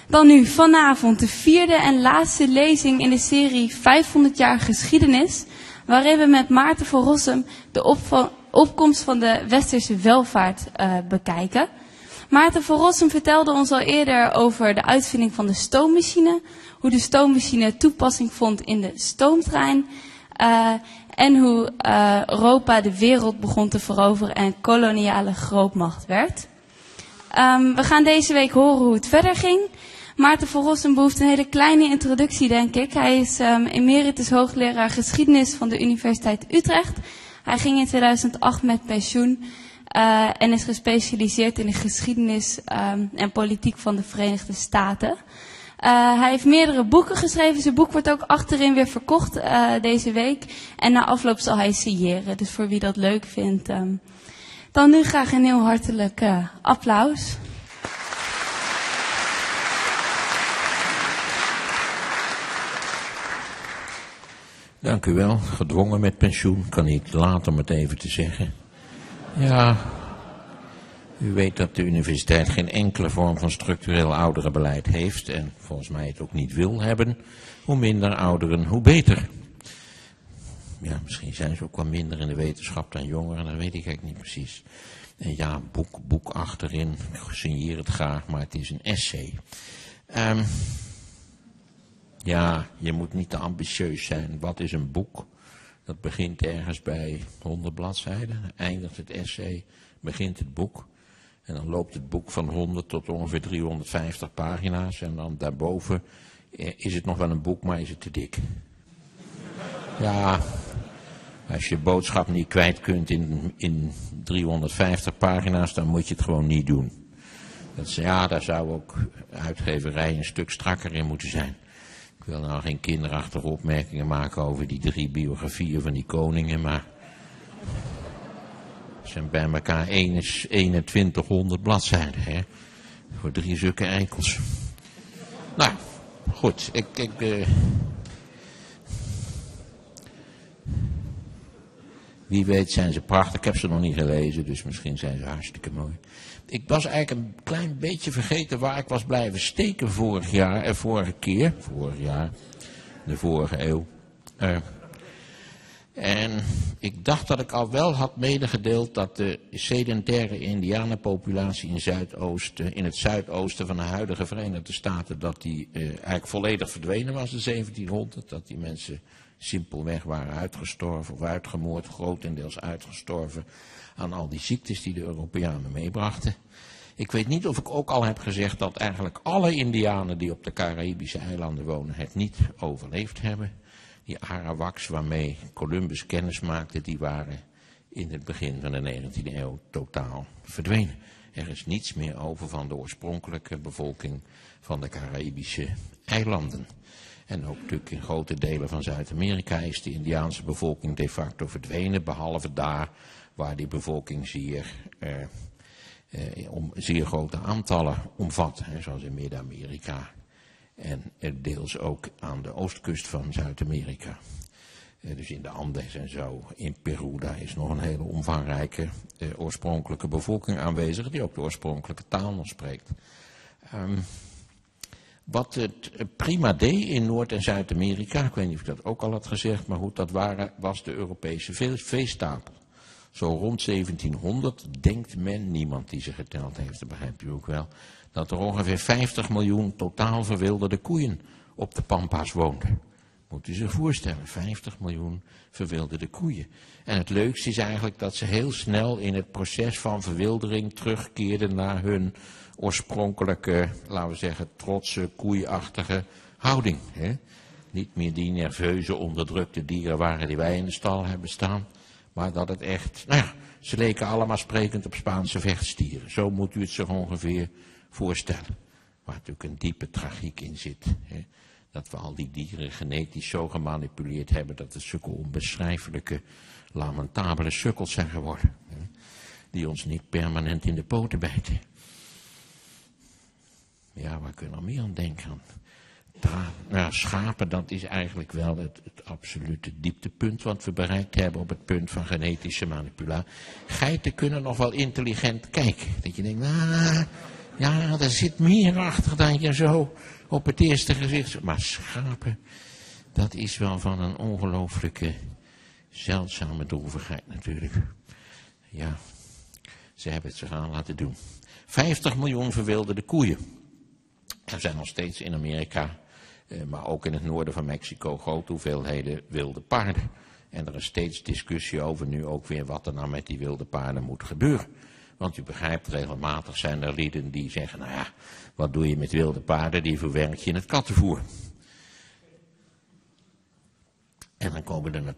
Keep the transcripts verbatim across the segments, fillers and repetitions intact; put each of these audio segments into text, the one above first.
Dan nu vanavond de vierde en laatste lezing in de serie vijfhonderd jaar geschiedenis, waarin we met Maarten van Rossum de opva- opkomst van de westerse welvaart uh, bekijken. Maarten van Rossum vertelde ons al eerder over de uitvinding van de stoommachine, hoe de stoommachine toepassing vond in de stoomtrein uh, en hoe uh, Europa de wereld begon te veroveren en koloniale grootmacht werd. Um, we gaan deze week horen hoe het verder ging. Maarten van Rossum behoeft een hele kleine introductie, denk ik. Hij is um, emeritus hoogleraar geschiedenis van de Universiteit Utrecht. Hij ging in tweeduizend acht met pensioen uh, en is gespecialiseerd in de geschiedenis um, en politiek van de Verenigde Staten. Uh, hij heeft meerdere boeken geschreven. Zijn boek wordt ook achterin weer verkocht uh, deze week. En na afloop zal hij signeren. Dus voor wie dat leuk vindt. Um, dan nu graag een heel hartelijk uh, applaus. Dank u wel. Gedwongen met pensioen. Kan niet laten om het even te zeggen. Ja, u weet dat de universiteit geen enkele vorm van structureel ouderenbeleid heeft. En volgens mij het ook niet wil hebben. Hoe minder ouderen, hoe beter. Ja, misschien zijn ze ook wel minder in de wetenschap dan jongeren. Dat weet ik eigenlijk niet precies. En ja, boek, boek achterin. Ik signeer het graag, maar het is een essay. Um, Ja, je moet niet te ambitieus zijn. Wat is een boek? Dat begint ergens bij honderd bladzijden. Eindigt het essay, begint het boek. En dan loopt het boek van honderd tot ongeveer driehonderdvijftig pagina's. En dan daarboven is het nog wel een boek, maar is het te dik. Ja, als je boodschap niet kwijt kunt in, in driehonderdvijftig pagina's, dan moet je het gewoon niet doen. Dat is, ja, daar zou ook uitgeverij een stuk strakker in moeten zijn. Ik wil nou geen kinderachtige opmerkingen maken over die drie biografieën van die koningen, maar het zijn bij elkaar eenentwintighonderd bladzijden, hè, voor drie zulke eikels. Nou, goed, ik, ik uh, wie weet zijn ze prachtig. Ik heb ze nog niet gelezen, dus misschien zijn ze hartstikke mooi. Ik was eigenlijk een klein beetje vergeten waar ik was blijven steken vorig jaar, en vorige keer, vorig jaar, de vorige eeuw. Uh, en ik dacht dat ik al wel had medegedeeld dat de sedentaire indianenpopulatie in, Zuidoosten, in het zuidoosten van de huidige Verenigde Staten, dat die uh, eigenlijk volledig verdwenen was in zeventienhonderd, dat die mensen simpelweg waren uitgestorven of uitgemoord, grotendeels uitgestorven aan al die ziektes die de Europeanen meebrachten. Ik weet niet of ik ook al heb gezegd dat eigenlijk alle Indianen die op de Caraïbische eilanden wonen het niet overleefd hebben. Die Arawaks waarmee Columbus kennis maakte, die waren in het begin van de negentiende eeuw totaal verdwenen. Er is niets meer over van de oorspronkelijke bevolking van de Caraïbische eilanden. En ook natuurlijk in grote delen van Zuid-Amerika is de Indiaanse bevolking de facto verdwenen, behalve daar waar die bevolking zeer, eh, eh, om, zeer grote aantallen omvat, hè, zoals in Midden-Amerika en eh, deels ook aan de oostkust van Zuid-Amerika. Eh, dus in de Andes en zo, in Peru, daar is nog een hele omvangrijke eh, oorspronkelijke bevolking aanwezig, die ook de oorspronkelijke taal nog spreekt. Um, Wat het prima deed in Noord- en Zuid-Amerika, ik weet niet of ik dat ook al had gezegd, maar goed, dat waren, was de Europese veestapel. Zo rond zeventienhonderd denkt men, niemand die ze geteld heeft, dat begrijpt u ook wel, dat er ongeveer vijftig miljoen totaal verwilderde koeien op de Pampas woonden. Moet u zich voorstellen, vijftig miljoen verwilderde koeien. En het leukste is eigenlijk dat ze heel snel in het proces van verwildering terugkeerden naar hun oorspronkelijke, laten we zeggen, trotse, koeiachtige houding. Hè? Niet meer die nerveuze, onderdrukte dieren waren die wij in de stal hebben staan. Maar dat het echt, nou ja, ze leken allemaal sprekend op Spaanse vechtstieren. Zo moet u het zich ongeveer voorstellen. Waar natuurlijk een diepe tragiek in zit. Hè? Dat we al die dieren genetisch zo gemanipuleerd hebben dat het zulke onbeschrijfelijke, lamentabele sukkels zijn geworden. Hè? Die ons niet permanent in de poten bijten. Ja, waar kunnen we nog meer aan denken? Tra nou, schapen, dat is eigenlijk wel het, het absolute dieptepunt wat we bereikt hebben op het punt van genetische manipulatie. Geiten kunnen nog wel intelligent kijken. Dat je denkt, nou, Ja, er zit meer achter dan je zo op het eerste gezicht. Maar schapen, dat is wel van een ongelooflijke, zeldzame droevigheid natuurlijk. Ja, ze hebben het zich aan laten doen. vijftig miljoen verwilderde koeien. Er zijn nog steeds in Amerika, eh, maar ook in het noorden van Mexico, grote hoeveelheden wilde paarden. En er is steeds discussie over nu ook weer wat er nou met die wilde paarden moet gebeuren. Want u begrijpt, regelmatig zijn er lieden die zeggen, nou ja, wat doe je met wilde paarden, die verwerk je in het kattenvoer. En dan komen de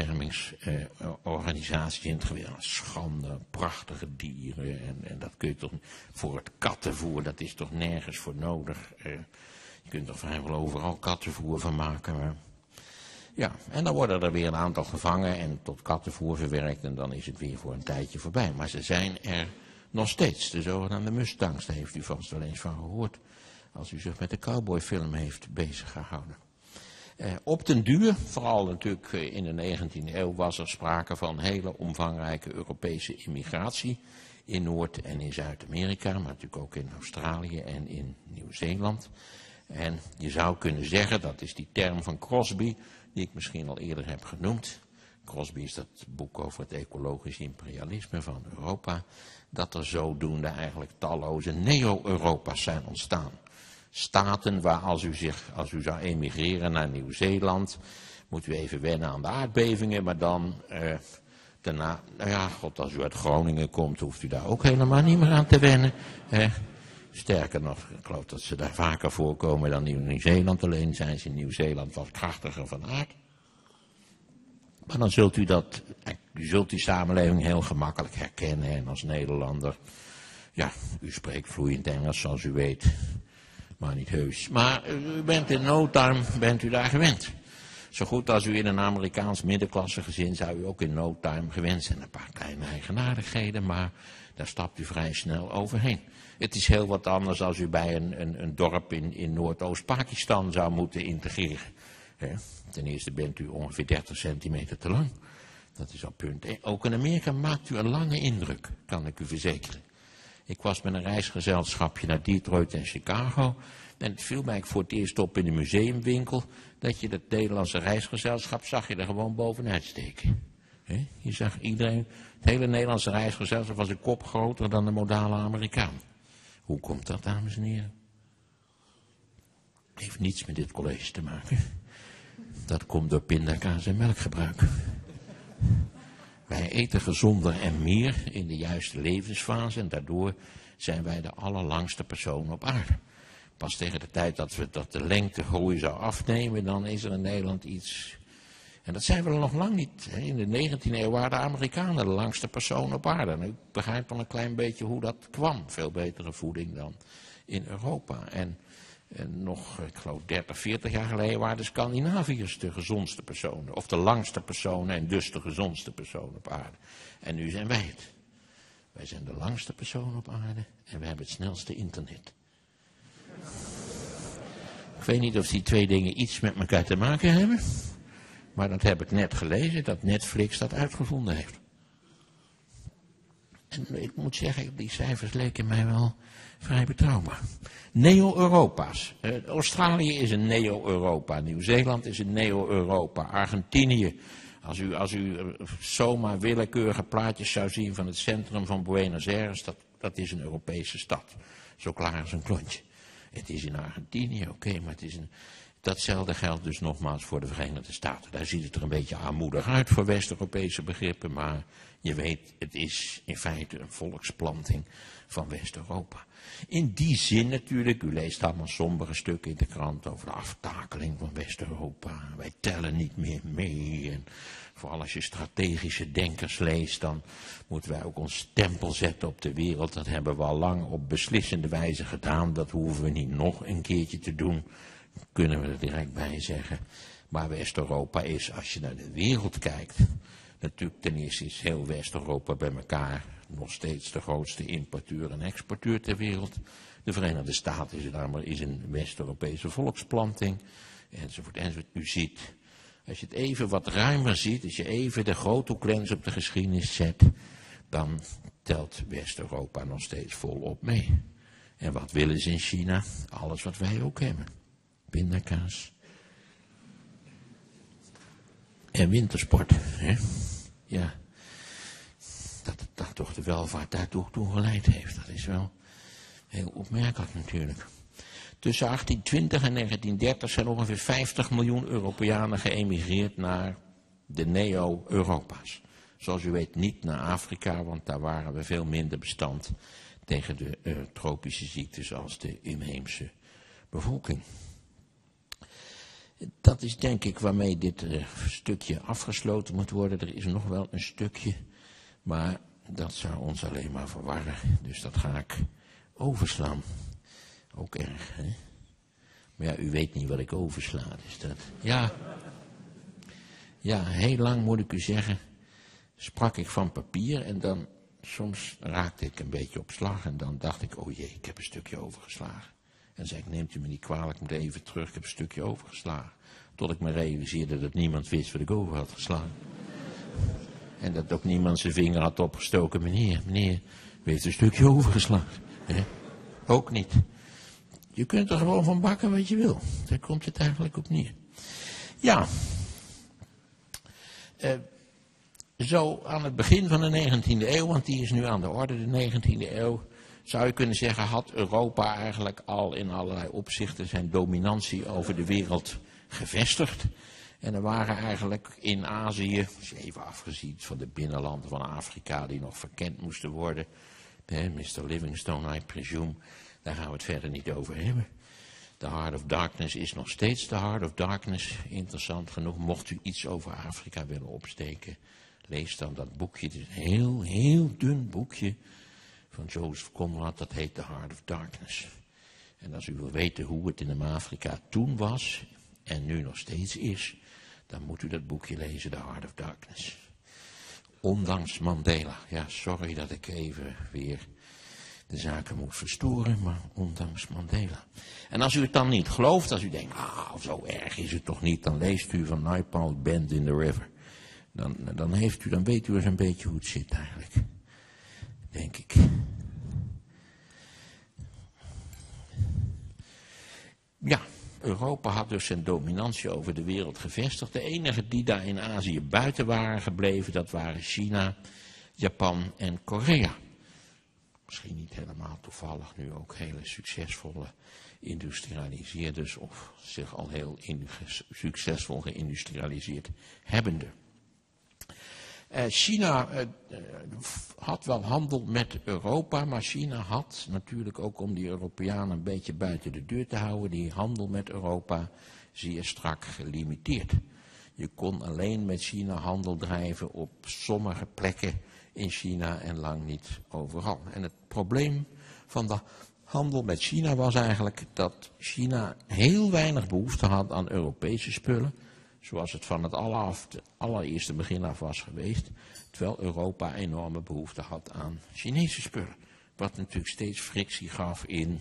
natuurbeschermingsorganisaties eh, in het geweer. Schande, prachtige dieren. En, en dat kun je toch voor het kattenvoer, dat is toch nergens voor nodig. Eh, je kunt er vrijwel overal kattenvoer van maken. Maar ja, en dan worden er weer een aantal gevangen en tot kattenvoer verwerkt. En dan is het weer voor een tijdje voorbij. Maar ze zijn er nog steeds. De zogenaamde Mustangs, daar heeft u vast wel eens van gehoord. Als u zich met de cowboyfilm heeft bezig gehouden. Eh, op den duur, vooral natuurlijk in de negentiende eeuw, was er sprake van hele omvangrijke Europese immigratie in Noord- en in Zuid-Amerika, maar natuurlijk ook in Australië en in Nieuw-Zeeland. En je zou kunnen zeggen, dat is die term van Crosby, die ik misschien al eerder heb genoemd. Crosby is dat boek over het ecologisch imperialisme van Europa, dat er zodoende eigenlijk talloze neo-Europa's zijn ontstaan. Staten waar als u, zich, als u zou emigreren naar Nieuw-Zeeland, moet u even wennen aan de aardbevingen, maar dan eh, daarna, nou ja, god, als u uit Groningen komt, hoeft u daar ook helemaal niet meer aan te wennen. Eh. Sterker nog, ik geloof dat ze daar vaker voorkomen dan in Nieuw-Zeeland, alleen zijn ze in Nieuw-Zeeland wat krachtiger van aard. Maar dan zult u dat, u zult die samenleving heel gemakkelijk herkennen en als Nederlander, ja, u spreekt vloeiend Engels zoals u weet. Maar niet heus. Maar u bent in no time, bent u daar gewend. Zo goed als u in een Amerikaans middenklasse gezin zou u ook in no time gewend zijn. Een paar kleine eigenaardigheden, maar daar stapt u vrij snel overheen. Het is heel wat anders als u bij een, een, een dorp in, in Noordoost-Pakistan zou moeten integreren. He, ten eerste bent u ongeveer dertig centimeter te lang. Dat is al punt één. Ook in Amerika maakt u een lange indruk, kan ik u verzekeren. Ik was met een reisgezelschapje naar Detroit en Chicago. En het viel mij voor het eerst op in de museumwinkel, dat je dat Nederlandse reisgezelschap zag je er gewoon bovenuit steken. He? Je zag iedereen, het hele Nederlandse reisgezelschap was een kop groter dan de modale Amerikaan. Hoe komt dat, dames en heren? Heeft niets met dit college te maken. Dat komt door pindakaas en melkgebruik. Wij eten gezonder en meer in de juiste levensfase en daardoor zijn wij de allerlangste persoon op aarde. Pas tegen de tijd dat, we, dat de lengtegroei zou afnemen, dan is er in Nederland iets. En dat zijn we nog lang niet. In de negentiende eeuw waren de Amerikanen de langste persoon op aarde. En ik begrijp al een klein beetje hoe dat kwam. Veel betere voeding dan in Europa. En, en nog, ik geloof dertig, veertig jaar geleden waren de Scandinaviërs de gezondste personen. Of de langste personen en dus de gezondste personen op aarde. En nu zijn wij het. Wij zijn de langste persoon op aarde en we hebben het snelste internet. Ik weet niet of die twee dingen iets met elkaar te maken hebben. Maar dat heb ik net gelezen, dat Netflix dat uitgevonden heeft. En ik moet zeggen, die cijfers leken mij wel vrij betrouwbaar. Neo-Europa's. Uh, Australië is een Neo-Europa. Nieuw-Zeeland is een Neo-Europa. Argentinië. Als u, als u uh, zomaar willekeurige plaatjes zou zien van het centrum van Buenos Aires, dat, dat is een Europese stad. Zo klaar als een klontje. Het is in Argentinië, oké, okay, maar het is een... Datzelfde geldt dus nogmaals voor de Verenigde Staten. Daar ziet het er een beetje armoedig uit voor West-Europese begrippen, maar je weet, het is in feite een volksplanting van West-Europa. In die zin natuurlijk, u leest allemaal sombere stukken in de krant over de aftakeling van West-Europa. Wij tellen niet meer mee. En vooral als je strategische denkers leest, dan moeten wij ook ons stempel zetten op de wereld. Dat hebben we al lang op beslissende wijze gedaan. Dat hoeven we niet nog een keertje te doen. Kunnen we er direct bij zeggen. Maar West-Europa is, als je naar de wereld kijkt, natuurlijk ten eerste is heel West-Europa bij elkaar nog steeds de grootste importeur en exporteur ter wereld. De Verenigde Staten is een, is een West-Europese volksplanting, enzovoort, enzovoort. U ziet, als je het even wat ruimer ziet, als je even de groothoeklens op de geschiedenis zet, dan telt West-Europa nog steeds volop mee. En wat willen ze in China? Alles wat wij ook hebben. Pindakaas. En wintersport. Hè? Ja. Dat het dat toch de welvaart daartoe toe geleid heeft. Dat is wel heel opmerkelijk natuurlijk. Tussen achttien twintig en negentien dertig zijn ongeveer vijftig miljoen Europeanen geëmigreerd naar de neo-Europa's. Zoals u weet niet naar Afrika, want daar waren we veel minder bestand tegen de uh, tropische ziektes als de inheemse bevolking. Dat is denk ik waarmee dit uh, stukje afgesloten moet worden. Er is nog wel een stukje, maar dat zou ons alleen maar verwarren. Dus dat ga ik overslaan. Ook erg, hè? Maar ja, u weet niet wat ik oversla, dus dat... Ja, ja, heel lang moet ik u zeggen, sprak ik van papier en dan soms raakte ik een beetje op slag en dan dacht ik, oh jee, ik heb een stukje overgeslagen. En dan zei ik, neemt u me niet kwalijk, ik moet even terug, ik heb een stukje overgeslagen. Tot ik me realiseerde dat niemand wist wat ik over had geslagen. En dat ook niemand zijn vinger had opgestoken, meneer, meneer, u heeft een stukje overgeslagen. Hè? Ook niet. Je kunt er gewoon van bakken wat je wil. Daar komt het eigenlijk op neer. Ja. Uh, zo aan het begin van de negentiende eeuw, want die is nu aan de orde, de negentiende eeuw, zou je kunnen zeggen, had Europa eigenlijk al in allerlei opzichten zijn dominantie over de wereld gevestigd. En er waren eigenlijk in Azië, als je even afgezien van de binnenlanden van Afrika die nog verkend moesten worden, mister Livingstone, I presume, daar gaan we het verder niet over hebben. The Heart of Darkness is nog steeds The Heart of Darkness. Interessant genoeg, mocht u iets over Afrika willen opsteken, lees dan dat boekje. Het is een heel, heel dun boekje van Joseph Conrad, dat heet The Heart of Darkness. En als u wil weten hoe het in Afrika toen was en nu nog steeds is, dan moet u dat boekje lezen, The Heart of Darkness. Ondanks Mandela. Ja, sorry dat ik even weer de zaken moet verstoren, maar ondanks Mandela. En als u het dan niet gelooft, als u denkt, ah, zo erg is het toch niet, dan leest u van Naipaul Bend in the River. Dan, dan, heeft u, dan weet u eens een beetje hoe het zit eigenlijk. Denk ik. Ja, Europa had dus zijn dominantie over de wereld gevestigd. De enigen die daar in Azië buiten waren gebleven, dat waren China, Japan en Korea. Misschien niet helemaal toevallig nu ook hele succesvolle industrialiseerders of zich al heel in, succesvol geïndustrialiseerd hebbende. Uh, China uh, had wel handel met Europa, maar China had natuurlijk ook om die Europeanen een beetje buiten de deur te houden, die handel met Europa zeer strak gelimiteerd. Je kon alleen met China handel drijven op sommige plekken in China en lang niet overal. En het probleem van de handel met China was eigenlijk dat China heel weinig behoefte had aan Europese spullen, zoals het van het alleraf, allereerste begin af was geweest, terwijl Europa enorme behoefte had aan Chinese spullen. Wat natuurlijk steeds frictie gaf in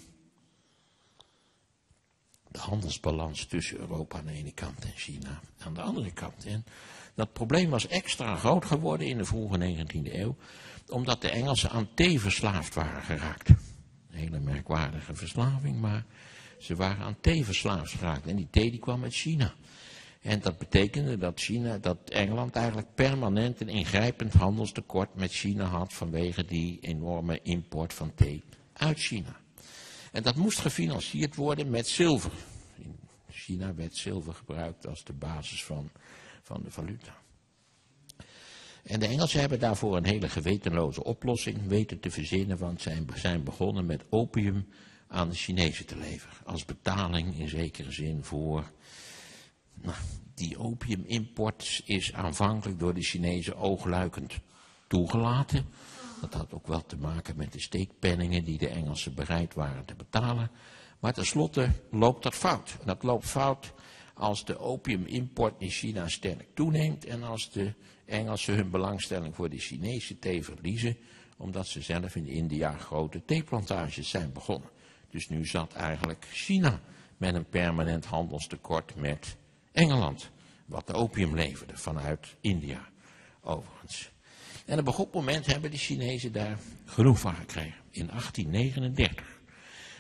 de handelsbalans tussen Europa aan de ene kant en China aan de andere kant. En dat probleem was extra groot geworden in de vroege negentiende eeuw, omdat de Engelsen aan thee verslaafd waren geraakt. Een hele merkwaardige verslaving, maar ze waren aan thee verslaafd geraakt. En die thee die kwam uit China. En dat betekende dat, China, dat Engeland eigenlijk permanent een ingrijpend handelstekort met China had vanwege die enorme import van thee uit China. En dat moest gefinancierd worden met zilver. In China werd zilver gebruikt als de basis van, van de valuta. En de Engelsen hebben daarvoor een hele gewetenloze oplossing weten te verzinnen, want zij zijn begonnen met opium aan de Chinezen te leveren. Als betaling in zekere zin voor... Nou, die opiumimport is aanvankelijk door de Chinezen oogluikend toegelaten. Dat had ook wel te maken met de steekpenningen die de Engelsen bereid waren te betalen. Maar tenslotte loopt dat fout. En dat loopt fout als de opiumimport in China sterk toeneemt en als de Engelsen hun belangstelling voor de Chinese thee verliezen, omdat ze zelf in India grote theeplantages zijn begonnen. Dus nu zat eigenlijk China met een permanent handelstekort met Engeland, wat de opium leverde vanuit India, overigens. En op een goed moment hebben de Chinezen daar genoeg van gekregen. In achttien negenendertig.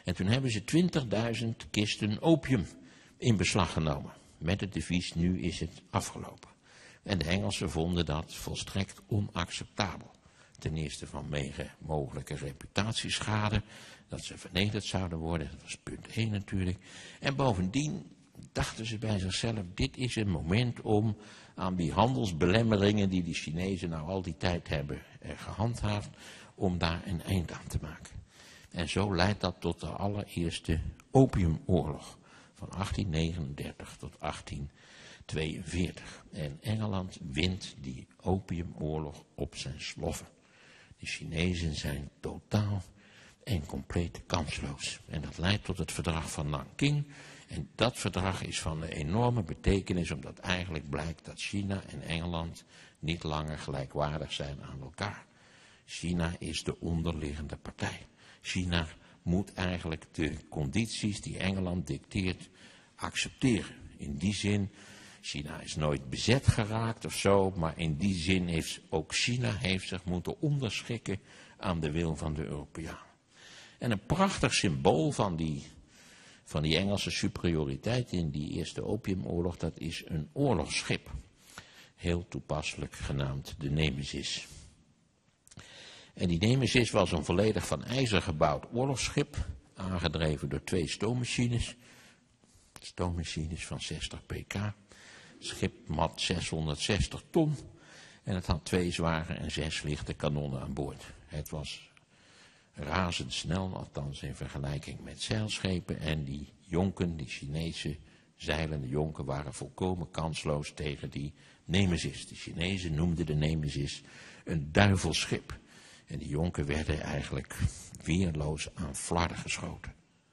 En toen hebben ze twintigduizend kisten opium in beslag genomen. Met het devies, nu is het afgelopen. En de Engelsen vonden dat volstrekt onacceptabel. Ten eerste vanwege mogelijke reputatieschade, dat ze vernederd zouden worden, dat was punt één natuurlijk. En bovendien dachten ze bij zichzelf, dit is een moment om aan die handelsbelemmeringen die die Chinezen nou al die tijd hebben eh, gehandhaafd, om daar een eind aan te maken. En zo leidt dat tot de allereerste opiumoorlog van achttien negenendertig tot achttien tweeënveertig. En Engeland wint die opiumoorlog op zijn sloffen. De Chinezen zijn totaal en compleet kansloos. En dat leidt tot het verdrag van Nanking. En dat verdrag is van een enorme betekenis, omdat eigenlijk blijkt dat China en Engeland niet langer gelijkwaardig zijn aan elkaar. China is de onderliggende partij. China moet eigenlijk de condities die Engeland dicteert accepteren. In die zin, China is nooit bezet geraakt of zo, maar in die zin heeft ook China heeft zich moeten onderschikken aan de wil van de Europeanen. En een prachtig symbool van die, van die Engelse superioriteit in die eerste opiumoorlog, dat is een oorlogsschip. Heel toepasselijk genaamd de Nemesis. En die Nemesis was een volledig van ijzer gebouwd oorlogsschip, aangedreven door twee stoommachines. Stoommachines van zestig pk. Het schip mat zeshonderdzestig ton en het had twee zware en zes lichte kanonnen aan boord. Het was razendsnel, althans in vergelijking met zeilschepen, en die jonken, die Chinese zeilende jonken, waren volkomen kansloos tegen die Nemesis. De Chinezen noemden de Nemesis een duivelschip. En die jonken werden eigenlijk weerloos aan flarden geschoten.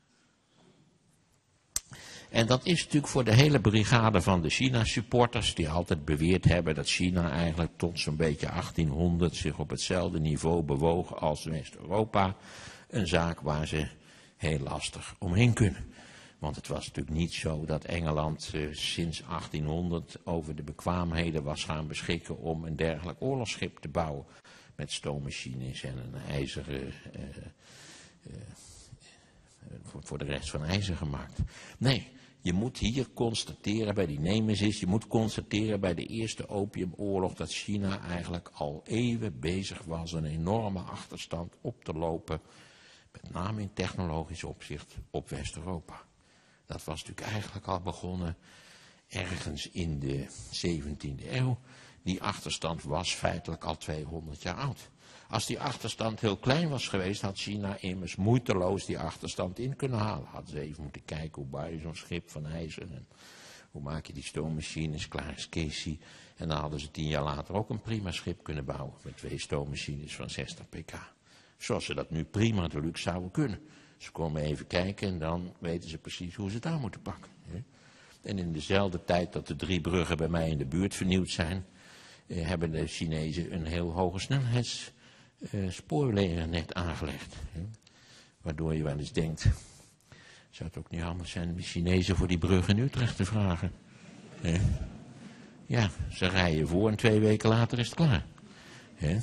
En dat is natuurlijk voor de hele brigade van de China-supporters, die altijd beweerd hebben dat China eigenlijk tot zo'n beetje achttienhonderd zich op hetzelfde niveau bewoog als West-Europa, een zaak waar ze heel lastig omheen kunnen. Want het was natuurlijk niet zo dat Engeland eh, sinds achttienhonderd over de bekwaamheden was gaan beschikken om een dergelijk oorlogsschip te bouwen. Met stoommachines en een ijzeren, uh, uh, voor, voor de rest van ijzer gemaakt. Nee, je moet hier constateren bij die Nemesis, je moet constateren bij de eerste opiumoorlog dat China eigenlijk al eeuwen bezig was een enorme achterstand op te lopen, met name in technologisch opzicht, op West-Europa. Dat was natuurlijk eigenlijk al begonnen ergens in de zeventiende eeuw. Die achterstand was feitelijk al tweehonderd jaar oud. Als die achterstand heel klein was geweest, had China immers moeiteloos die achterstand in kunnen halen. Had ze even moeten kijken, hoe bouw je zo'n schip van ijzer en hoe maak je die stoommachines, klaar is Casey. En dan hadden ze tien jaar later ook een prima schip kunnen bouwen met twee stoommachines van zestig pk. Zoals ze dat nu prima de luxe zouden kunnen. Ze komen even kijken en dan weten ze precies hoe ze het aan moeten pakken. En in dezelfde tijd dat de drie bruggen bij mij in de buurt vernieuwd zijn, eh, hebben de Chinezen een heel hoge snelheids eh, spoorwegennet aangelegd. Hè? Waardoor je wel eens denkt, zou het ook niet handig zijn de Chinezen voor die brug in Utrecht te vragen? Hè? Ja, ze rijden voor en twee weken later is het klaar. Hè?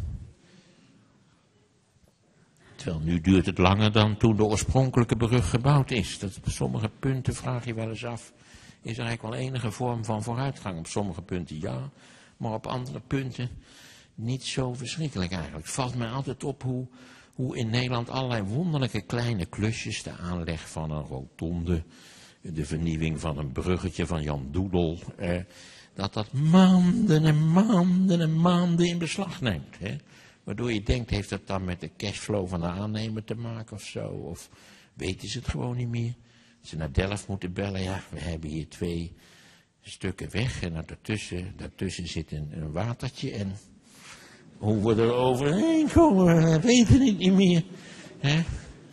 Terwijl nu duurt het langer dan toen de oorspronkelijke brug gebouwd is. Dat op sommige punten vraag je wel eens af, is er eigenlijk wel enige vorm van vooruitgang? Op sommige punten ja, maar op andere punten niet zo verschrikkelijk eigenlijk. Het valt mij altijd op hoe, hoe in Nederland allerlei wonderlijke kleine klusjes, de aanleg van een rotonde, de vernieuwing van een bruggetje van Jan Doedel, eh, dat dat maanden en maanden en maanden in beslag neemt. Hè? Waardoor je denkt, heeft dat dan met de cashflow van de aannemer te maken of zo? Of weten ze het gewoon niet meer? Ze naar Delft moeten bellen, ja, we hebben hier twee stukken weg en daartussen, daartussen zit een, een watertje en hoe we er overheen komen, we weten het niet meer. Hè?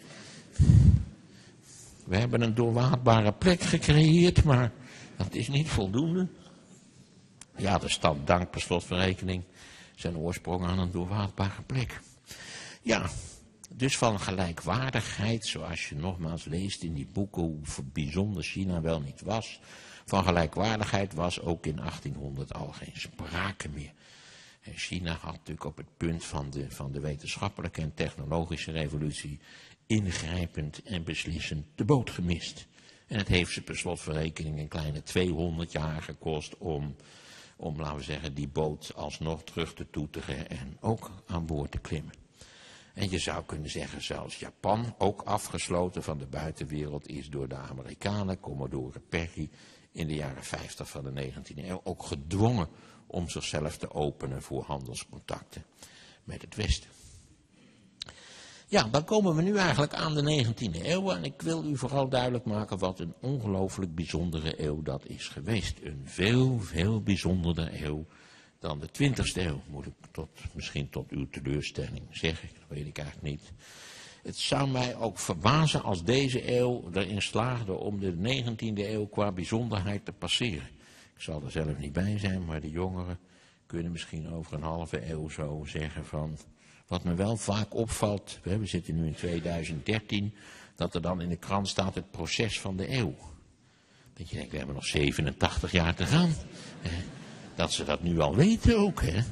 We hebben een doorwaadbare plek gecreëerd, maar dat is niet voldoende. Ja, de stad dankt per slot van rekening zijn oorsprong aan een doorwaadbare plek. Ja, dus van gelijkwaardigheid, zoals je nogmaals leest in die boeken, hoe bijzonder China wel niet was, van gelijkwaardigheid was ook in achttienhonderd al geen sprake meer. China had natuurlijk op het punt van de, van de wetenschappelijke en technologische revolutie ingrijpend en beslissend de boot gemist. En het heeft ze per slotverrekening een kleine tweehonderd jaar gekost om, om, laten we zeggen, die boot alsnog terug te toeteren en ook aan boord te klimmen. En je zou kunnen zeggen, zelfs Japan, ook afgesloten van de buitenwereld, is door de Amerikanen, Commodore Perry, in de jaren vijftig van de negentiende eeuw ook gedwongen om zichzelf te openen voor handelscontacten met het Westen. Ja, dan komen we nu eigenlijk aan de negentiende eeuw en ik wil u vooral duidelijk maken wat een ongelooflijk bijzondere eeuw dat is geweest. Een veel, veel bijzonderder eeuw dan de twintigste eeuw, moet ik tot, misschien tot uw teleurstelling zeggen, dat weet ik eigenlijk niet. Het zou mij ook verbazen als deze eeuw erin slaagde om de negentiende eeuw qua bijzonderheid te passeren. Ik zal er zelf niet bij zijn, maar de jongeren kunnen misschien over een halve eeuw zo zeggen van, wat me wel vaak opvalt, we zitten nu in tweeduizend dertien, dat er dan in de krant staat het proces van de eeuw. Dat je denkt, we hebben nog zevenentachtig jaar te gaan. Dat ze dat nu al weten ook, hè.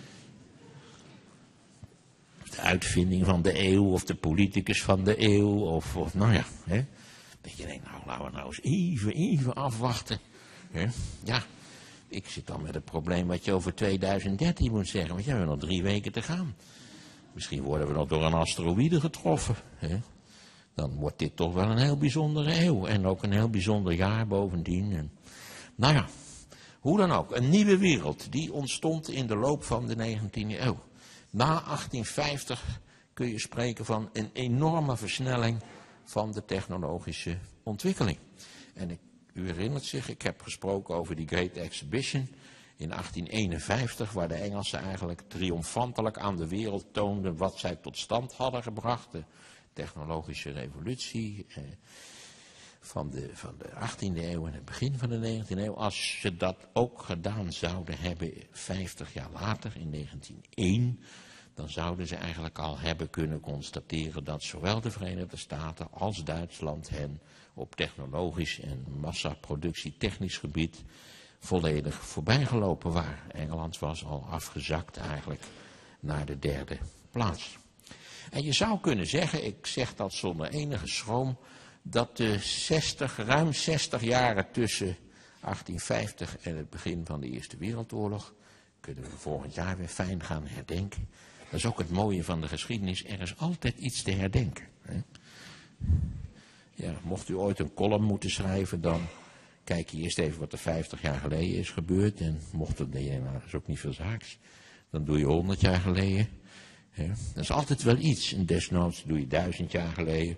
De uitvinding van de eeuw, of de politicus van de eeuw, of, of nou ja, hè. Dat je denkt, nou laten we nou eens even, even afwachten. Hè. Ja, ik zit dan met het probleem wat je over tweeduizend dertien moet zeggen, want ja, we hebben nog drie weken te gaan. Misschien worden we nog door een asteroïde getroffen. Hè. Dan wordt dit toch wel een heel bijzondere eeuw. En ook een heel bijzonder jaar bovendien. En, nou ja, hoe dan ook. Een nieuwe wereld die ontstond in de loop van de negentiende eeuw. Na achttienvijftig kun je spreken van een enorme versnelling van de technologische ontwikkeling. En ik, u herinnert zich, ik heb gesproken over die Great Exhibition in achttien eenenvijftig, waar de Engelsen eigenlijk triomfantelijk aan de wereld toonden wat zij tot stand hadden gebracht. De technologische revolutie eh, van, de, van de achttiende eeuw en het begin van de negentiende eeuw. Als ze dat ook gedaan zouden hebben vijftig jaar later, in negentien één, dan zouden ze eigenlijk al hebben kunnen constateren dat zowel de Verenigde Staten als Duitsland hen op technologisch en massaproductie technisch gebied volledig voorbijgelopen waren. Engeland was al afgezakt eigenlijk naar de derde plaats. En je zou kunnen zeggen, ik zeg dat zonder enige schroom, dat de zestig, ruim zestig jaren tussen achttienvijftig en het begin van de Eerste Wereldoorlog, kunnen we volgend jaar weer fijn gaan herdenken. Dat is ook het mooie van de geschiedenis, er is altijd iets te herdenken. Hè? Ja, mocht u ooit een column moeten schrijven, dan kijk je eerst even wat er vijftig jaar geleden is gebeurd. En mocht het, nee, nou, dat is ook niet veel zaaks, dan doe je honderd jaar geleden. Hè? Dat is altijd wel iets. En desnoods doe je duizend jaar geleden.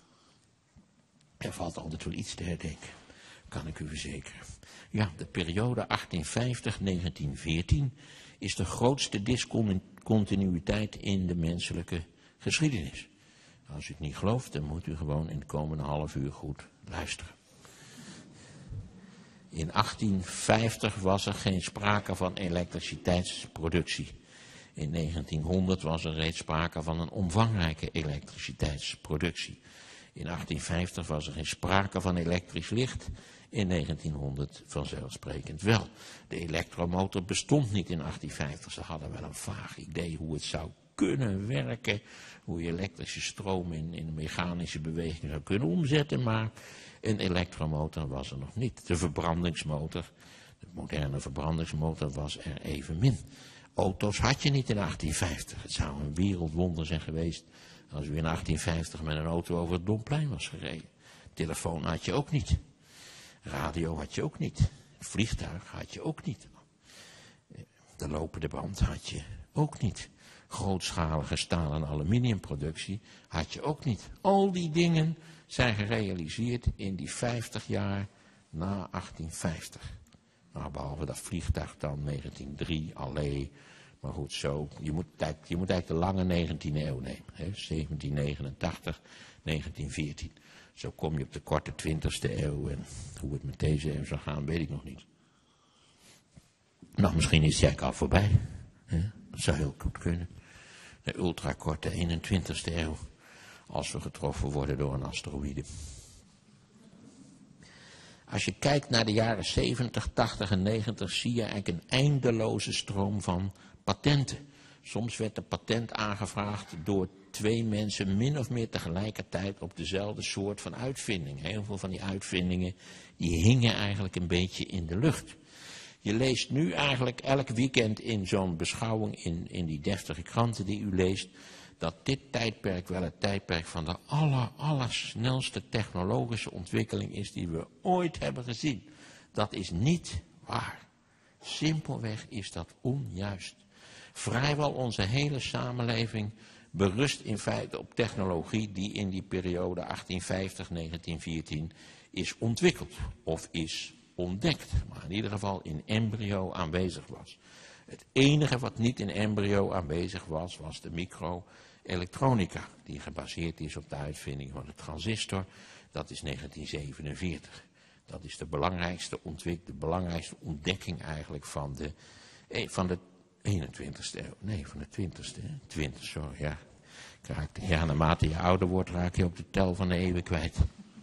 Er valt altijd wel iets te herdenken, kan ik u verzekeren. Ja, de periode achttienvijftig tot negentien veertien is de grootste discontinuïteit in de menselijke geschiedenis. Als u het niet gelooft, dan moet u gewoon in de komende half uur goed luisteren. In achttienvijftig was er geen sprake van elektriciteitsproductie. In negentienhonderd was er reeds sprake van een omvangrijke elektriciteitsproductie. In achttienvijftig was er geen sprake van elektrisch licht. In negentienhonderd vanzelfsprekend wel. De elektromotor bestond niet in achttienvijftig. Ze hadden wel een vaag idee hoe het zou kunnen werken. Hoe je elektrische stroom in, in mechanische beweging zou kunnen omzetten. Maar een elektromotor was er nog niet. De verbrandingsmotor, de moderne verbrandingsmotor, was er evenmin. Auto's had je niet in achttienvijftig. Het zou een wereldwonder zijn geweest als u in achttienvijftig met een auto over het Domplein was gereden. Telefoon had je ook niet. Radio had je ook niet. Vliegtuig had je ook niet. De lopende band had je ook niet. Grootschalige staal- en aluminiumproductie had je ook niet. Al die dingen zijn gerealiseerd in die vijftig jaar na achttienvijftig. Nou, behalve dat vliegtuig dan negentien drie, allee. Maar goed, zo. Je moet, je moet eigenlijk de lange negentiende eeuw nemen. Hè? zeventien negenentachtig, negentien veertien. Zo kom je op de korte twintigste eeuw. En hoe het met deze eeuw zal gaan, weet ik nog niet. Nou, misschien is het eigenlijk al voorbij. Hè? Dat zou heel goed kunnen. De ultrakorte eenentwintigste eeuw. Als we getroffen worden door een asteroïde. Als je kijkt naar de jaren zeventig, tachtig en negentig, zie je eigenlijk een eindeloze stroom van patenten. Soms werd een patent aangevraagd door twee mensen min of meer tegelijkertijd op dezelfde soort van uitvinding. Heel veel van die uitvindingen die hingen eigenlijk een beetje in de lucht. Je leest nu eigenlijk elk weekend in zo'n beschouwing in, in die deftige kranten die u leest, dat dit tijdperk wel het tijdperk van de aller, allersnelste technologische ontwikkeling is die we ooit hebben gezien. Dat is niet waar. Simpelweg is dat onjuist. Vrijwel onze hele samenleving berust in feite op technologie die in die periode achttien vijftig tot negentien veertien is ontwikkeld of is ontdekt, maar in ieder geval in embryo aanwezig was. Het enige wat niet in embryo aanwezig was, was de microelektronica, die gebaseerd is op de uitvinding van de transistor. Dat is negentien zevenenveertig. Dat is de belangrijkste, ontwik- de belangrijkste ontdekking eigenlijk van de, van de eenentwintigste eeuw. Nee, van de twintigste. twintig, sorry, ja. Ja, naarmate je ouder wordt, raak je ook de tel van de eeuwen kwijt.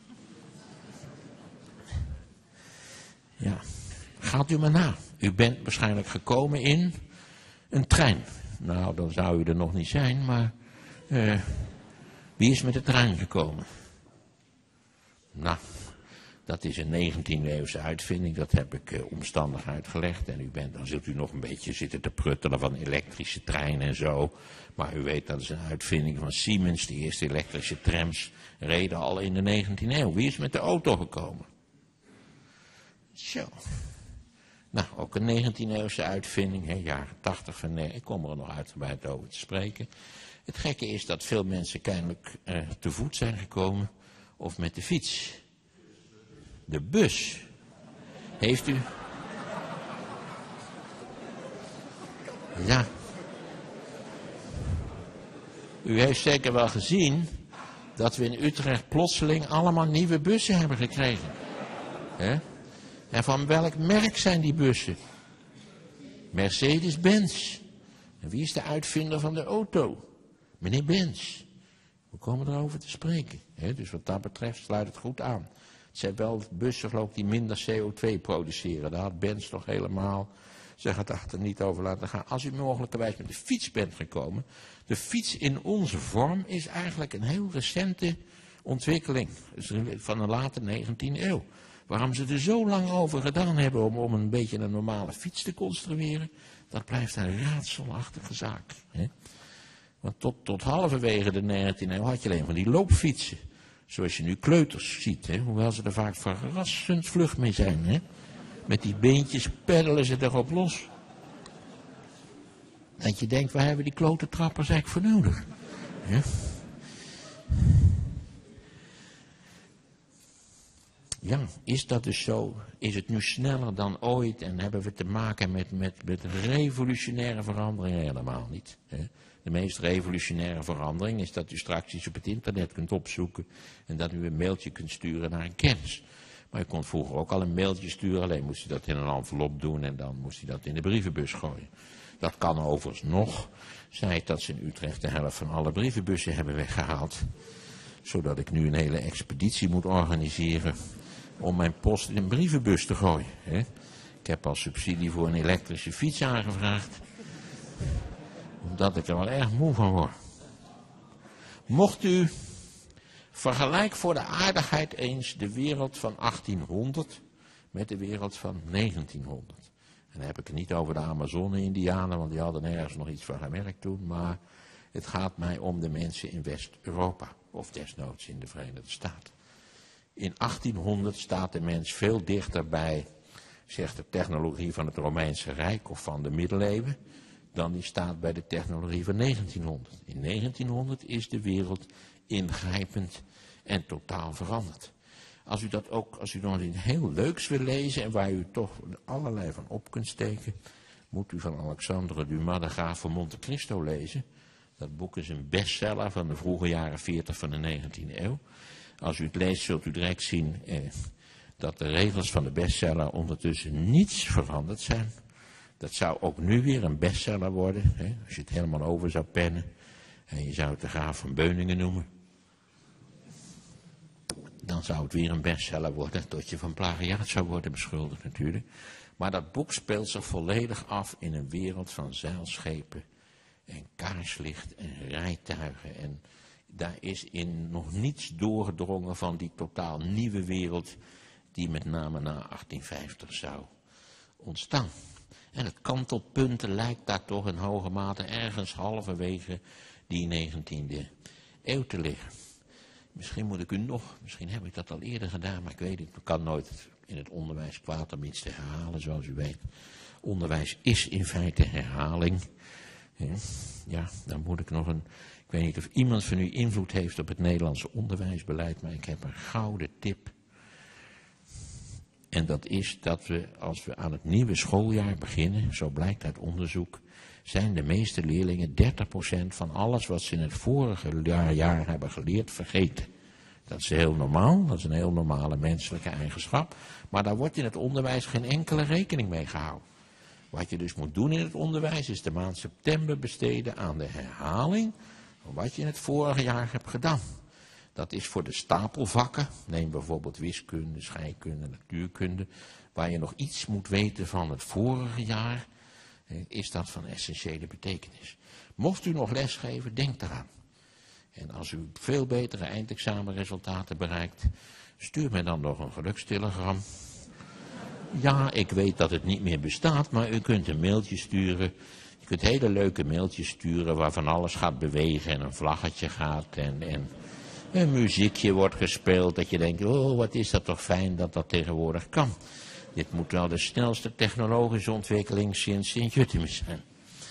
Ja, gaat u maar na. U bent waarschijnlijk gekomen in een trein. Nou, dan zou u er nog niet zijn, maar uh, wie is met de trein gekomen? Nou, dat is een negentiende eeuwse uitvinding, dat heb ik uh, omstandig uitgelegd. En u bent, dan zult u nog een beetje zitten te pruttelen van elektrische treinen en zo. Maar u weet, dat is een uitvinding van Siemens. De eerste elektrische trams reden al in de negentiende eeuw. Wie is met de auto gekomen? Zo. Nou, ook een negentiende eeuwse uitvinding, hè, jaren tachtig van nee, ik kom er nog uitgebreid over te spreken. Het gekke is dat veel mensen kennelijk uh, te voet zijn gekomen of met de fiets. De bus. Heeft u? Ja. U heeft zeker wel gezien dat we in Utrecht plotseling allemaal nieuwe bussen hebben gekregen. Hè? En van welk merk zijn die bussen? Mercedes-Benz. En wie is de uitvinder van de auto? Meneer Benz. We komen erover te spreken. Hè? Dus wat dat betreft sluit het goed aan. Het zijn wel bussen, geloof ik, die minder C O twee produceren. Daar had Benz toch helemaal zich het achter niet over laten gaan. Als u mogelijkerwijs met de fiets bent gekomen. De fiets in onze vorm is eigenlijk een heel recente ontwikkeling. Dus van de late negentiende eeuw. Waarom ze er zo lang over gedaan hebben om, om een beetje een normale fiets te construeren, dat blijft een raadselachtige zaak. Hè? Want tot, tot halverwege de negentiende eeuw had je alleen van die loopfietsen. Zoals je nu kleuters ziet, hè? Hoewel ze er vaak verrassend vlug mee zijn. Hè? Met die beentjes peddelen ze erop los. Dat je denkt, waar hebben die klote trappers eigenlijk voor nodig? Hè? Ja, is dat dus zo? Is het nu sneller dan ooit en hebben we te maken met, met, met revolutionaire veranderingen? Helemaal niet. Hè? De meest revolutionaire verandering is dat u straks iets op het internet kunt opzoeken en dat u een mailtje kunt sturen naar een kennis. Maar u kon vroeger ook al een mailtje sturen, alleen moest u dat in een envelop doen en dan moest u dat in de brievenbus gooien. Dat kan overigens nog, zei het dat ze in Utrecht de helft van alle brievenbussen hebben weggehaald. Zodat ik nu een hele expeditie moet organiseren om mijn post in een brievenbus te gooien. Hè? Ik heb al subsidie voor een elektrische fiets aangevraagd. Omdat ik er wel erg moe van word. Mocht u, vergelijk voor de aardigheid eens de wereld van achttienhonderd met de wereld van negentienhonderd. En dan heb ik het niet over de Amazone-Indianen, want die hadden nergens nog iets van gemerkt toen. Maar het gaat mij om de mensen in West-Europa. Of desnoods in de Verenigde Staten. In achttienhonderd staat de mens veel dichter bij, zegt de technologie van het Romeinse Rijk of van de middeleeuwen, dan die staat bij de technologie van negentienhonderd. In negentienhonderd is de wereld ingrijpend en totaal veranderd. Als u dat ook, als u nog iets heel leuks wil lezen en waar u toch allerlei van op kunt steken, moet u van Alexandre Dumas de Graaf van Monte Cristo lezen. Dat boek is een bestseller van de vroege jaren veertig van de negentiende eeuw. Als u het leest zult u direct zien eh, dat de regels van de bestseller ondertussen niets veranderd zijn. Dat zou ook nu weer een bestseller worden, hè, als je het helemaal over zou pennen. En je zou het de Graaf van Beuningen noemen. Dan zou het weer een bestseller worden, tot je van plagiaat zou worden beschuldigd natuurlijk. Maar dat boek speelt zich volledig af in een wereld van zeilschepen en kaarslicht en rijtuigen. En daar is in nog niets doorgedrongen van die totaal nieuwe wereld die met name na achttienvijftig zou ontstaan. En het kantelpunt lijkt daar toch in hoge mate ergens halverwege die negentiende eeuw te liggen. Misschien moet ik u nog, misschien heb ik dat al eerder gedaan, maar ik weet het, ik kan nooit in het onderwijs kwaad om iets te herhalen, zoals u weet. Onderwijs is in feite herhaling. Ja, dan moet ik nog een, ik weet niet of iemand van u invloed heeft op het Nederlandse onderwijsbeleid, maar ik heb een gouden tip. En dat is dat we, als we aan het nieuwe schooljaar beginnen, zo blijkt uit onderzoek, zijn de meeste leerlingen dertig procent van alles wat ze in het vorige jaar, jaar hebben geleerd vergeten. Dat is heel normaal, dat is een heel normale menselijke eigenschap, maar daar wordt in het onderwijs geen enkele rekening mee gehouden. Wat je dus moet doen in het onderwijs is de maand september besteden aan de herhaling van wat je in het vorige jaar hebt gedaan. Dat is voor de stapelvakken, neem bijvoorbeeld wiskunde, scheikunde, natuurkunde, waar je nog iets moet weten van het vorige jaar, is dat van essentiële betekenis. Mocht u nog lesgeven, denk eraan. En als u veel betere eindexamenresultaten bereikt, stuur mij dan nog een gelukstelegram. Ja, ik weet dat het niet meer bestaat, maar u kunt een mailtje sturen. Je kunt hele leuke mailtjes sturen waarvan alles gaat bewegen en een vlaggetje gaat en, en een muziekje wordt gespeeld. Dat je denkt, oh wat is dat toch fijn dat dat tegenwoordig kan. Dit moet wel de snelste technologische ontwikkeling sinds Sint-Jutemus zijn.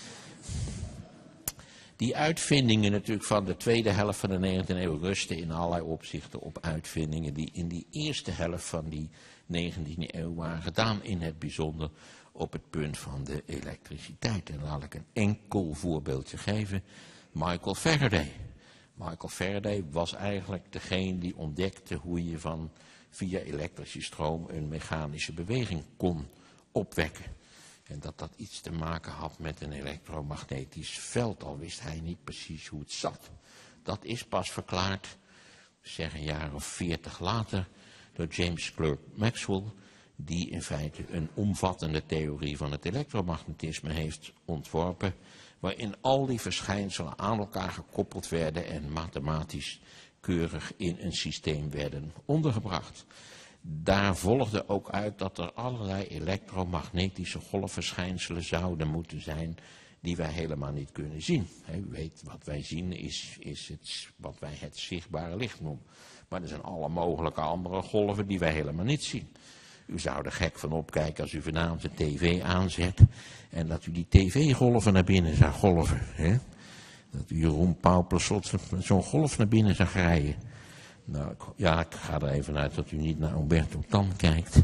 Die uitvindingen natuurlijk van de tweede helft van de negentiende eeuw rusten in allerlei opzichten op uitvindingen die in die eerste helft van die negentiende eeuw waren gedaan. In het bijzonder op het punt van de elektriciteit. En laat ik een enkel voorbeeldje geven. Michael Faraday. Michael Faraday was eigenlijk degene die ontdekte hoe je van via elektrische stroom een mechanische beweging kon opwekken. En dat dat iets te maken had met een elektromagnetisch veld, al wist hij niet precies hoe het zat. Dat is pas verklaard, zeg een jaar of veertig later, door James Clerk Maxwell, die in feite een omvattende theorie van het elektromagnetisme heeft ontworpen, waarin al die verschijnselen aan elkaar gekoppeld werden en mathematisch keurig in een systeem werden ondergebracht. Daar volgde ook uit dat er allerlei elektromagnetische golfverschijnselen zouden moeten zijn die wij helemaal niet kunnen zien. U weet, wat wij zien is, is het, wat wij het zichtbare licht noemen. Maar er zijn alle mogelijke andere golven die wij helemaal niet zien. U zou er gek van opkijken als u vanavond de tv aanzet en dat u die tv-golven naar binnen zou golven. Hè? Dat u Jeroen Pauw plots met zo'n golf naar binnen zou rijden. Nou, ja, ik ga er even uit dat u niet naar Umberto Tan kijkt.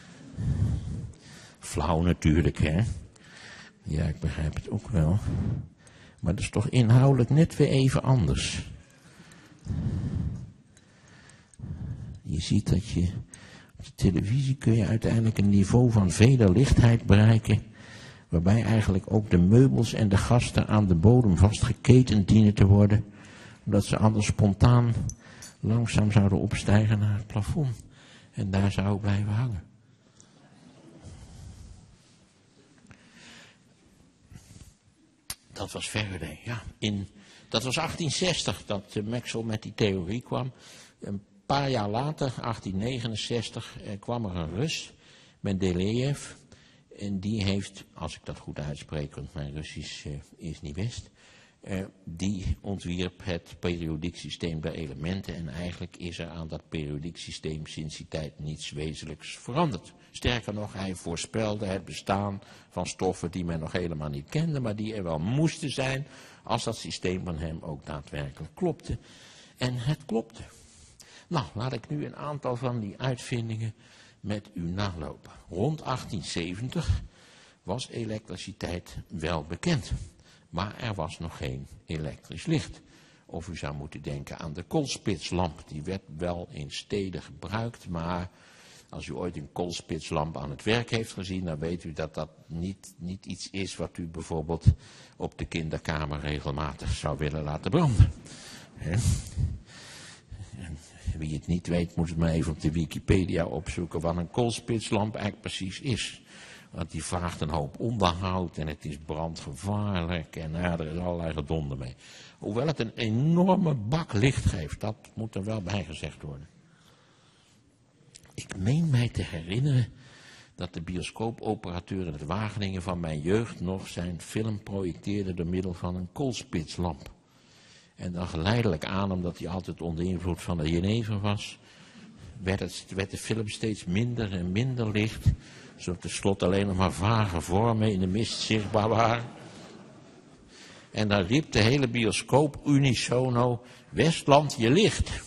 Flauw natuurlijk, hè. Ja, ik begrijp het ook wel. Maar dat is toch inhoudelijk net weer even anders. Je ziet dat je op de televisie kun je uiteindelijk een niveau van vederlichtheid bereiken, waarbij eigenlijk ook de meubels en de gasten aan de bodem vastgeketend dienen te worden, omdat ze anders spontaan langzaam zouden opstijgen naar het plafond. En daar zou ik blijven hangen. Dat was Faraday, ja. In, dat was achttien zestig dat uh, Maxwell met die theorie kwam. Een paar jaar later, achttien negenenzestig, uh, kwam er een Rus, Mendeleev. En die heeft, als ik dat goed uitspreek, want mijn Russisch uh, is niet best, Uh, die ontwierp het periodiek systeem der elementen en eigenlijk is er aan dat periodiek systeem sinds die tijd niets wezenlijks veranderd. Sterker nog, hij voorspelde het bestaan van stoffen die men nog helemaal niet kende, maar die er wel moesten zijn als dat systeem van hem ook daadwerkelijk klopte. En het klopte. Nou, laat ik nu een aantal van die uitvindingen met u nalopen. Rond achttien zeventig was elektriciteit wel bekend. Maar er was nog geen elektrisch licht. Of u zou moeten denken aan de koolspitslamp. Die werd wel in steden gebruikt, maar als u ooit een koolspitslamp aan het werk heeft gezien, dan weet u dat dat niet, niet iets is wat u bijvoorbeeld op de kinderkamer regelmatig zou willen laten branden. He? En wie het niet weet, moet het maar even op de Wikipedia opzoeken wat een koolspitslamp eigenlijk precies is. Want die vraagt een hoop onderhoud en het is brandgevaarlijk en nou ja, er is allerlei gedonder mee. Hoewel het een enorme bak licht geeft, dat moet er wel bij gezegd worden. Ik meen mij te herinneren dat de bioscoopoperateur in het Wageningen van mijn jeugd nog zijn film projecteerde door middel van een koolspitslamp. En dan geleidelijk aan, omdat hij altijd onder invloed van de jenever was, werd, het, werd de film steeds minder en minder licht, zodat tenslotte alleen nog maar vage vormen in de mist zichtbaar waren. En dan riep de hele bioscoop unisono, Westland, je licht.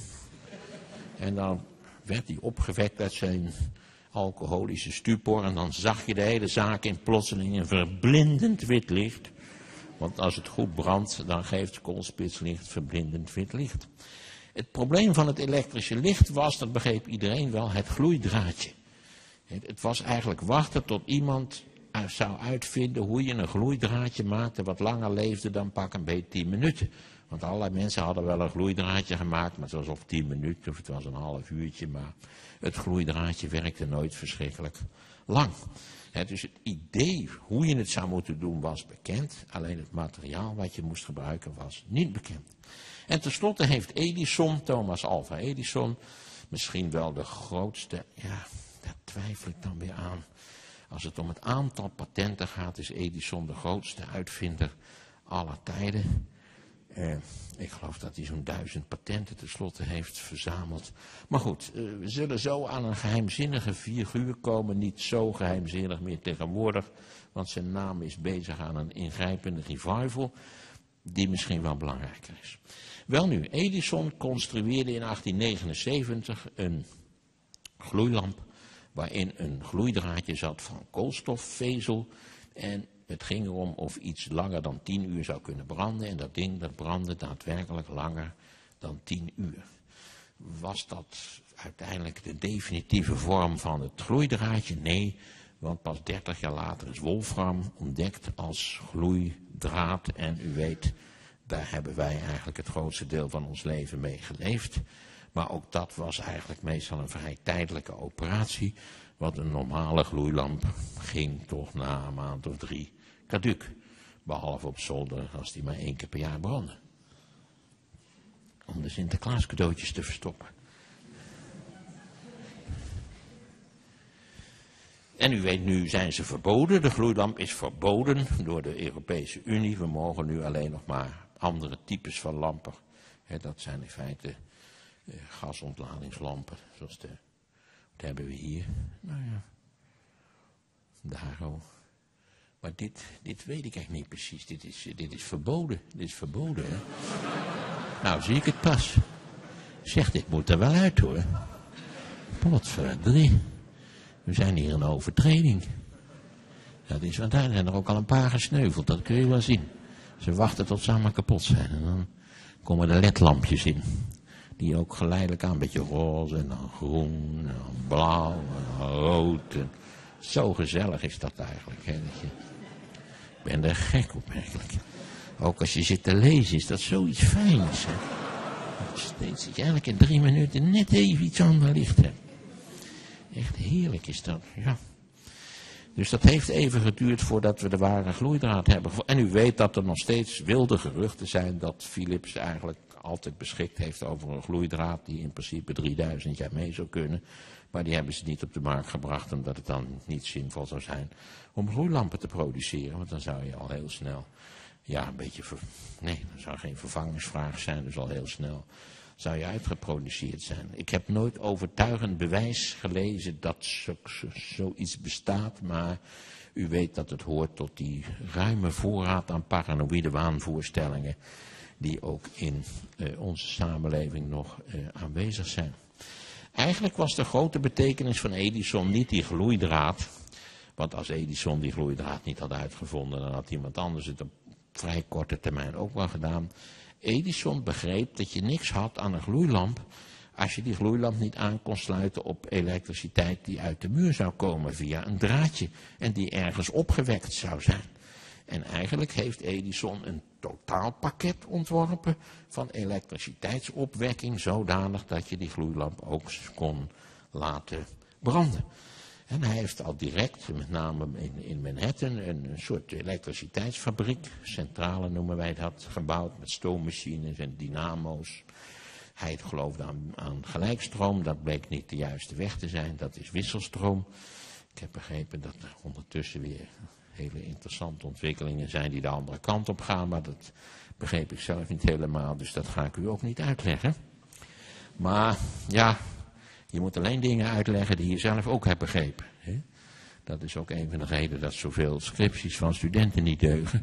En dan werd hij opgewekt uit zijn alcoholische stupor en dan zag je de hele zaak in plotseling een verblindend wit licht. Want als het goed brandt, dan geeft koolspitslicht verblindend wit licht. Het probleem van het elektrische licht was, dat begreep iedereen wel, het gloeidraadje. Het was eigenlijk wachten tot iemand zou uitvinden hoe je een gloeidraadje maakte wat langer leefde dan pak een beetje tien minuten. Want allerlei mensen hadden wel een gloeidraadje gemaakt, maar het was of tien minuten of het was een half uurtje, maar het gloeidraadje werkte nooit verschrikkelijk lang. He, dus het idee hoe je het zou moeten doen was bekend, alleen het materiaal wat je moest gebruiken was niet bekend. En tenslotte heeft Edison, Thomas Alva Edison, misschien wel de grootste, ja, daar twijfel ik dan weer aan. Als het om het aantal patenten gaat, is Edison de grootste uitvinder aller tijden. Uh, ik geloof dat hij zo'n duizend patenten tenslotte heeft verzameld. Maar goed, uh, we zullen zo aan een geheimzinnige figuur komen. Niet zo geheimzinnig meer tegenwoordig. Want zijn naam is bezig aan een ingrijpende revival. Die misschien wel belangrijker is. Welnu, Edison construeerde in achttien negenenzeventig een gloeilamp. Waarin een gloeidraadje zat van koolstofvezel. En het ging erom of iets langer dan tien uur zou kunnen branden. En dat ding dat brandde daadwerkelijk langer dan tien uur. Was dat uiteindelijk de definitieve vorm van het gloeidraadje? Nee, want pas dertig jaar later is wolfram ontdekt als gloeidraad. En u weet, daar hebben wij eigenlijk het grootste deel van ons leven mee geleefd. Maar ook dat was eigenlijk meestal een vrij tijdelijke operatie. Want een normale gloeilamp ging toch na een maand of drie caduc. Behalve op zolder als die maar één keer per jaar brandde. Om de Sinterklaas cadeautjes te verstoppen. En u weet, nu zijn ze verboden. De gloeilamp is verboden door de Europese Unie. We mogen nu alleen nog maar andere types van lampen. He, dat zijn in feite eh, gasontladingslampen. Zoals de, wat hebben we hier? Nou ja, daar ook. Maar dit, dit weet ik echt niet precies. Dit is, dit is verboden. Dit is verboden, hè. Nou, zie ik het pas. Zeg, dit moet er wel uit, hoor. Potverdrie. We zijn hier een overtreding. Dat is, want daar zijn er ook al een paar gesneuveld. Dat kun je wel zien. Ze wachten tot ze allemaal kapot zijn. En dan komen er ledlampjes in. Die ook geleidelijk aan een beetje roze en dan groen en dan blauw en dan rood. En zo gezellig is dat eigenlijk. Hè? Dat je, ik ben er gek op eigenlijk. Ook als je zit te lezen is dat zoiets fijns. Hè? Steeds dat je eigenlijk in drie minuten net even iets ander licht hebt. Echt heerlijk is dat, ja. Dus dat heeft even geduurd voordat we de ware gloeidraad hebben. En u weet dat er nog steeds wilde geruchten zijn dat Philips eigenlijk altijd beschikt heeft over een gloeidraad die in principe drieduizend jaar mee zou kunnen. Maar die hebben ze niet op de markt gebracht omdat het dan niet zinvol zou zijn om gloeilampen te produceren. Want dan zou je al heel snel, ja een beetje, ver, nee, dan zou geen vervangingsvraag zijn, dus al heel snel zou je uitgeproduceerd zijn. Ik heb nooit overtuigend bewijs gelezen dat zo, zo, zoiets bestaat, maar u weet dat het hoort tot die ruime voorraad aan paranoïde waanvoorstellingen die ook in uh, onze samenleving nog uh, aanwezig zijn. Eigenlijk was de grote betekenis van Edison niet die gloeidraad, want als Edison die gloeidraad niet had uitgevonden, dan had iemand anders het op vrij korte termijn ook wel gedaan. Edison begreep dat je niks had aan een gloeilamp als je die gloeilamp niet aan kon sluiten op elektriciteit die uit de muur zou komen via een draadje en die ergens opgewekt zou zijn. En eigenlijk heeft Edison een totaalpakket ontworpen van elektriciteitsopwekking zodanig dat je die gloeilamp ook kon laten branden. En hij heeft al direct, met name in, in Manhattan, een, een soort elektriciteitsfabriek, centrale noemen wij dat, gebouwd met stoommachines en dynamo's. Hij geloofde aan, aan gelijkstroom, dat bleek niet de juiste weg te zijn, dat is wisselstroom. Ik heb begrepen dat er ondertussen weer hele interessante ontwikkelingen zijn die de andere kant op gaan, maar dat begreep ik zelf niet helemaal, dus dat ga ik u ook niet uitleggen. Maar ja, je moet alleen dingen uitleggen die je zelf ook hebt begrepen. Hè? Dat is ook een van de redenen dat zoveel scripties van studenten niet deugen.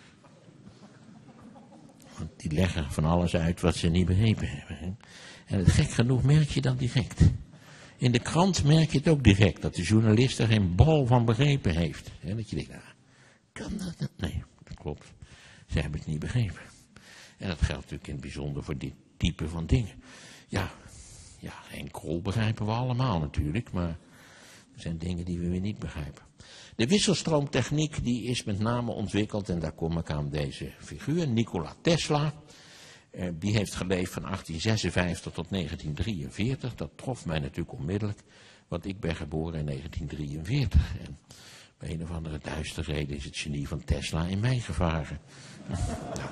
Want die leggen van alles uit wat ze niet begrepen hebben. Hè? En het gek genoeg merk je dat direct. In de krant merk je het ook direct, dat de journalist er geen bal van begrepen heeft. Hè? Dat je denkt, ah, kan dat? Nee, dat klopt. Ze hebben het niet begrepen. En dat geldt natuurlijk in het bijzonder voor dit type van dingen. Ja, ja, geen krol begrijpen we allemaal natuurlijk, maar er zijn dingen die we weer niet begrijpen. De wisselstroomtechniek die is met name ontwikkeld, en daar kom ik aan deze figuur, Nikola Tesla. Eh, die heeft geleefd van achttien zesenvijftig tot negentien drieënveertig. Dat trof mij natuurlijk onmiddellijk, want ik ben geboren in negentien drieënveertig. En bij een of andere duistere reden is het genie van Tesla in mij gevaren. Nou.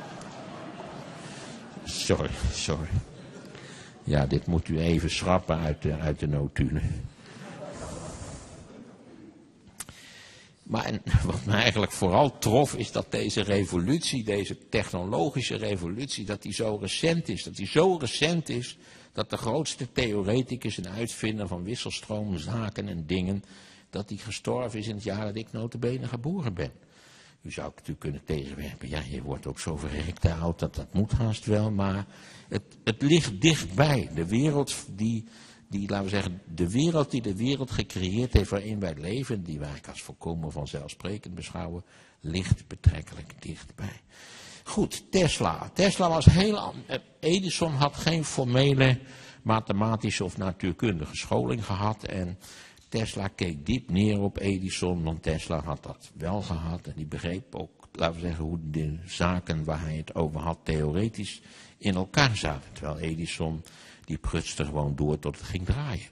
Sorry, sorry. Ja, dit moet u even schrappen uit de, uit de notulen. Maar en, wat me eigenlijk vooral trof is dat deze revolutie, deze technologische revolutie, dat die zo recent is. Dat die zo recent is dat de grootste theoreticus en uitvinder van wisselstroomzaken en dingen, dat die gestorven is in het jaar dat ik nota bene geboren ben. U zou natuurlijk kunnen tegenwerpen, ja, je wordt ook zo verrekte oud, dat dat moet haast wel, maar het, het ligt dichtbij. De wereld die, die, laten we zeggen, de wereld die de wereld gecreëerd heeft waarin wij leven, die wij als volkomen vanzelfsprekend beschouwen, ligt betrekkelijk dichtbij. Goed, Tesla. Tesla was heel, Edison had geen formele mathematische of natuurkundige scholing gehad en Tesla keek diep neer op Edison, want Tesla had dat wel gehad en die begreep ook, laten we zeggen, hoe de zaken waar hij het over had theoretisch in elkaar zaten. Terwijl Edison, die prutste gewoon door tot het ging draaien.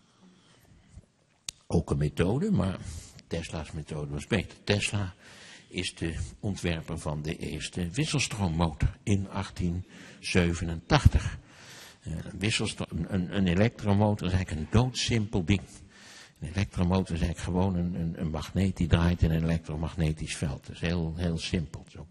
Ook een methode, maar Tesla's methode was beter. Tesla is de ontwerper van de eerste wisselstroommotor in achttien zevenentachtig. Een, wisselstroom, een, een elektromotor is eigenlijk een doodsimpel ding. Een elektromotor is eigenlijk gewoon een, een, een magneet die draait in een elektromagnetisch veld. Dat is heel, heel simpel. Zo.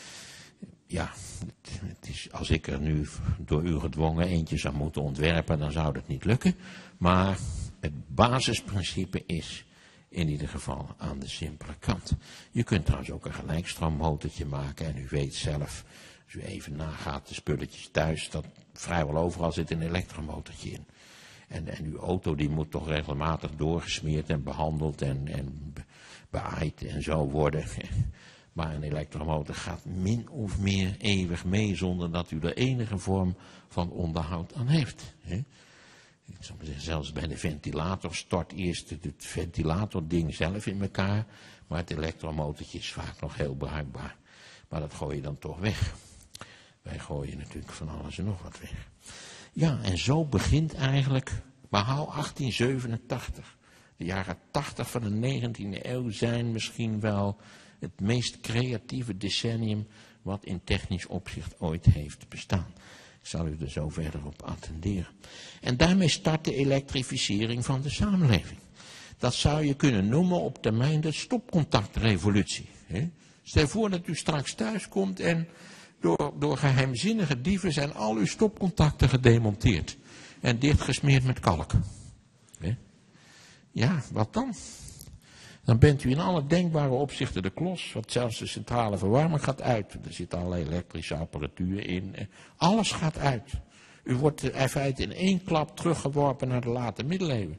Ja, het, het is, als ik er nu door u gedwongen eentje zou moeten ontwerpen, dan zou dat niet lukken. Maar het basisprincipe is in ieder geval aan de simpele kant. Je kunt trouwens ook een gelijkstroommotortje maken en u weet zelf, als u even nagaat de spulletjes thuis, dat vrijwel overal zit een elektromotortje in. En, en uw auto die moet toch regelmatig doorgesmeerd en behandeld en, en be, beaaid en zo worden. Maar een elektromotor gaat min of meer eeuwig mee zonder dat u er enige vorm van onderhoud aan heeft. Hè? Ik zou maar zeggen, zelfs bij de ventilator stort eerst het ventilatording zelf in elkaar, maar het elektromotortje is vaak nog heel bruikbaar. Maar dat gooi je dan toch weg. Wij gooien natuurlijk van alles en nog wat weg. Ja, en zo begint eigenlijk, maar hou achttien zevenentachtig. De jaren tachtig van de negentiende eeuw zijn misschien wel het meest creatieve decennium wat in technisch opzicht ooit heeft bestaan. Ik zal u er zo verder op attenderen. En daarmee start de elektrificering van de samenleving. Dat zou je kunnen noemen op termijn de stopcontactrevolutie. Hè? Stel voor dat u straks thuis komt en door, door geheimzinnige dieven zijn al uw stopcontacten gedemonteerd. En dichtgesmeerd met kalk. Hè? Ja, wat dan? Dan bent u in alle denkbare opzichten de klos, want zelfs de centrale verwarming gaat uit. Er zit allerlei elektrische apparatuur in. Alles gaat uit. U wordt in feite in één klap teruggeworpen naar de late middeleeuwen.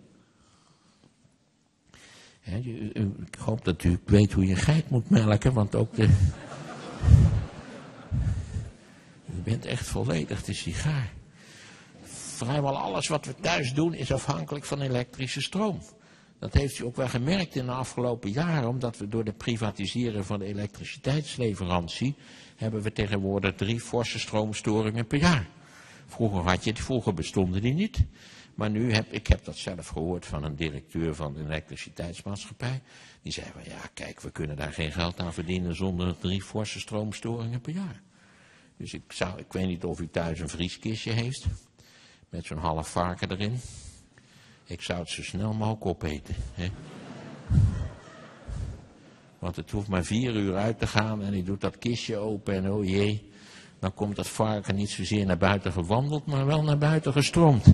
He, u, u, ik hoop dat u weet hoe je een geit moet melken, want ook de... U bent echt volledig de sigaar. Vrijwel alles wat we thuis doen is afhankelijk van elektrische stroom. Dat heeft u ook wel gemerkt in de afgelopen jaren, omdat we door de privatiseren van de elektriciteitsleverantie hebben we tegenwoordig drie forse stroomstoringen per jaar. Vroeger had je het, vroeger bestonden die niet. Maar nu heb ik heb dat zelf gehoord van een directeur van de elektriciteitsmaatschappij. Die zei van ja, kijk, we kunnen daar geen geld aan verdienen zonder drie forse stroomstoringen per jaar. Dus ik, zou, ik weet niet of u thuis een vrieskistje heeft, met zo'n half varken erin. Ik zou het zo snel mogelijk opeten. Hè? Want het hoeft maar vier uur uit te gaan en hij doet dat kistje open en oh jee, dan komt dat varken niet zozeer naar buiten gewandeld, maar wel naar buiten gestroomd.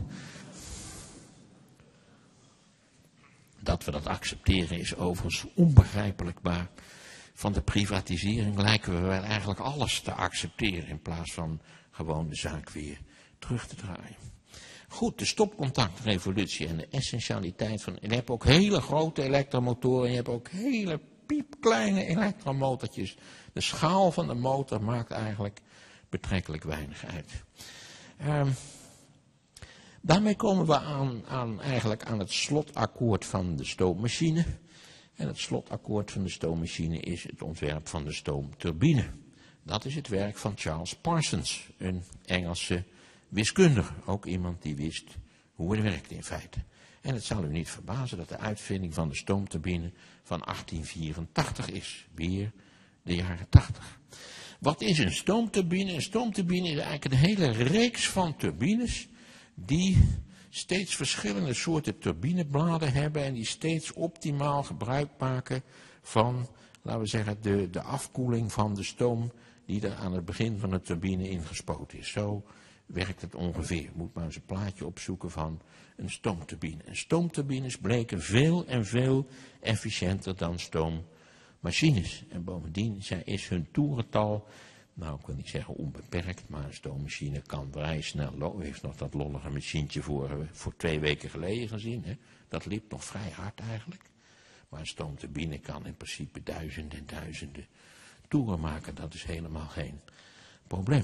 Dat we dat accepteren is overigens onbegrijpelijk, maar van de privatisering lijken we wel eigenlijk alles te accepteren in plaats van gewoon de zaak weer terug te draaien. Goed, de stopcontactrevolutie en de essentialiteit van... En je hebt ook hele grote elektromotoren, je hebt ook hele piepkleine elektromotortjes. De schaal van de motor maakt eigenlijk betrekkelijk weinig uit. Um, daarmee komen we aan, aan, eigenlijk aan het slotakkoord van de stoommachine. En het slotakkoord van de stoommachine is het ontwerp van de stoomturbine. Dat is het werk van Charles Parsons, een Engelse wiskundige. Ook iemand die wist hoe het werkte in feite. En het zal u niet verbazen dat de uitvinding van de stoomturbine van achttien vierentachtig is. Weer de jaren tachtig. Wat is een stoomturbine? Een stoomturbine is eigenlijk een hele reeks van turbines die steeds verschillende soorten turbinebladen hebben en die steeds optimaal gebruik maken van, laten we zeggen, de, de afkoeling van de stoom die er aan het begin van de turbine ingespoten is. Zo werkt het ongeveer. Je moet maar eens een plaatje opzoeken van een stoomturbine. En stoomturbines bleken veel en veel efficiënter dan stoommachines. En bovendien is hun toerental, nou ik wil niet zeggen onbeperkt, maar een stoommachine kan vrij snel lopen. U heeft nog dat lollige machientje voor, voor twee weken geleden gezien. Hè? Dat liep nog vrij hard eigenlijk. Maar een stoomturbine kan in principe duizenden en duizenden toeren maken. Dat is helemaal geen probleem.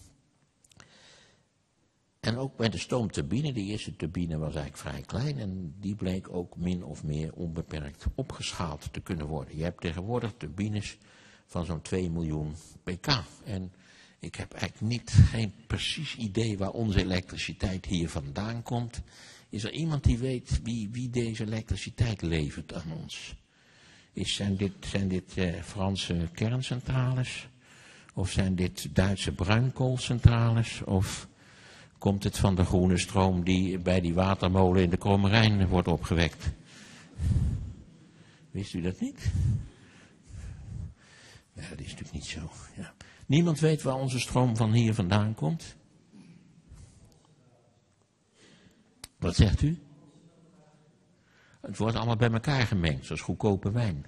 En ook bij de stoomturbine, de eerste turbine was eigenlijk vrij klein en die bleek ook min of meer onbeperkt opgeschaald te kunnen worden. Je hebt tegenwoordig turbines van zo'n twee miljoen pk. En ik heb eigenlijk niet, geen precies idee waar onze elektriciteit hier vandaan komt. Is er iemand die weet wie, wie deze elektriciteit levert aan ons? Is, zijn dit, zijn dit eh, Franse kerncentrales? Of zijn dit Duitse bruinkoolcentrales? Of komt het van de groene stroom die bij die watermolen in de Kromme Rijn wordt opgewekt? Wist u dat niet? Ja, dat is natuurlijk niet zo. Ja. Niemand weet waar onze stroom van hier vandaan komt? Wat zegt u? Het wordt allemaal bij elkaar gemengd, zoals goedkope wijn.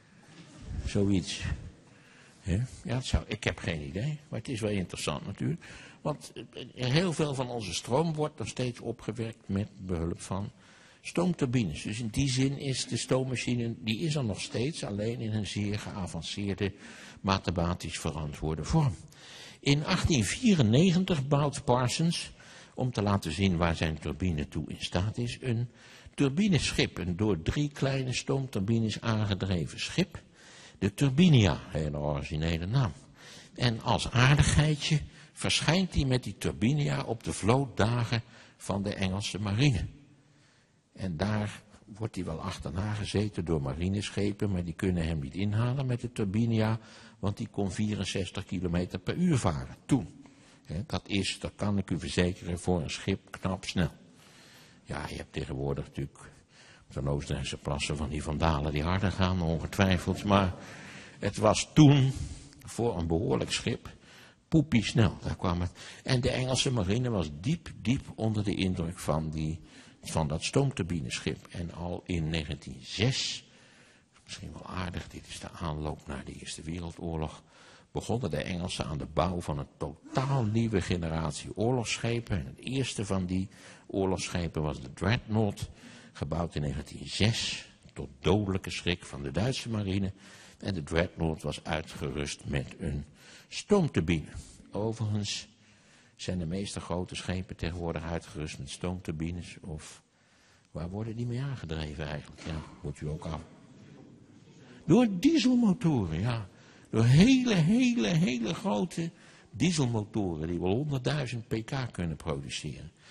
Zoiets. Ja, dat zou, ik heb geen idee, maar het is wel interessant natuurlijk. Want heel veel van onze stroom wordt nog steeds opgewekt met behulp van stoomturbines. Dus in die zin is de stoommachine, die is er nog steeds, alleen in een zeer geavanceerde, mathematisch verantwoorde vorm. In achttien vierennegentig bouwt Parsons, om te laten zien waar zijn turbine toe in staat is, een turbineschip, een door drie kleine stoomturbines aangedreven schip. De Turbinia, hele originele naam. En als aardigheidje verschijnt hij met die Turbinia op de vlootdagen van de Engelse marine. En daar wordt hij wel achterna gezeten door marineschepen, maar die kunnen hem niet inhalen met de Turbinia, want die kon vierenzestig kilometer per uur varen, toen. He, dat is, dat kan ik u verzekeren, voor een schip knap snel. Ja, je hebt tegenwoordig natuurlijk op de Oostenrijkse plassen van die vandalen die harder gaan, ongetwijfeld, maar het was toen voor een behoorlijk schip poepie snel. Daar kwam het. En de Engelse marine was diep, diep onder de indruk van, die, van dat stoomturbineschip. En al in negentien nul zes, misschien wel aardig, dit is de aanloop naar de Eerste Wereldoorlog, begonnen de Engelsen aan de bouw van een totaal nieuwe generatie oorlogsschepen. En het eerste van die oorlogsschepen was de Dreadnought, gebouwd in negentien nul zes, tot dodelijke schrik van de Duitse marine. En de Dreadnought was uitgerust met een stoomturbine. Overigens zijn de meeste grote schepen tegenwoordig uitgerust met stoomturbines. Of waar worden die mee aangedreven eigenlijk? Ja, wordt u ook af. Door dieselmotoren, ja. Door hele, hele, hele grote dieselmotoren die wel honderdduizend pk kunnen produceren.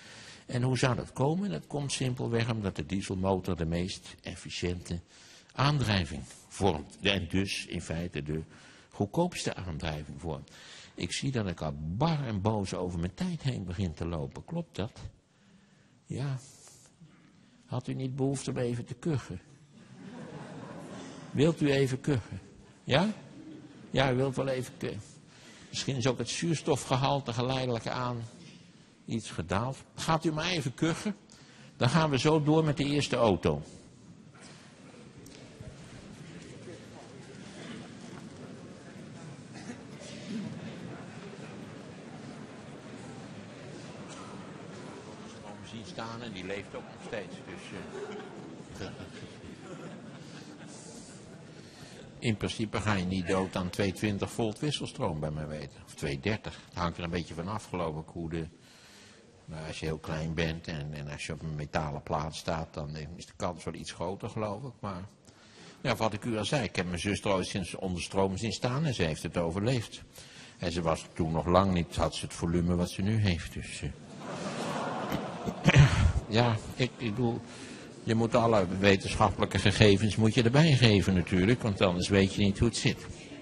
En hoe zou dat komen? Dat komt simpelweg omdat de dieselmotor de meest efficiënte aandrijving vormt. En dus in feite de goedkoopste aandrijving vormt. Ik zie dat ik al bar en boos over mijn tijd heen begin te lopen. Klopt dat? Ja. Had u niet behoefte om even te kuchen? Wilt u even kuchen? Ja? Ja, u wilt wel even kuchen. Misschien is ook het zuurstofgehalte geleidelijk aan iets gedaald. Gaat u maar even kuchen. Dan gaan we zo door met de eerste auto. Zien staan en die leeft ook nog steeds. Dus, uh, in principe ga je niet dood aan tweehonderdtwintig volt wisselstroom bij mij weten. Of tweehonderddertig. Het hangt er een beetje vanaf geloof ik hoe de... Maar als je heel klein bent en, en als je op een metalen plaat staat, dan is de kans wel iets groter geloof ik. Maar ja, wat ik u al zei, ik heb mijn zuster ooit sinds onder stroom zien staan en ze heeft het overleefd. En ze was toen nog lang niet, had ze het volume wat ze nu heeft. Dus uh, ja, ik, ik bedoel, je moet alle wetenschappelijke gegevens moet je erbij geven natuurlijk, want anders weet je niet hoe het zit.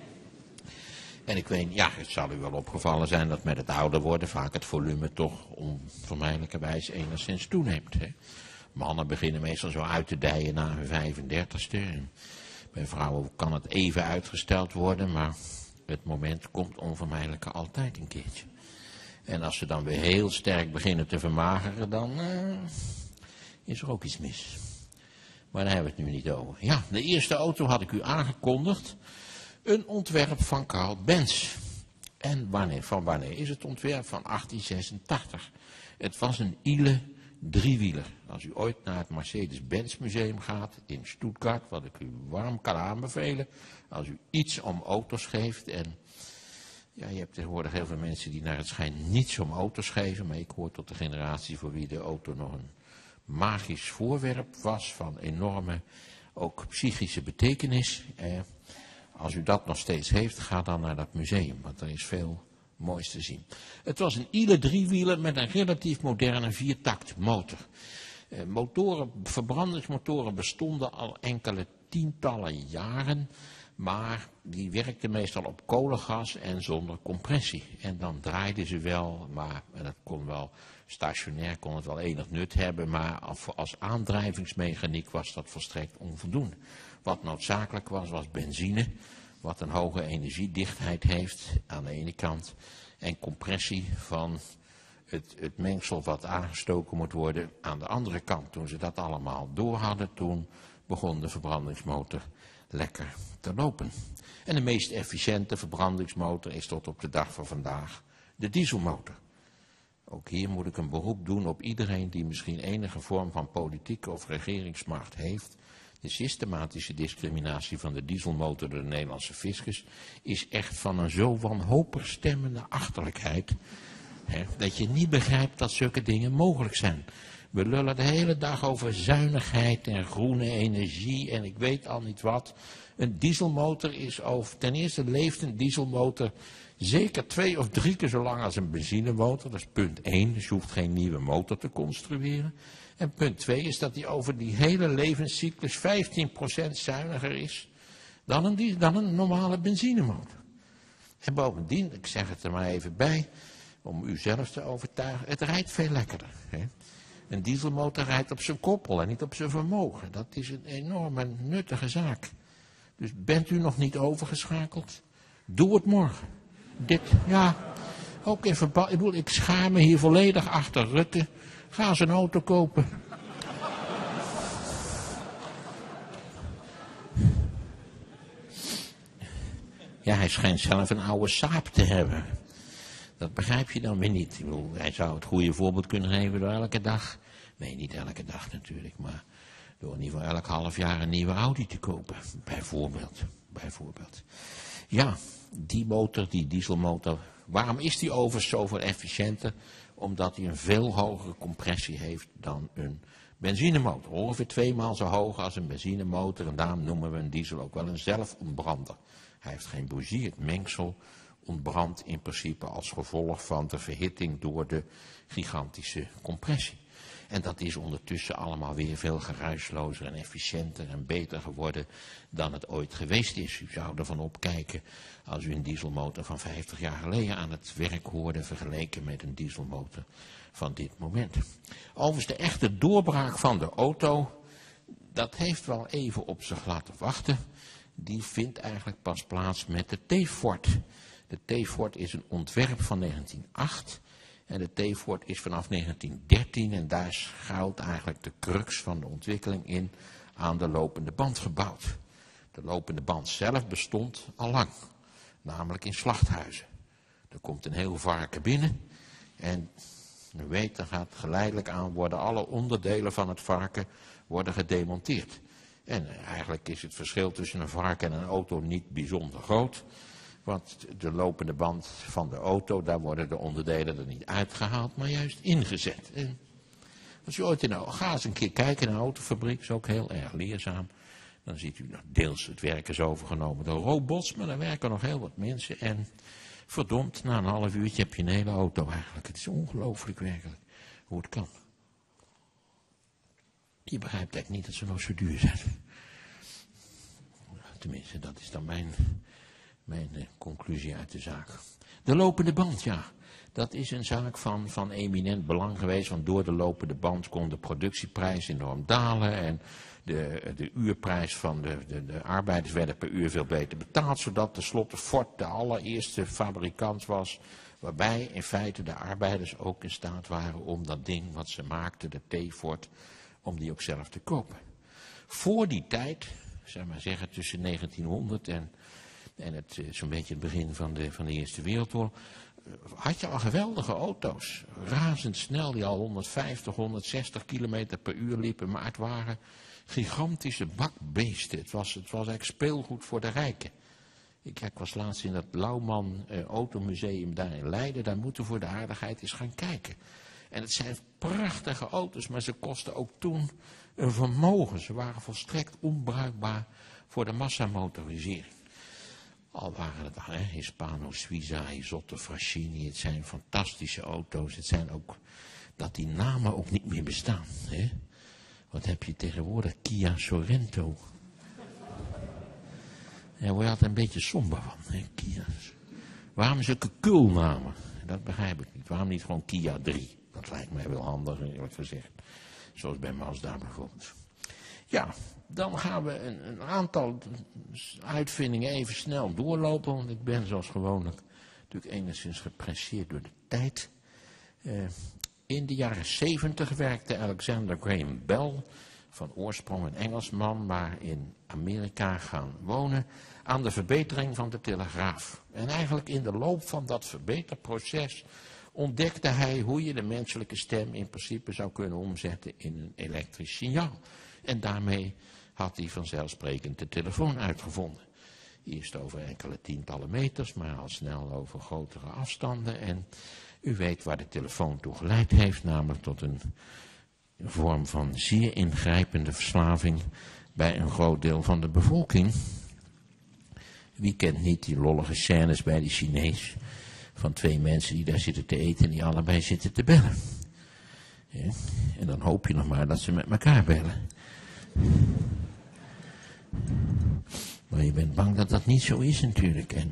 En ik weet, ja, het zal u wel opgevallen zijn dat met het ouder worden vaak het volume toch onvermijdelijkerwijs enigszins toeneemt. Hè. Mannen beginnen meestal zo uit te dijen na hun vijfendertigste. En bij vrouwen kan het even uitgesteld worden, maar het moment komt onvermijdelijk altijd een keertje. En als ze dan weer heel sterk beginnen te vermageren, dan uh, is er ook iets mis. Maar daar hebben we het nu niet over. Ja, de eerste auto had ik u aangekondigd. Een ontwerp van Carl Benz. En wanneer, van wanneer is het ontwerp? Van achttien zesentachtig. Het was een Ile driewieler. Als u ooit naar het Mercedes-Benz museum gaat in Stuttgart, wat ik u warm kan aanbevelen. Als u iets om auto's geeft en... Ja, je hebt tegenwoordig heel veel mensen die naar het schijn niets om auto's geven, maar ik hoor tot de generatie voor wie de auto nog een magisch voorwerp was van enorme, ook psychische betekenis. Eh, als u dat nog steeds heeft, ga dan naar dat museum, want er is veel moois te zien. Het was een Ile driewieler met een relatief moderne viertakt motor. Eh, motoren, verbrandingsmotoren bestonden al enkele tientallen jaren. Maar die werkte meestal op kolengas en zonder compressie. En dan draaiden ze wel, maar en dat kon wel, stationair kon het wel enig nut hebben, maar als aandrijvingsmechaniek was dat volstrekt onvoldoende. Wat noodzakelijk was, was benzine, wat een hoge energiedichtheid heeft aan de ene kant, en compressie van het, het mengsel wat aangestoken moet worden aan de andere kant. Toen ze dat allemaal door hadden, toen begon de verbrandingsmotor lekker te lopen. En de meest efficiënte verbrandingsmotor is tot op de dag van vandaag de dieselmotor. Ook hier moet ik een beroep doen op iedereen die misschien enige vorm van politieke of regeringsmacht heeft. De systematische discriminatie van de dieselmotor door de Nederlandse fiscus is echt van een zo wanhopig stemmende achterlijkheid, hè, dat je niet begrijpt dat zulke dingen mogelijk zijn. We lullen de hele dag over zuinigheid en groene energie en ik weet al niet wat. Een dieselmotor is over, ten eerste leeft een dieselmotor zeker twee of drie keer zo lang als een benzinemotor. Dat is punt één, dus je hoeft geen nieuwe motor te construeren. En punt twee is dat die over die hele levenscyclus vijftien procent zuiniger is dan een, dan een normale benzinemotor. En bovendien, ik zeg het er maar even bij, om u zelf te overtuigen, het rijdt veel lekkerder. Hè? Een dieselmotor rijdt op zijn koppel en niet op zijn vermogen. Dat is een enorme nuttige zaak. Dus bent u nog niet overgeschakeld? Doe het morgen. Dit, ja, ook in verband, ik bedoel, ik schaar me hier volledig achter Rutte. Ga eens een auto kopen. Ja, hij schijnt zelf een oude Saab te hebben. Dat begrijp je dan weer niet. Ik bedoel, hij zou het goede voorbeeld kunnen geven door elke dag. Nee, niet elke dag natuurlijk, maar door in ieder geval elk half jaar een nieuwe Audi te kopen. Bijvoorbeeld. Bijvoorbeeld. Ja, die motor, die dieselmotor. Waarom is die overigens zoveel efficiënter? Omdat hij een veel hogere compressie heeft dan een benzinemotor. Ongeveer tweemaal zo hoog als een benzinemotor. En daarom noemen we een diesel ook wel een zelfontbrander. Hij heeft geen bougie, het mengsel ontbrandt in principe als gevolg van de verhitting door de gigantische compressie. En dat is ondertussen allemaal weer veel geruislozer en efficiënter en beter geworden dan het ooit geweest is. U zou ervan opkijken als u een dieselmotor van vijftig jaar geleden aan het werk hoorde vergeleken met een dieselmotor van dit moment. Overigens, de echte doorbraak van de auto, dat heeft wel even op zich laten wachten. Die vindt eigenlijk pas plaats met de T-Ford. De T-Ford is een ontwerp van negentien nul acht en de T-Ford is vanaf negentien dertien en daar schuilt eigenlijk de crux van de ontwikkeling in aan de lopende band gebouwd. De lopende band zelf bestond al lang, namelijk in slachthuizen. Er komt een heel varken binnen en u weet, dan gaat geleidelijk aan worden alle onderdelen van het varken worden gedemonteerd. En eigenlijk is het verschil tussen een varken en een auto niet bijzonder groot. Want de lopende band van de auto, daar worden de onderdelen er niet uitgehaald, maar juist ingezet. En als u ooit in een, ga eens een keer kijken naar een autofabriek, is ook heel erg leerzaam. Dan ziet u nog deels het werk is overgenomen door robots, maar er werken nog heel wat mensen. En verdomd, na een half uurtje heb je een hele auto eigenlijk. Het is ongelooflijk werkelijk hoe het kan. Je begrijpt eigenlijk niet dat ze nog zo duur zijn. Tenminste, dat is dan mijn, mijn uh, conclusie uit de zaak. De lopende band, ja. Dat is een zaak van, van eminent belang geweest, want door de lopende band kon de productieprijs enorm dalen en de, de uurprijs van de, de, de arbeiders werden per uur veel beter betaald, zodat tenslotte Ford de allereerste fabrikant was, waarbij in feite de arbeiders ook in staat waren om dat ding wat ze maakten, de T-Ford, om die ook zelf te kopen. Voor die tijd, zeg maar zeggen tussen negentienhonderd en, en het, zo'n beetje het begin van de, van de Eerste Wereldoorlog, had je al geweldige auto's, razendsnel, die al honderdvijftig, honderdzestig kilometer per uur liepen, maar het waren gigantische bakbeesten. Het was, het was eigenlijk speelgoed voor de rijken. Ik, ik was laatst in dat Lauwman eh, Automuseum daar in Leiden, daar moeten we voor de aardigheid eens gaan kijken. En het zijn prachtige auto's, maar ze kosten ook toen een vermogen. Ze waren volstrekt onbruikbaar voor de massamotorisering. Al waren het hè, Hispano Suiza, Isotta Fraschini, het zijn fantastische auto's. Het zijn ook, dat die namen ook niet meer bestaan. Hè? Wat heb je tegenwoordig? Kia Sorento. Daar word je altijd een beetje somber van, hè? Kia's. Waarom zulke kulnamen? Dat begrijp ik niet. Waarom niet gewoon Kia drie? Dat lijkt mij wel handig, eerlijk gezegd. Zoals bij Mazda bijvoorbeeld. Ja, dan gaan we een, een aantal uitvindingen even snel doorlopen. Want ik ben zoals gewoonlijk natuurlijk enigszins gepresseerd door de tijd. Uh, in de jaren zeventig werkte Alexander Graham Bell, van oorsprong een Engelsman, maar in Amerika gaan wonen, aan de verbetering van de telegraaf. En eigenlijk in de loop van dat verbeterproces ontdekte hij hoe je de menselijke stem in principe zou kunnen omzetten in een elektrisch signaal. En daarmee had hij vanzelfsprekend de telefoon uitgevonden. Eerst over enkele tientallen meters, maar al snel over grotere afstanden. En u weet waar de telefoon toe geleid heeft, namelijk tot een vorm van zeer ingrijpende verslaving bij een groot deel van de bevolking. Wie kent niet die lollige scènes bij die Chinees van twee mensen die daar zitten te eten en die allebei zitten te bellen. Ja, en dan hoop je nog maar dat ze met elkaar bellen. Maar je bent bang dat dat niet zo is natuurlijk. En,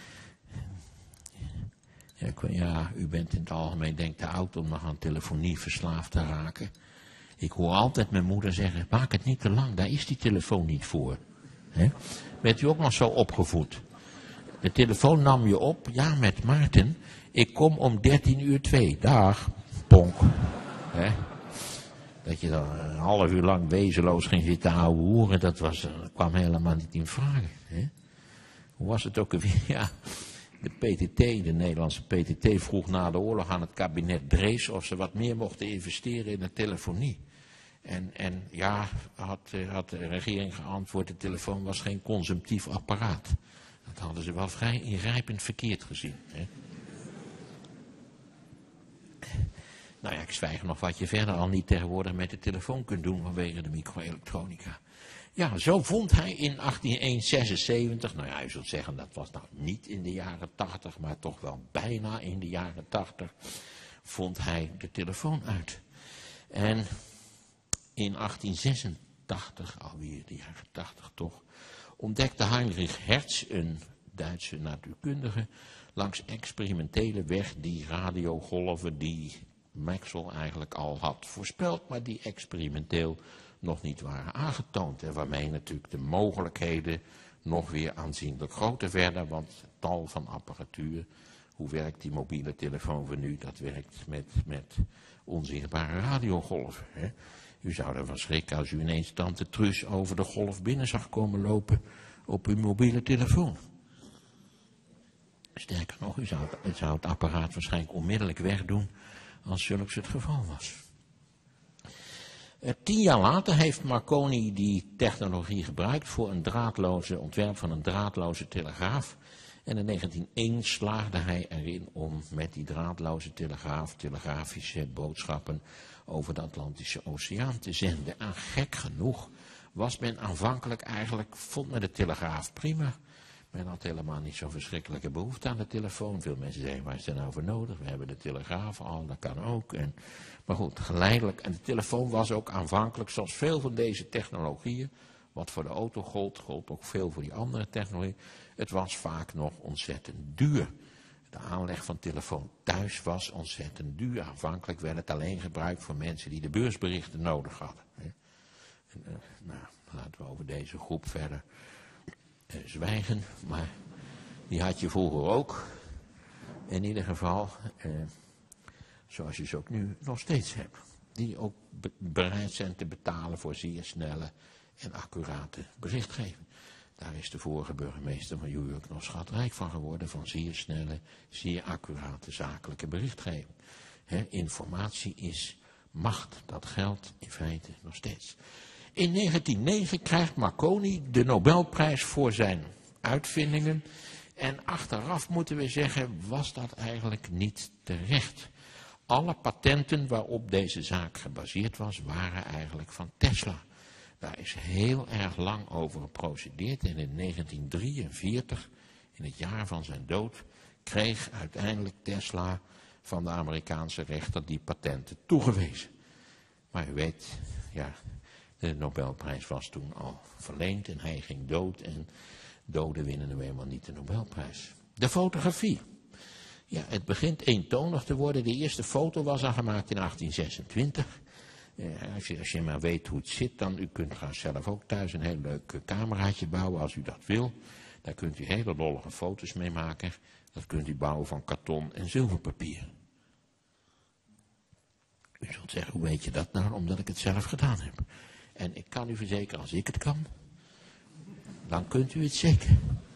ja, ik, ja, u bent in het algemeen denk te oud om nog aan telefonie verslaafd te raken. Ik hoor altijd mijn moeder zeggen, maak het niet te lang, daar is die telefoon niet voor. He? Bent u ook nog zo opgevoed? De telefoon nam je op, ja met Maarten, ik kom om dertien uur twee, dag, ponk. He? Dat je dan een half uur lang wezenloos ging zitten ouwe hoeren, dat, was, dat kwam helemaal niet in vraag. Hè? Hoe was het ook alweer? Ja, de P T T, de Nederlandse P T T, vroeg na de oorlog aan het kabinet Drees of ze wat meer mochten investeren in de telefonie. En, en ja, had, had de regering geantwoord, de telefoon was geen consumptief apparaat. Dat hadden ze wel vrij ingrijpend verkeerd gezien. Hè? Nou ja, ik zwijg nog wat je verder al niet tegenwoordig met de telefoon kunt doen vanwege de microelektronica. Ja, zo vond hij in achttien zesenzeventig, nou ja, je zult zeggen dat was nou niet in de jaren tachtig, maar toch wel bijna in de jaren tachtig, vond hij de telefoon uit. En in achttien zesentachtig, alweer de jaren tachtig toch, ontdekte Heinrich Hertz, een Duitse natuurkundige, langs experimentele weg die radiogolven die Maxwell eigenlijk al had voorspeld, maar die experimenteel nog niet waren aangetoond. En waarmee natuurlijk de mogelijkheden nog weer aanzienlijk groter werden, want het tal van apparatuur, hoe werkt die mobiele telefoon van nu, dat werkt met, met onzichtbare radiogolven. Hè? U zou ervan schrikken als u ineens tante Truus over de golf binnen zag komen lopen op uw mobiele telefoon. Sterker nog, u zou het, zou het apparaat waarschijnlijk onmiddellijk wegdoen als zulks het geval was. Uh, tien jaar later heeft Marconi die technologie gebruikt voor een draadloze ontwerp van een draadloze telegraaf. En in negentien nul één slaagde hij erin om met die draadloze telegraaf telegrafische boodschappen over de Atlantische Oceaan te zenden. En gek genoeg was men aanvankelijk eigenlijk, vond men de telegraaf prima. Men had helemaal niet zo'n verschrikkelijke behoefte aan de telefoon. Veel mensen zeiden, waar is er nou voor nodig? We hebben de telegraaf al, dat kan ook. En, maar goed, geleidelijk. En de telefoon was ook aanvankelijk, zoals veel van deze technologieën, wat voor de auto gold, gold ook veel voor die andere technologieën. Het was vaak nog ontzettend duur. De aanleg van telefoon thuis was ontzettend duur. Aanvankelijk werd het alleen gebruikt voor mensen die de beursberichten nodig hadden. En, uh, nou, laten we over deze groep verder uh, zwijgen. Maar die had je vroeger ook. In ieder geval, uh, zoals je ze ook nu nog steeds hebt. Die ook be- bereid zijn te betalen voor zeer snelle en accurate berichtgeving. Daar is de vorige burgemeester van New York nog schatrijk van geworden, van zeer snelle, zeer accurate zakelijke berichtgeving. He, informatie is macht, dat geldt in feite nog steeds. In negentien nul negen krijgt Marconi de Nobelprijs voor zijn uitvindingen. En achteraf moeten we zeggen, was dat eigenlijk niet terecht. Alle patenten waarop deze zaak gebaseerd was, waren eigenlijk van Tesla. Daar is heel erg lang over geprocedeerd en in negentien drieënveertig, in het jaar van zijn dood, kreeg uiteindelijk Tesla van de Amerikaanse rechter die patenten toegewezen. Maar u weet, ja, de Nobelprijs was toen al verleend en hij ging dood en doden winnen nu eenmaal niet de Nobelprijs. De fotografie. Ja, het begint eentonig te worden. De eerste foto was al gemaakt in achttien zesentwintig. Eh, als, je, als je maar weet hoe het zit, dan u kunt trouwens zelf ook thuis een heel leuk uh, cameraatje bouwen als u dat wil. Daar kunt u hele lollige foto's mee maken. Dat kunt u bouwen van karton en zilverpapier. U zult zeggen, hoe weet je dat nou? Omdat ik het zelf gedaan heb. En ik kan u verzekeren, als ik het kan, dan kunt u het zeker.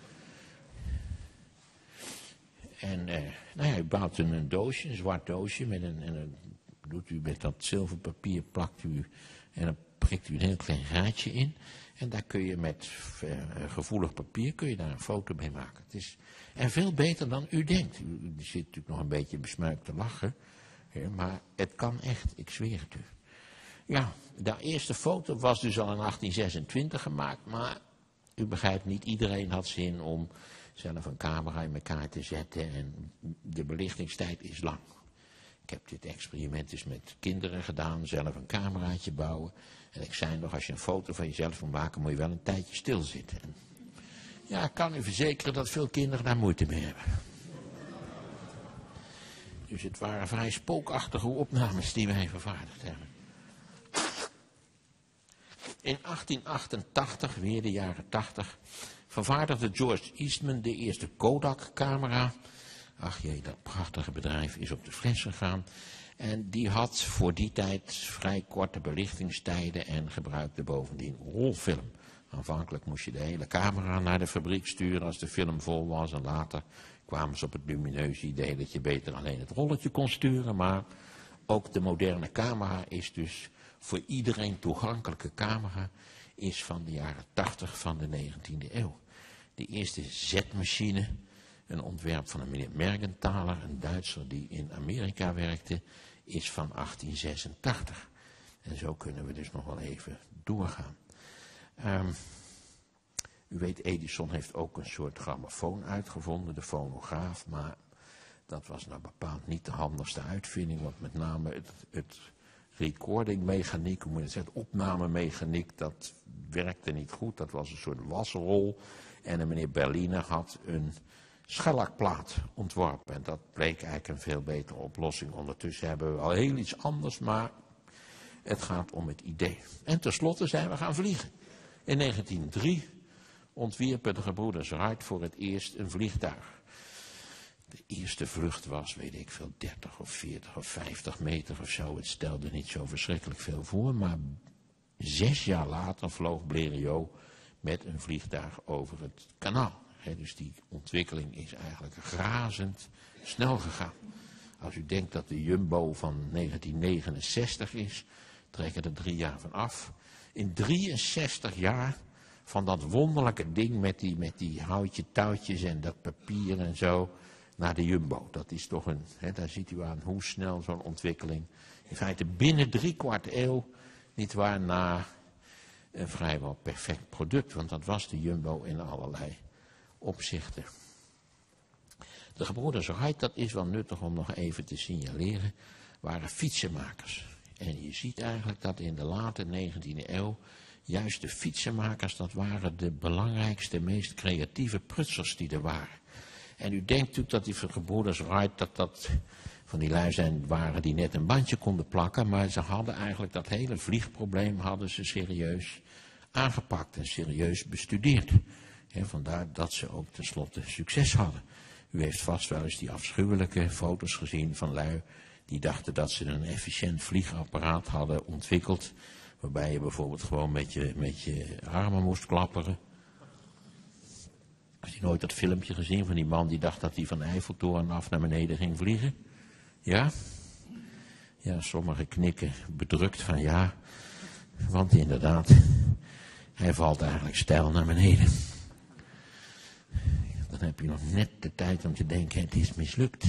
En eh, nou ja, u bouwt een, een doosje, een zwart doosje, met een, en een, doet u met dat zilverpapier, plakt u en dan prikt u een heel klein gaatje in. En daar kun je met uh, gevoelig papier, kun je daar een foto mee maken. Het is en veel beter dan u denkt. U, u zit natuurlijk nog een beetje besmuikt te lachen, hè, maar het kan echt, ik zweer het u. Ja, de eerste foto was dus al in achttien zesentwintig gemaakt, maar u begrijpt, niet iedereen had zin om zelf een camera in elkaar te zetten en de belichtingstijd is lang. Ik heb dit experiment eens met kinderen gedaan, zelf een cameraatje bouwen. En ik zei nog, als je een foto van jezelf wil maken, moet je wel een tijdje stilzitten. En ja, ik kan u verzekeren dat veel kinderen daar moeite mee hebben. Dus het waren vrij spookachtige opnames die wij vervaardigd hebben. In achttien achtentachtig, weer de jaren tachtig, vervaardigde George Eastman de eerste Kodak-camera. Ach jee, dat prachtige bedrijf is op de fles gegaan. En die had voor die tijd vrij korte belichtingstijden en gebruikte bovendien rolfilm. Aanvankelijk moest je de hele camera naar de fabriek sturen als de film vol was. En later kwamen ze op het lumineuze idee dat je beter alleen het rolletje kon sturen. Maar ook de moderne camera is dus voor iedereen toegankelijke camera, is van de jaren tachtig van de negentiende eeuw. De eerste zetmachine, een ontwerp van een meneer Mergenthaler, een Duitser die in Amerika werkte, is van achttien zesentachtig. En zo kunnen we dus nog wel even doorgaan. Um, u weet, Edison heeft ook een soort grammofoon uitgevonden, de fonograaf, maar dat was nou bepaald niet de handigste uitvinding, want met name het, het recordingmechaniek, hoe moet je het zeggen, opnamemechaniek, dat werkte niet goed. Dat was een soort wasrol. En de meneer Berliner had een schellakplaat ontworpen. En dat bleek eigenlijk een veel betere oplossing. Ondertussen hebben we wel heel iets anders, maar het gaat om het idee. En tenslotte zijn we gaan vliegen. In negentien drie ontwierpen de gebroeders Wright voor het eerst een vliegtuig. De eerste vlucht was, weet ik veel, dertig of veertig of vijftig meter of zo. Het stelde niet zo verschrikkelijk veel voor, maar zes jaar later vloog Blériot met een vliegtuig over het kanaal. He, dus die ontwikkeling is eigenlijk razend snel gegaan. Als u denkt dat de Jumbo van negentien negenenzestig is, trekken er drie jaar van af. In drieënzestig jaar van dat wonderlijke ding met die, met die houtje touwtjes en dat papier en zo naar de Jumbo. Dat is toch een, he, daar ziet u aan hoe snel zo'n ontwikkeling, in feite binnen drie kwart eeuw, nietwaar, na een vrijwel perfect product. Want dat was de Jumbo in allerlei opzichten. De gebroeders Wright, dat is wel nuttig om nog even te signaleren, waren fietsenmakers. En je ziet eigenlijk dat in de late negentiende eeuw juist de fietsenmakers, dat waren de belangrijkste, meest creatieve prutsers die er waren. En u denkt natuurlijk dat die gebroeders Wright, dat dat van die lui zijn waren die net een bandje konden plakken, maar ze hadden eigenlijk dat hele vliegprobleem hadden ze serieus aangepakt en serieus bestudeerd. He, vandaar dat ze ook tenslotte succes hadden. U heeft vast wel eens die afschuwelijke foto's gezien van lui die dachten dat ze een efficiënt vliegapparaat hadden ontwikkeld, waarbij je bijvoorbeeld gewoon met je, met je armen moest klapperen. Heb je nooit dat filmpje gezien van die man die dacht dat hij van de Eiffeltoren af naar beneden ging vliegen? Ja? Ja, sommigen knikken bedrukt van ja, want inderdaad, hij valt eigenlijk steil naar beneden. Dan heb je nog net de tijd om te denken, het is mislukt.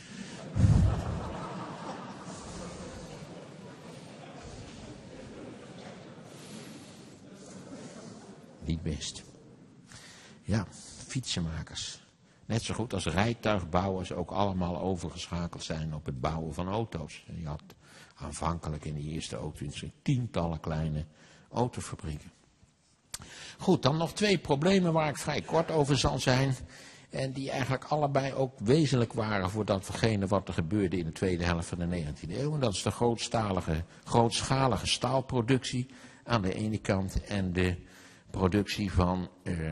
Niet best. Ja, fietsenmakers. Net zo goed als rijtuigbouwers ook allemaal overgeschakeld zijn op het bouwen van auto's. Je had aanvankelijk in de eerste auto-industrie tientallen kleine autofabrieken. Goed, dan nog twee problemen waar ik vrij kort over zal zijn. En die eigenlijk allebei ook wezenlijk waren voor datgene wat er gebeurde in de tweede helft van de negentiende eeuw. En dat is de grootschalige, grootschalige staalproductie aan de ene kant en de productie van uh,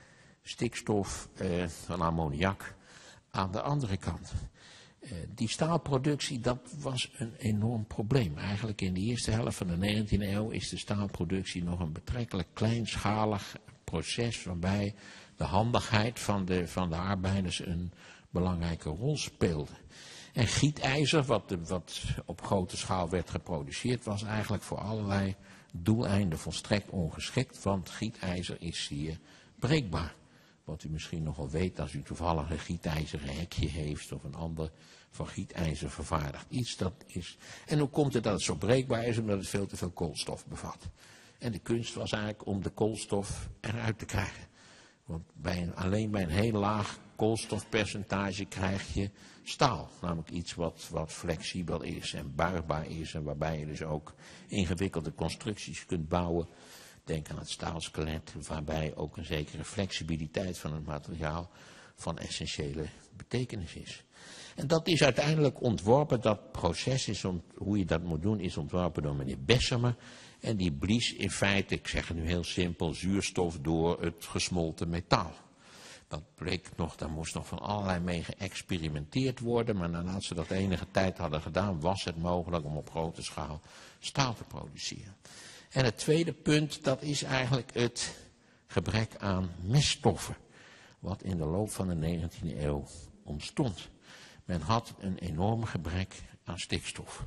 stikstof, uh, van ammoniak aan de andere kant. Uh, die staalproductie, dat was een enorm probleem. Eigenlijk in de eerste helft van de negentiende eeuw is de staalproductie nog een betrekkelijk kleinschalig proces waarbij de handigheid van de, van de arbeiders een belangrijke rol speelde. En gietijzer, wat, de, wat op grote schaal werd geproduceerd, was eigenlijk voor allerlei doeleinden volstrekt ongeschikt, want gietijzer is zeer breekbaar. Wat u misschien nogal weet als u toevallig een gietijzeren hekje heeft of een ander van gietijzer vervaardigd iets. Dat is. En hoe komt het dat het zo breekbaar is? Omdat het veel te veel koolstof bevat. En de kunst was eigenlijk om de koolstof eruit te krijgen. Want bij een, alleen bij een heel laag koolstofpercentage krijg je staal. Namelijk iets wat, wat flexibel is en buigbaar is en waarbij je dus ook ingewikkelde constructies kunt bouwen. Denk aan het staalskelet, waarbij ook een zekere flexibiliteit van het materiaal van essentiële betekenis is. En dat is uiteindelijk ontworpen, dat proces, is om, hoe je dat moet doen, is ontworpen door meneer Bessemer. En die blies in feite, ik zeg het nu heel simpel, zuurstof door het gesmolten metaal. Dat bleek nog, daar moest nog van allerlei mee geëxperimenteerd worden, maar nadat ze dat enige tijd hadden gedaan, was het mogelijk om op grote schaal staal te produceren. En het tweede punt, dat is eigenlijk het gebrek aan meststoffen, wat in de loop van de negentiende eeuw ontstond. Men had een enorm gebrek aan stikstof.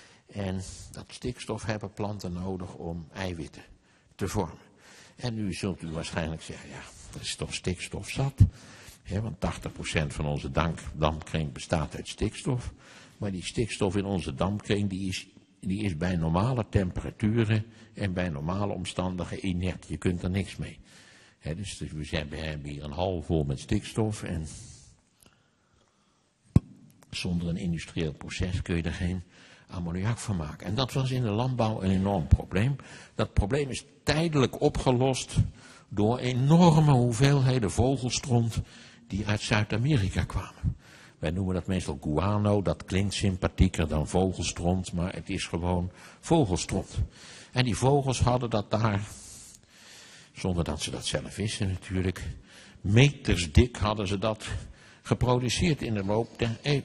En dat stikstof hebben planten nodig om eiwitten te vormen. En nu zult u waarschijnlijk zeggen, ja, dat is toch stikstof zat. He, want tachtig procent van onze dampkring bestaat uit stikstof. Maar die stikstof in onze dampkring, die is, die is bij normale temperaturen en bij normale omstandigheden inert. Je kunt er niks mee. He, dus we hebben hier een hal vol met stikstof en zonder een industrieel proces kun je er geen ammoniak van maken. En dat was in de landbouw een enorm probleem. Dat probleem is tijdelijk opgelost door enorme hoeveelheden vogelstront die uit Zuid-Amerika kwamen. Wij noemen dat meestal guano, dat klinkt sympathieker dan vogelstront, maar het is gewoon vogelstront. En die vogels hadden dat daar, zonder dat ze dat zelf wisten natuurlijk, meters dik hadden ze dat geproduceerd in de loop der eeuw.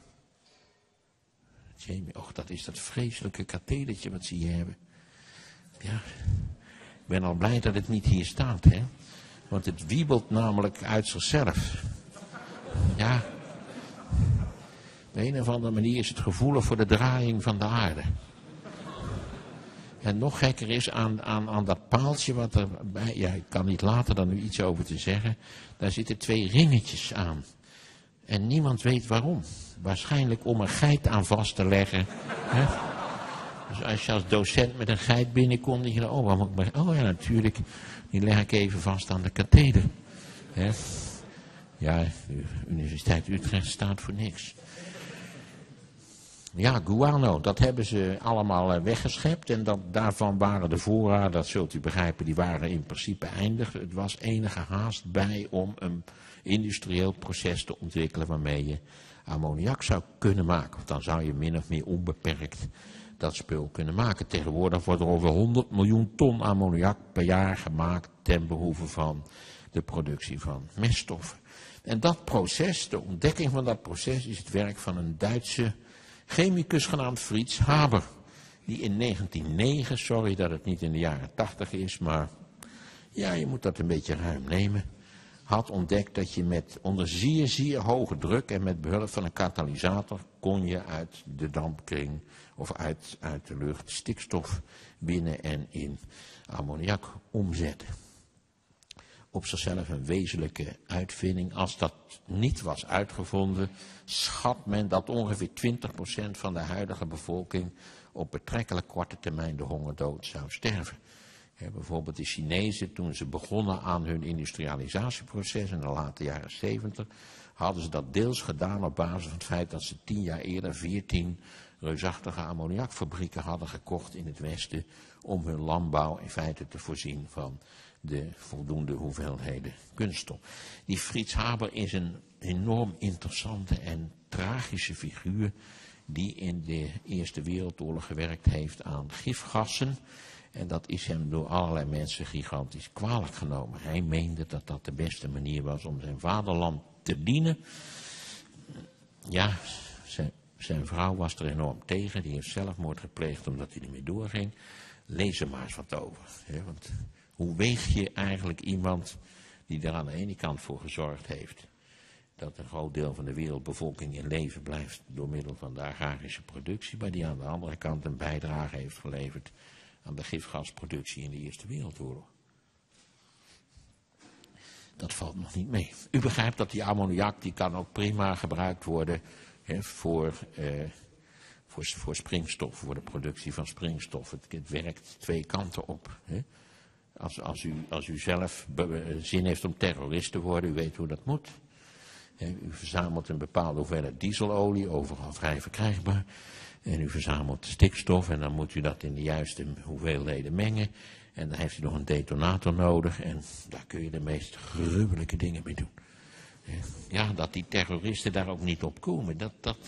Jamie, och, dat is dat vreselijke kathedertje wat ze hier hebben. Ja, ik ben al blij dat het niet hier staat, hè. Want het wiebelt namelijk uit zichzelf. Ja. Op een of andere manier is het gevoelig voor de draaiing van de aarde. En nog gekker is aan, aan, aan dat paaltje wat er bij, ja, ik kan niet later dan nu iets over te zeggen. Daar zitten twee ringetjes aan. En niemand weet waarom. Waarschijnlijk om een geit aan vast te leggen. Hè? Dus als je als docent met een geit binnenkomt, dan denk je, oh, waar moet ik maar... Oh ja, natuurlijk, die leg ik even vast aan de katheder. Hè? Ja, de Universiteit Utrecht staat voor niks. Ja, guano, dat hebben ze allemaal weggeschept. En dat, daarvan waren de voorraden, dat zult u begrijpen, die waren in principe eindig. Het was enige haast bij om een industrieel proces te ontwikkelen waarmee je ammoniak zou kunnen maken. Of dan zou je min of meer onbeperkt dat spul kunnen maken. Tegenwoordig wordt er over honderd miljoen ton ammoniak per jaar gemaakt ten behoeve van de productie van meststoffen. En dat proces, de ontdekking van dat proces, is het werk van een Duitse chemicus genaamd Fritz Haber. Die in negentien negen, sorry dat het niet in de jaren tachtig is, maar ja, je moet dat een beetje ruim nemen, had ontdekt dat je met onder zeer, zeer hoge druk en met behulp van een katalysator kon je uit de dampkring of uit, uit de lucht stikstof binnen en in ammoniak omzetten. Op zichzelf een wezenlijke uitvinding. Als dat niet was uitgevonden, schat men dat ongeveer twintig procent van de huidige bevolking op betrekkelijk korte termijn de hongerdood zou sterven. Ja, bijvoorbeeld de Chinezen, toen ze begonnen aan hun industrialisatieproces in de late jaren zeventig, hadden ze dat deels gedaan op basis van het feit dat ze tien jaar eerder veertien reusachtige ammoniakfabrieken hadden gekocht in het Westen om hun landbouw in feite te voorzien van de voldoende hoeveelheden kunststof. Die Fritz Haber is een enorm interessante en tragische figuur die in de Eerste Wereldoorlog gewerkt heeft aan gifgassen. En dat is hem door allerlei mensen gigantisch kwalijk genomen. Hij meende dat dat de beste manier was om zijn vaderland te dienen. Ja, zijn, zijn vrouw was er enorm tegen. Die heeft zelfmoord gepleegd omdat hij ermee doorging. Lees er maar eens wat over. Hè, want hoe weeg je eigenlijk iemand die er aan de ene kant voor gezorgd heeft dat een groot deel van de wereldbevolking in leven blijft door middel van de agrarische productie, maar die aan de andere kant een bijdrage heeft geleverd aan de gifgasproductie in de Eerste Wereldoorlog. Dat valt nog niet mee. U begrijpt dat die ammoniak, die kan ook prima gebruikt worden hè, voor, eh, voor, voor springstof, voor de productie van springstof. Het, het werkt twee kanten op. Hè. Als, als, u, als u zelf be, zin heeft om terrorist te worden, u weet hoe dat moet. Hè, u verzamelt een bepaalde hoeveelheid dieselolie, overal vrij verkrijgbaar. En u verzamelt stikstof en dan moet u dat in de juiste hoeveelheden mengen. En dan heeft u nog een detonator nodig en daar kun je de meest gruwelijke dingen mee doen. Ja, dat die terroristen daar ook niet op komen, dat, dat...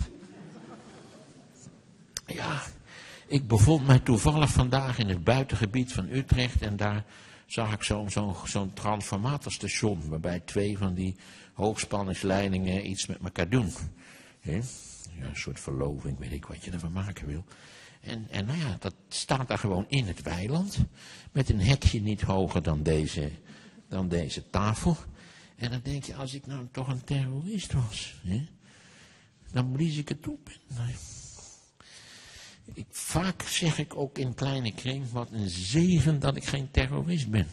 Ja, ik bevond mij toevallig vandaag in het buitengebied van Utrecht en daar zag ik zo'n zo'n zo'n transformatorstation waarbij twee van die hoogspanningsleidingen iets met elkaar doen. He? Ja, een soort verloving, weet ik wat je ervan maken wil. En, en nou ja, dat staat daar gewoon in het weiland, met een hekje niet hoger dan deze, dan deze tafel. En dan denk je, als ik nou toch een terrorist was, hè, dan blies ik het op. Nee. Ik, vaak zeg ik ook in kleine kring, wat een zegen dat ik geen terrorist ben.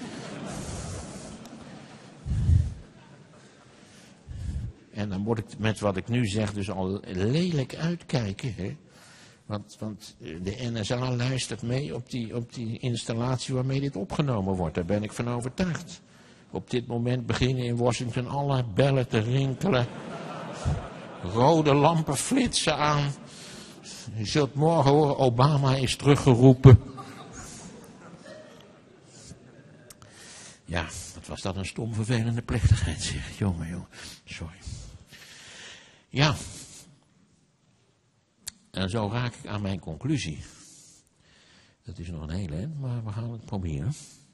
En dan moet ik met wat ik nu zeg dus al lelijk uitkijken. Hè? Want, want de N S A luistert mee op die, op die installatie waarmee dit opgenomen wordt. Daar ben ik van overtuigd. Op dit moment beginnen in Washington alle bellen te rinkelen. Rode lampen flitsen aan. Je zult morgen horen, Obama is teruggeroepen. Ja, wat was dat een stom vervelende plechtigheid, zeg. Jongen, jongen. Sorry. Ja. En zo raak ik aan mijn conclusie. Dat is nog een hele, hè? Maar we gaan het proberen.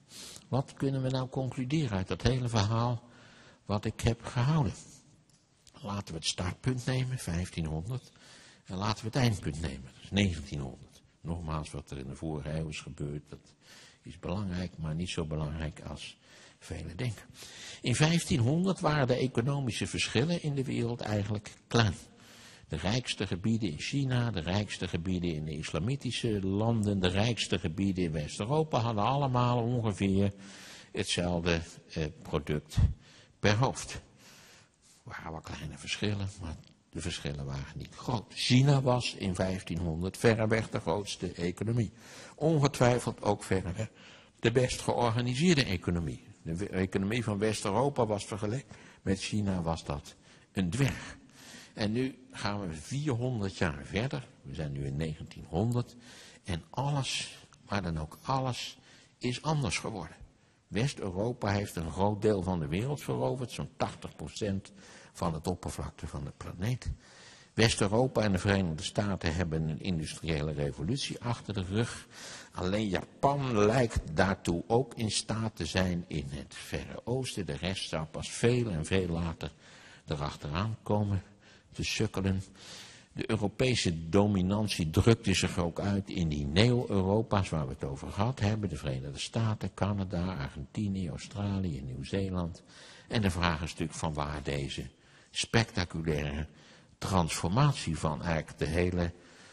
Wat kunnen we nou concluderen uit dat hele verhaal wat ik heb gehouden? Laten we het startpunt nemen, vijftienhonderd. En laten we het eindpunt nemen, dat is negentienhonderd. Nogmaals, wat er in de vorige eeuw is gebeurd, dat is belangrijk, maar niet zo belangrijk als velen denken. In vijftienhonderd waren de economische verschillen in de wereld eigenlijk klein. De rijkste gebieden in China, de rijkste gebieden in de islamitische landen, de rijkste gebieden in West-Europa hadden allemaal ongeveer hetzelfde eh, product per hoofd. Er waren wel kleine verschillen, maar de verschillen waren niet groot. China was in vijftienhonderd verreweg de grootste economie. Ongetwijfeld ook verreweg de best georganiseerde economie. De economie van West-Europa was vergeleken met China was dat een dwerg. En nu gaan we vierhonderd jaar verder. We zijn nu in negentienhonderd. En alles, maar dan ook alles, is anders geworden. West-Europa heeft een groot deel van de wereld veroverd. Zo'n tachtig procent van het oppervlakte van de planeet. West-Europa en de Verenigde Staten hebben een industriële revolutie achter de rug. Alleen Japan lijkt daartoe ook in staat te zijn in het Verre Oosten. De rest zou pas veel en veel later erachteraan komen te sukkelen. De Europese dominantie drukte zich ook uit in die neo-Europa's waar we het over gehad hebben. De Verenigde Staten, Canada, Argentinië, Australië, Nieuw-Zeeland. En de vraag is natuurlijk van waar deze spectaculaire transformatie van eigenlijk de hele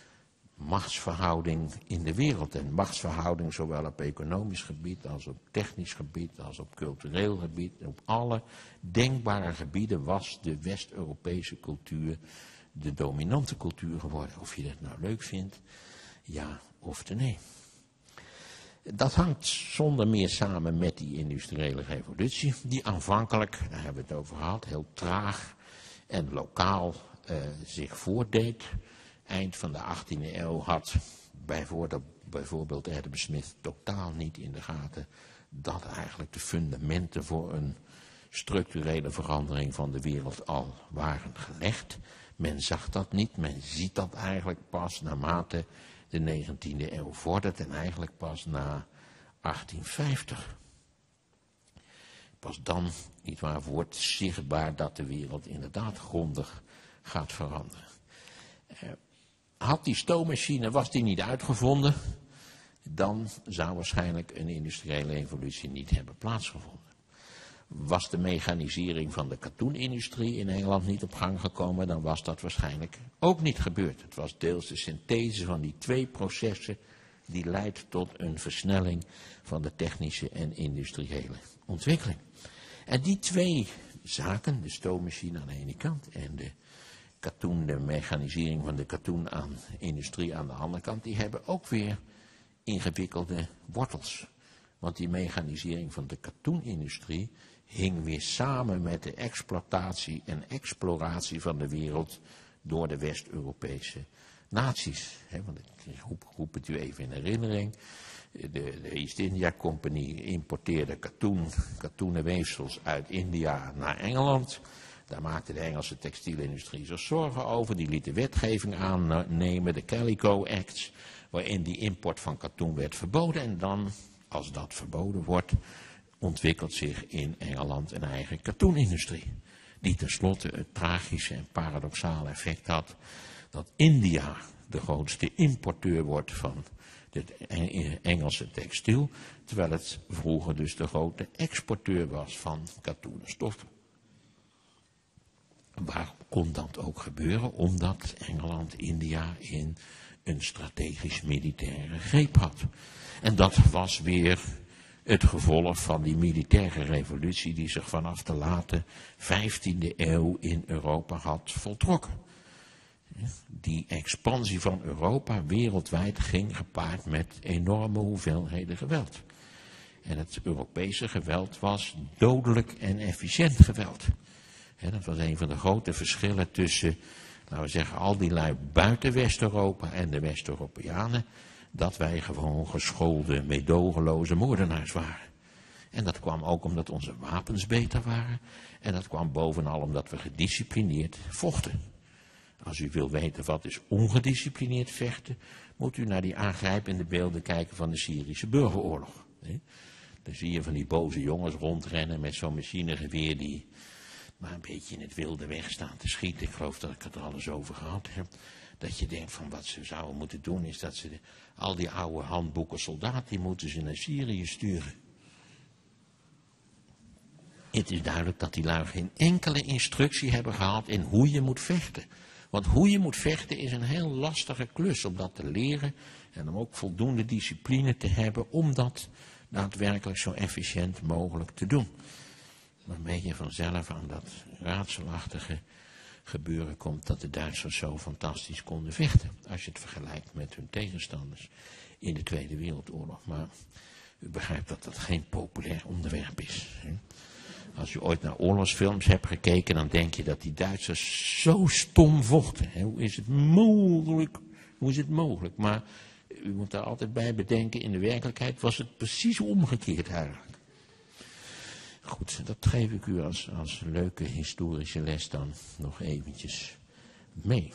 machtsverhouding in de wereld. En machtsverhouding zowel op economisch gebied als op technisch gebied als op cultureel gebied. Op alle denkbare gebieden was de West-Europese cultuur de dominante cultuur geworden. Of je dat nou leuk vindt, ja of nee. Dat hangt zonder meer samen met die industriële revolutie, die aanvankelijk, daar hebben we het over gehad, heel traag en lokaal uh, zich voordeed. Eind van de achttiende eeuw had bijvoorbeeld, bijvoorbeeld Adam Smith totaal niet in de gaten dat eigenlijk de fundamenten voor een structurele verandering van de wereld al waren gelegd. Men zag dat niet, men ziet dat eigenlijk pas naarmate de negentiende eeuw vordert en eigenlijk pas na achttienvijftig. Pas dan, nietwaar, wordt zichtbaar dat de wereld inderdaad grondig gaat veranderen. Uh, had die stoommachine, was die niet uitgevonden, dan zou waarschijnlijk een industriële revolutie niet hebben plaatsgevonden. Was de mechanisering van de katoenindustrie in Engeland niet op gang gekomen, dan was dat waarschijnlijk ook niet gebeurd. Het was deels de synthese van die twee processen die leidt tot een versnelling van de technische en industriële ontwikkeling. En die twee zaken, de stoommachine aan de ene kant en de katoen, de mechanisering van de katoenindustrie aan de andere kant, die hebben ook weer ingewikkelde wortels. Want die mechanisering van de katoenindustrie hing weer samen met de exploitatie en exploratie van de wereld door de West-Europese naties. He, want ik roep, roep het u even in herinnering. De, de East India Company importeerde katoen, katoenen weefsels uit India naar Engeland. Daar maakte de Engelse textielindustrie zich zorgen over. Die liet de wetgeving aannemen, de Calico Acts, waarin die import van katoen werd verboden. En dan, als dat verboden wordt, ontwikkelt zich in Engeland een eigen katoenindustrie. Die tenslotte het tragische en paradoxale effect had dat India de grootste importeur wordt van het Engelse textiel, terwijl het vroeger dus de grote exporteur was van katoenen stoffen. Waarom kon dat ook gebeuren? Omdat Engeland India in een strategisch militaire greep had. En dat was weer het gevolg van die militaire revolutie die zich vanaf de late vijftiende eeuw in Europa had voltrokken. Die expansie van Europa wereldwijd ging gepaard met enorme hoeveelheden geweld. En het Europese geweld was dodelijk en efficiënt geweld. He, dat was een van de grote verschillen tussen laten we zeggen, al die lui buiten West-Europa en de West-Europeanen, dat wij gewoon geschoolde, meedogenloze moordenaars waren. En dat kwam ook omdat onze wapens beter waren. En dat kwam bovenal omdat we gedisciplineerd vochten. Als u wil weten wat is ongedisciplineerd vechten, moet u naar die aangrijpende beelden kijken van de Syrische burgeroorlog. Dan zie je van die boze jongens rondrennen met zo'n machinegeweer die maar een beetje in het wilde weg staan te schieten. Ik geloof dat ik het er alles over gehad heb. Dat je denkt van wat ze zouden moeten doen is dat ze de, al die oude handboeken soldaat, die moeten ze naar Syrië sturen. Het is duidelijk dat die lui geen enkele instructie hebben gehad in hoe je moet vechten. Want hoe je moet vechten is een heel lastige klus om dat te leren en om ook voldoende discipline te hebben om dat daadwerkelijk zo efficiënt mogelijk te doen. Waarmee je vanzelf aan dat raadselachtige gebeuren komt dat de Duitsers zo fantastisch konden vechten. Als je het vergelijkt met hun tegenstanders in de Tweede Wereldoorlog. Maar u begrijpt dat dat geen populair onderwerp is. Hè? Als u ooit naar oorlogsfilms hebt gekeken, dan denk je dat die Duitsers zo stom vochten. Hè? Hoe is het mogelijk? Hoe is het mogelijk? Maar u moet daar altijd bij bedenken, in de werkelijkheid was het precies omgekeerd eigenlijk. Goed, dat geef ik u als, als leuke historische les dan nog eventjes mee.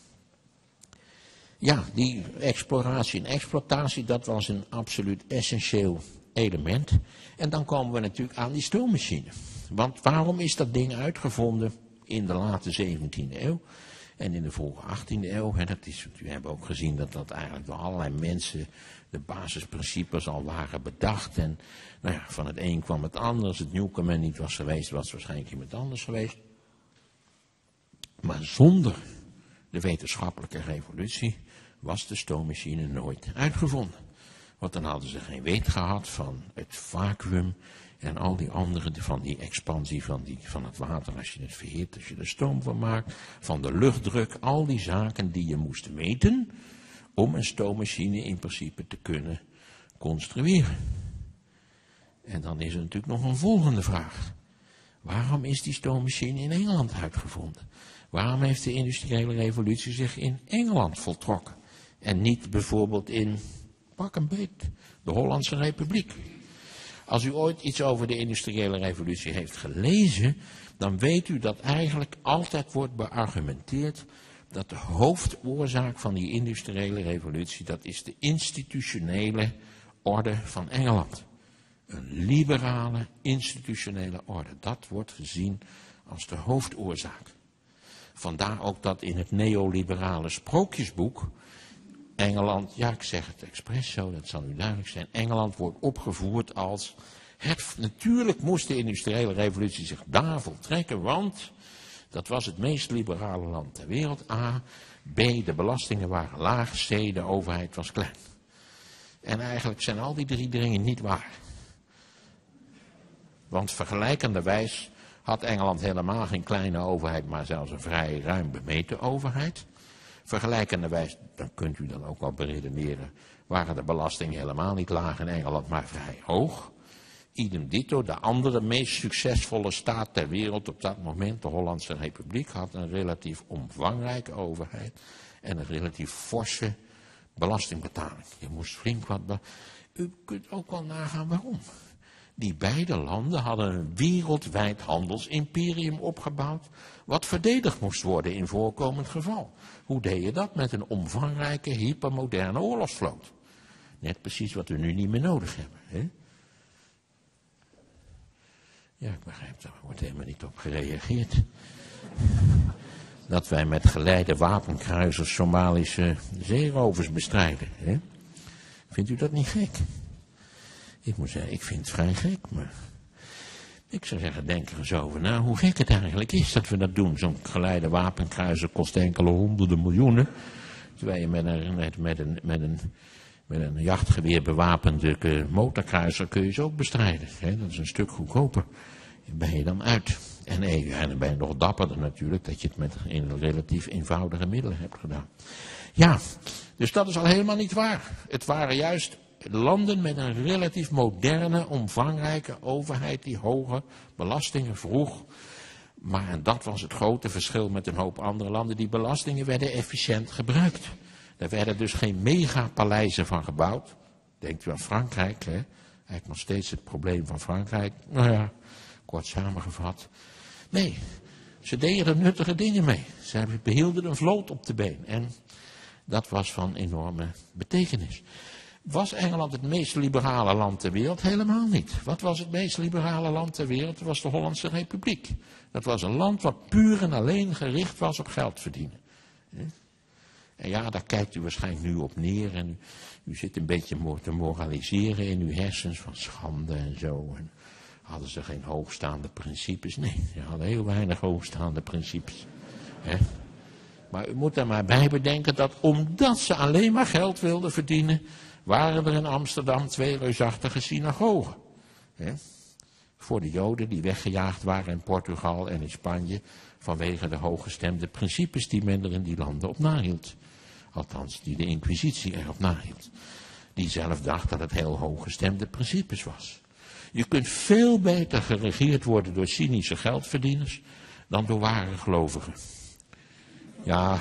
Ja, die exploratie en exploitatie, dat was een absoluut essentieel element. En dan komen we natuurlijk aan die stoommachine. Want waarom is dat ding uitgevonden in de late zeventiende eeuw en in de vroege achttiende eeuw? En dat is, we hebben ook gezien dat dat eigenlijk door allerlei mensen de basisprincipes al waren bedacht. En nou ja, van het een kwam het ander. Als het Newcomen niet was geweest, was het waarschijnlijk iemand anders geweest. Maar zonder de wetenschappelijke revolutie was de stoommachine nooit uitgevonden. Want dan hadden ze geen weet gehad van het vacuüm en al die andere, van die expansie van, die, van het water als je het verhit, als je er stoom van maakt, van de luchtdruk, al die zaken die je moest meten om een stoommachine in principe te kunnen construeren. En dan is er natuurlijk nog een volgende vraag. Waarom is die stoommachine in Engeland uitgevonden? Waarom heeft de industriële revolutie zich in Engeland voltrokken? En niet bijvoorbeeld in, pak een beet, de Hollandse Republiek. Als u ooit iets over de industriële revolutie heeft gelezen, dan weet u dat eigenlijk altijd wordt beargumenteerd dat de hoofdoorzaak van die industriële revolutie, dat is de institutionele orde van Engeland. Een liberale institutionele orde. Dat wordt gezien als de hoofdoorzaak. Vandaar ook dat in het neoliberale sprookjesboek Engeland, ja ik zeg het expres zo, dat zal u duidelijk zijn, Engeland wordt opgevoerd als, het, natuurlijk moest de industriële revolutie zich daar voltrekken, want dat was het meest liberale land ter wereld, A, B, de belastingen waren laag, C, de overheid was klein. En eigenlijk zijn al die drie dingen niet waar. Want vergelijkenderwijs had Engeland helemaal geen kleine overheid, maar zelfs een vrij ruim bemeten overheid. Vergelijkenderwijs, dan kunt u dan ook al beredeneren, waren de belastingen helemaal niet laag in Engeland, maar vrij hoog. Idem dito, de andere meest succesvolle staat ter wereld op dat moment, de Hollandse Republiek, had een relatief omvangrijke overheid en een relatief forse belastingbetaling. Je moest flink wat be- U kunt ook wel nagaan waarom. Die beide landen hadden een wereldwijd handelsimperium opgebouwd, wat verdedigd moest worden in voorkomend geval. Hoe deed je dat? Met een omvangrijke, hypermoderne oorlogsvloot. Net precies wat we nu niet meer nodig hebben. Hè? Ja, ik begrijp, daar wordt helemaal niet op gereageerd. Dat wij met geleide wapenkruisers Somalische zeerovers bestrijden. Hè? Vindt u dat niet gek? Ik moet zeggen, ik vind het vrij gek, maar ik zou zeggen, denk er eens over na hoe gek het eigenlijk is dat we dat doen. Zo'n geleide wapenkruiser kost enkele honderden miljoenen, terwijl je met een, met, met een, met een, met een jachtgeweer bewapende motorkruiser kun je ze ook bestrijden. Hè? Dat is een stuk goedkoper. Daar ben je dan uit. En, en dan ben je nog dapperder natuurlijk, dat je het met in relatief eenvoudige middelen hebt gedaan. Ja, dus dat is al helemaal niet waar. Het waren juist landen met een relatief moderne, omvangrijke overheid die hoge belastingen vroeg. Maar en dat was het grote verschil met een hoop andere landen. Die belastingen werden efficiënt gebruikt. Er werden dus geen megapaleizen van gebouwd. Denkt u aan Frankrijk, hè? Eigenlijk nog steeds het probleem van Frankrijk. Nou ja, kort samengevat. Nee, ze deden er nuttige dingen mee. Ze behielden een vloot op de been. En dat was van enorme betekenis. Was Engeland het meest liberale land ter wereld? Helemaal niet. Wat was het meest liberale land ter wereld? Dat was de Hollandse Republiek. Dat was een land wat puur en alleen gericht was op geld verdienen. En ja, daar kijkt u waarschijnlijk nu op neer en u, u zit een beetje te moraliseren in uw hersens van schande en zo. En hadden ze geen hoogstaande principes? Nee, ze hadden heel weinig hoogstaande principes. He? Maar u moet er maar bij bedenken dat omdat ze alleen maar geld wilden verdienen, waren er in Amsterdam twee reusachtige synagogen. He? Voor de Joden die weggejaagd waren in Portugal en in Spanje vanwege de hooggestemde principes die men er in die landen op nahield. Althans, die de Inquisitie erop nahield. Die zelf dacht dat het heel hooggestemde principes was. Je kunt veel beter geregeerd worden door cynische geldverdieners dan door ware gelovigen. Ja.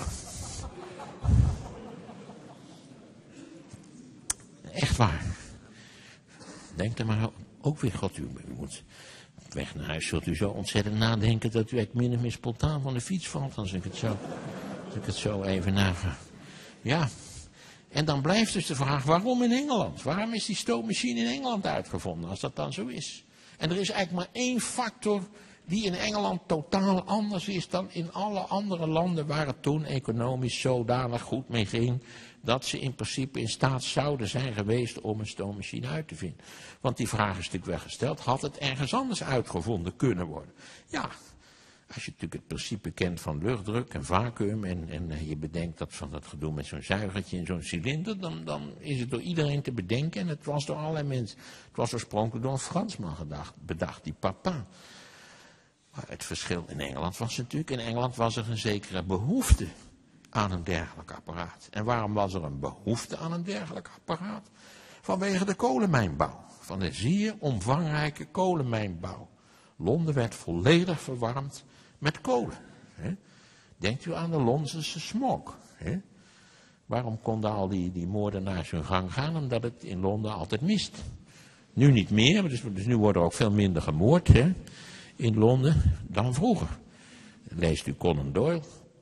Echt waar. Denk er maar ook weer, God, u, u moet weg naar huis, zult u zo ontzettend nadenken dat u echt min of meer spontaan van de fiets valt, als ik het zo, als ik het zo even naga. Ja, en dan blijft dus de vraag, waarom in Engeland? Waarom is die stoommachine in Engeland uitgevonden, als dat dan zo is? En er is eigenlijk maar één factor die in Engeland totaal anders is dan in alle andere landen waar het toen economisch zodanig goed mee ging, dat ze in principe in staat zouden zijn geweest om een stoommachine uit te vinden. Want die vraag is natuurlijk wel gesteld, had het ergens anders uitgevonden kunnen worden? Ja, als je natuurlijk het principe kent van luchtdruk en vacuüm en, en je bedenkt dat van dat gedoe met zo'n zuigertje in zo'n cilinder, dan, dan is het door iedereen te bedenken en het was door allerlei mensen, het was oorspronkelijk door een Fransman gedacht, bedacht, die Papin. Maar het verschil in Engeland was natuurlijk, in Engeland was er een zekere behoefte aan een dergelijk apparaat. En waarom was er een behoefte aan een dergelijk apparaat? Vanwege de kolenmijnbouw, van de zeer omvangrijke kolenmijnbouw. Londen werd volledig verwarmd met kolen. Hè? Denkt u aan de Londense smog. Hè? Waarom konden al die, die moordenaars hun gang gaan? Omdat het in Londen altijd mist. Nu niet meer, dus, dus nu wordt er ook veel minder gemoord, hè? In Londen dan vroeger. Leest u Conan Doyle.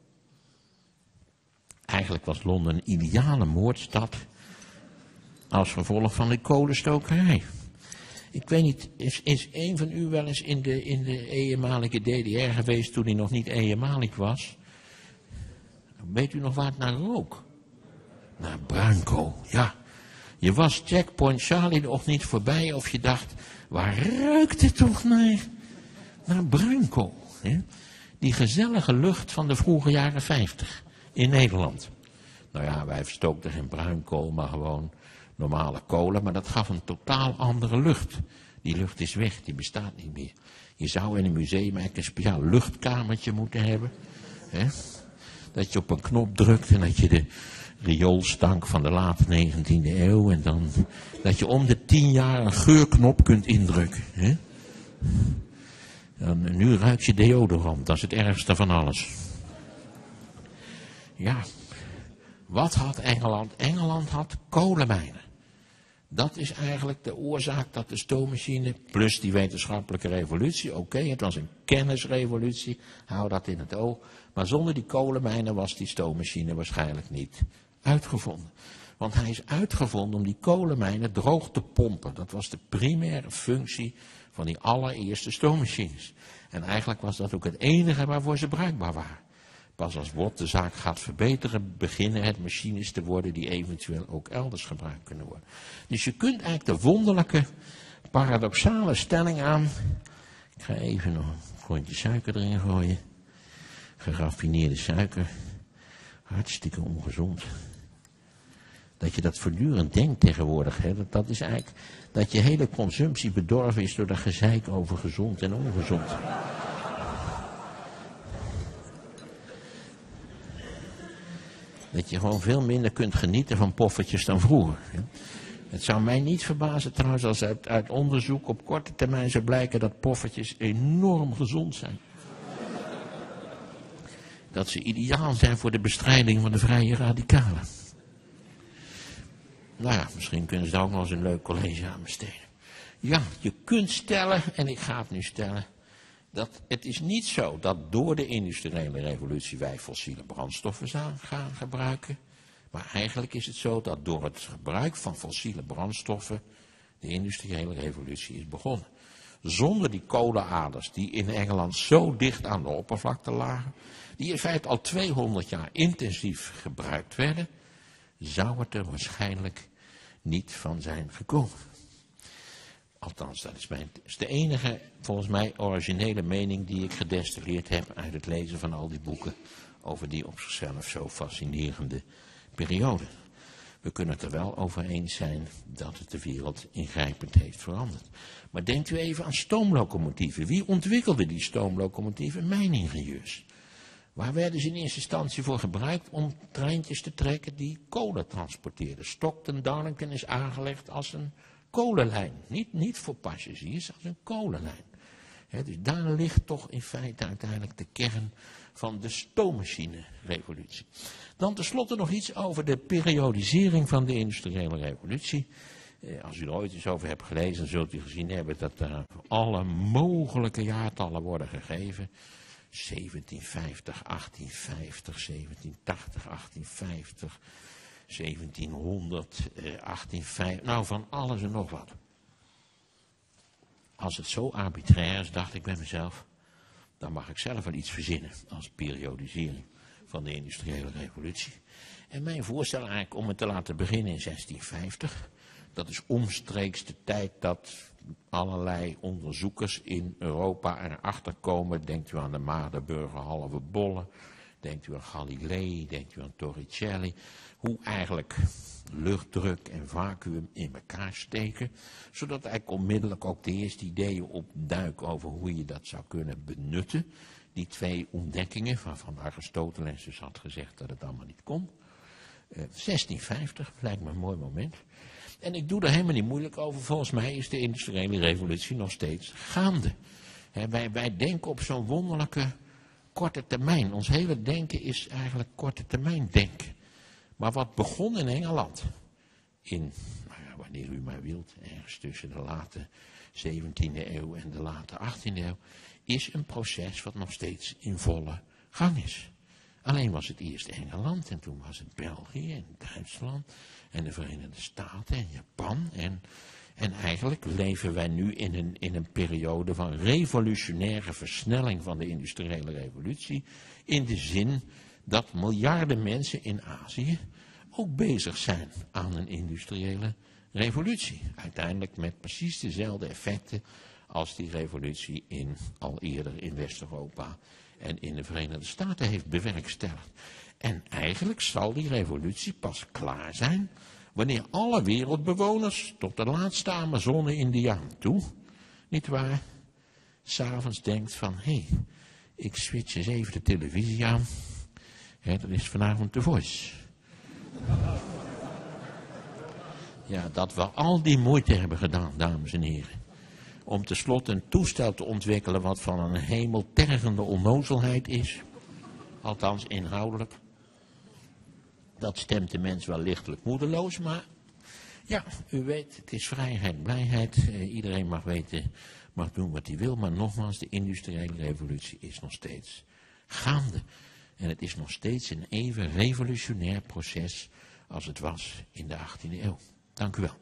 Eigenlijk was Londen een ideale moordstad als gevolg van de kolenstokerij. Ik weet niet, is, is een van u wel eens in de, in de eenmalige D D R geweest toen hij nog niet eenmalig was? Weet u nog waar het naar rook? Naar bruinkool, ja. Je was Checkpoint Charlie nog niet voorbij of je dacht, waar ruikt het toch naar? Naar bruinkool. Hè? Die gezellige lucht van de vroege jaren vijftig in Nederland. Nou ja, wij verstookten geen bruinkool, maar gewoon normale kolen. Maar dat gaf een totaal andere lucht. Die lucht is weg, die bestaat niet meer. Je zou in een museum eigenlijk een speciaal luchtkamertje moeten hebben. Hè? Dat je op een knop drukt en dat je de rioolstank van de late negentiende eeuw. En dan dat je om de tien jaar een geurknop kunt indrukken. Hè? En nu ruikt je deodorant, dat is het ergste van alles. Ja, wat had Engeland? Engeland had kolenmijnen. Dat is eigenlijk de oorzaak dat de stoommachine, plus die wetenschappelijke revolutie, oké, okay, het was een kennisrevolutie, hou dat in het oog. Maar zonder die kolenmijnen was die stoommachine waarschijnlijk niet uitgevonden. Want hij is uitgevonden om die kolenmijnen droog te pompen. Dat was de primaire functie van die allereerste stoommachines. En eigenlijk was dat ook het enige waarvoor ze bruikbaar waren. Pas als Watt de zaak gaat verbeteren, beginnen het machines te worden die eventueel ook elders gebruikt kunnen worden. Dus je kunt eigenlijk de wonderlijke, paradoxale stelling aan. Ik ga even nog een grondje suiker erin gooien. Geraffineerde suiker. Hartstikke ongezond. Dat je dat voortdurend denkt tegenwoordig. Hè? Dat, dat is eigenlijk dat je hele consumptie bedorven is door dat gezeik over gezond en ongezond. Dat je gewoon veel minder kunt genieten van poffertjes dan vroeger. Hè? Het zou mij niet verbazen trouwens als uit, uit onderzoek op korte termijn zou blijken dat poffertjes enorm gezond zijn. dat ze ideaal zijn voor de bestrijding van de vrije radicalen. Nou ja, misschien kunnen ze daar ook nog eens een leuk college aan besteden. Ja, je kunt stellen, en ik ga het nu stellen, dat het is niet zo dat door de industriële revolutie wij fossiele brandstoffen gaan gebruiken. Maar eigenlijk is het zo dat door het gebruik van fossiele brandstoffen de industriële revolutie is begonnen. Zonder die kolenaders die in Engeland zo dicht aan de oppervlakte lagen, die in feite al tweehonderd jaar intensief gebruikt werden, zou het er waarschijnlijk niet van zijn gekomen. Althans, dat is, mijn, is de enige, volgens mij, originele mening die ik gedestilleerd heb uit het lezen van al die boeken over die op zichzelf zo fascinerende periode. We kunnen het er wel over eens zijn dat het de wereld ingrijpend heeft veranderd. Maar denkt u even aan stoomlocomotieven. Wie ontwikkelde die stoomlocomotieven? Mijningenieurs. Waar werden ze in eerste instantie voor gebruikt? Om treintjes te trekken die kolen transporteerden. Stockton-Darlington is aangelegd als een kolenlijn. Niet, niet voor passagiers, als een kolenlijn. He, dus daar ligt toch in feite uiteindelijk de kern van de stoommachine-revolutie. Dan tenslotte nog iets over de periodisering van de industriële revolutie. Eh, als u er ooit eens over hebt gelezen, dan zult u gezien hebben dat er alle mogelijke jaartallen worden gegeven. zeventienhonderdvijftig, achttienhonderdvijftig, zeventienhonderdtachtig, achttienhonderdvijftig, zeventienhonderd, eh, achttienhonderdvijftig, nou van alles en nog wat. Als het zo arbitrair is, dacht ik bij mezelf, dan mag ik zelf wel iets verzinnen als periodisering van de industriële revolutie. En mijn voorstel eigenlijk om het te laten beginnen in zestienvijftig, dat is omstreeks de tijd dat allerlei onderzoekers in Europa erachter komen. Denkt u aan de Maagdenburger halve bollen, denkt u aan Galilei, denkt u aan Torricelli, hoe eigenlijk luchtdruk en vacuüm in elkaar steken, zodat eigenlijk onmiddellijk ook de eerste ideeën opduiken over hoe je dat zou kunnen benutten. Die twee ontdekkingen, waarvan Aristoteles dus had gezegd dat het allemaal niet kon. Uh, zestienvijftig lijkt me een mooi moment. En ik doe er helemaal niet moeilijk over. Volgens mij is de industriële revolutie nog steeds gaande. He, wij, wij denken op zo'n wonderlijke korte termijn. Ons hele denken is eigenlijk korte termijn denken. Maar wat begon in Engeland, in, nou ja, wanneer u maar wilt, ergens tussen de late zeventiende eeuw en de late achttiende eeuw, is een proces wat nog steeds in volle gang is. Alleen was het eerst Engeland en toen was het België en Duitsland en de Verenigde Staten en Japan. En, en eigenlijk leven wij nu in een, in een periode van revolutionaire versnelling van de industriële revolutie. In de zin dat miljarden mensen in Azië ook bezig zijn aan een industriële revolutie. Uiteindelijk met precies dezelfde effecten als die revolutie in, al eerder in West-Europa en in de Verenigde Staten heeft bewerkstelligd. En eigenlijk zal die revolutie pas klaar zijn wanneer alle wereldbewoners tot de laatste Amazone-Indiaan toe, niet waar, 's avonds denkt van, hé, hey, ik switch eens even de televisie aan. He, dat is vanavond The Voice. Ja, dat we al die moeite hebben gedaan, dames en heren, om tenslotte een toestel te ontwikkelen wat van een hemeltergende onnozelheid is. Althans inhoudelijk. Dat stemt de mens wel lichtelijk moedeloos, maar ja, u weet, het is vrijheid, blijheid. Eh, iedereen mag weten, mag doen wat hij wil, maar nogmaals, de industriële revolutie is nog steeds gaande. En het is nog steeds een even revolutionair proces als het was in de achttiende eeuw. Dank u wel.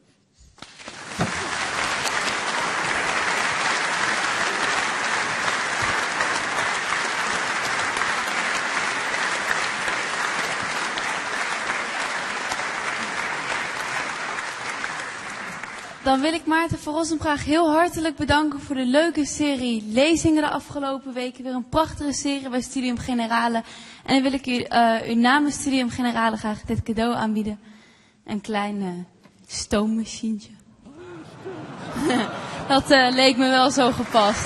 Dan wil ik Maarten van Rossum graag heel hartelijk bedanken voor de leuke serie lezingen de afgelopen weken. Weer een prachtige serie bij Studium Generale. En dan wil ik u, uh, u namens Studium Generale graag dit cadeau aanbieden. Een klein uh, stoommachientje. Dat uh, leek me wel zo gepast.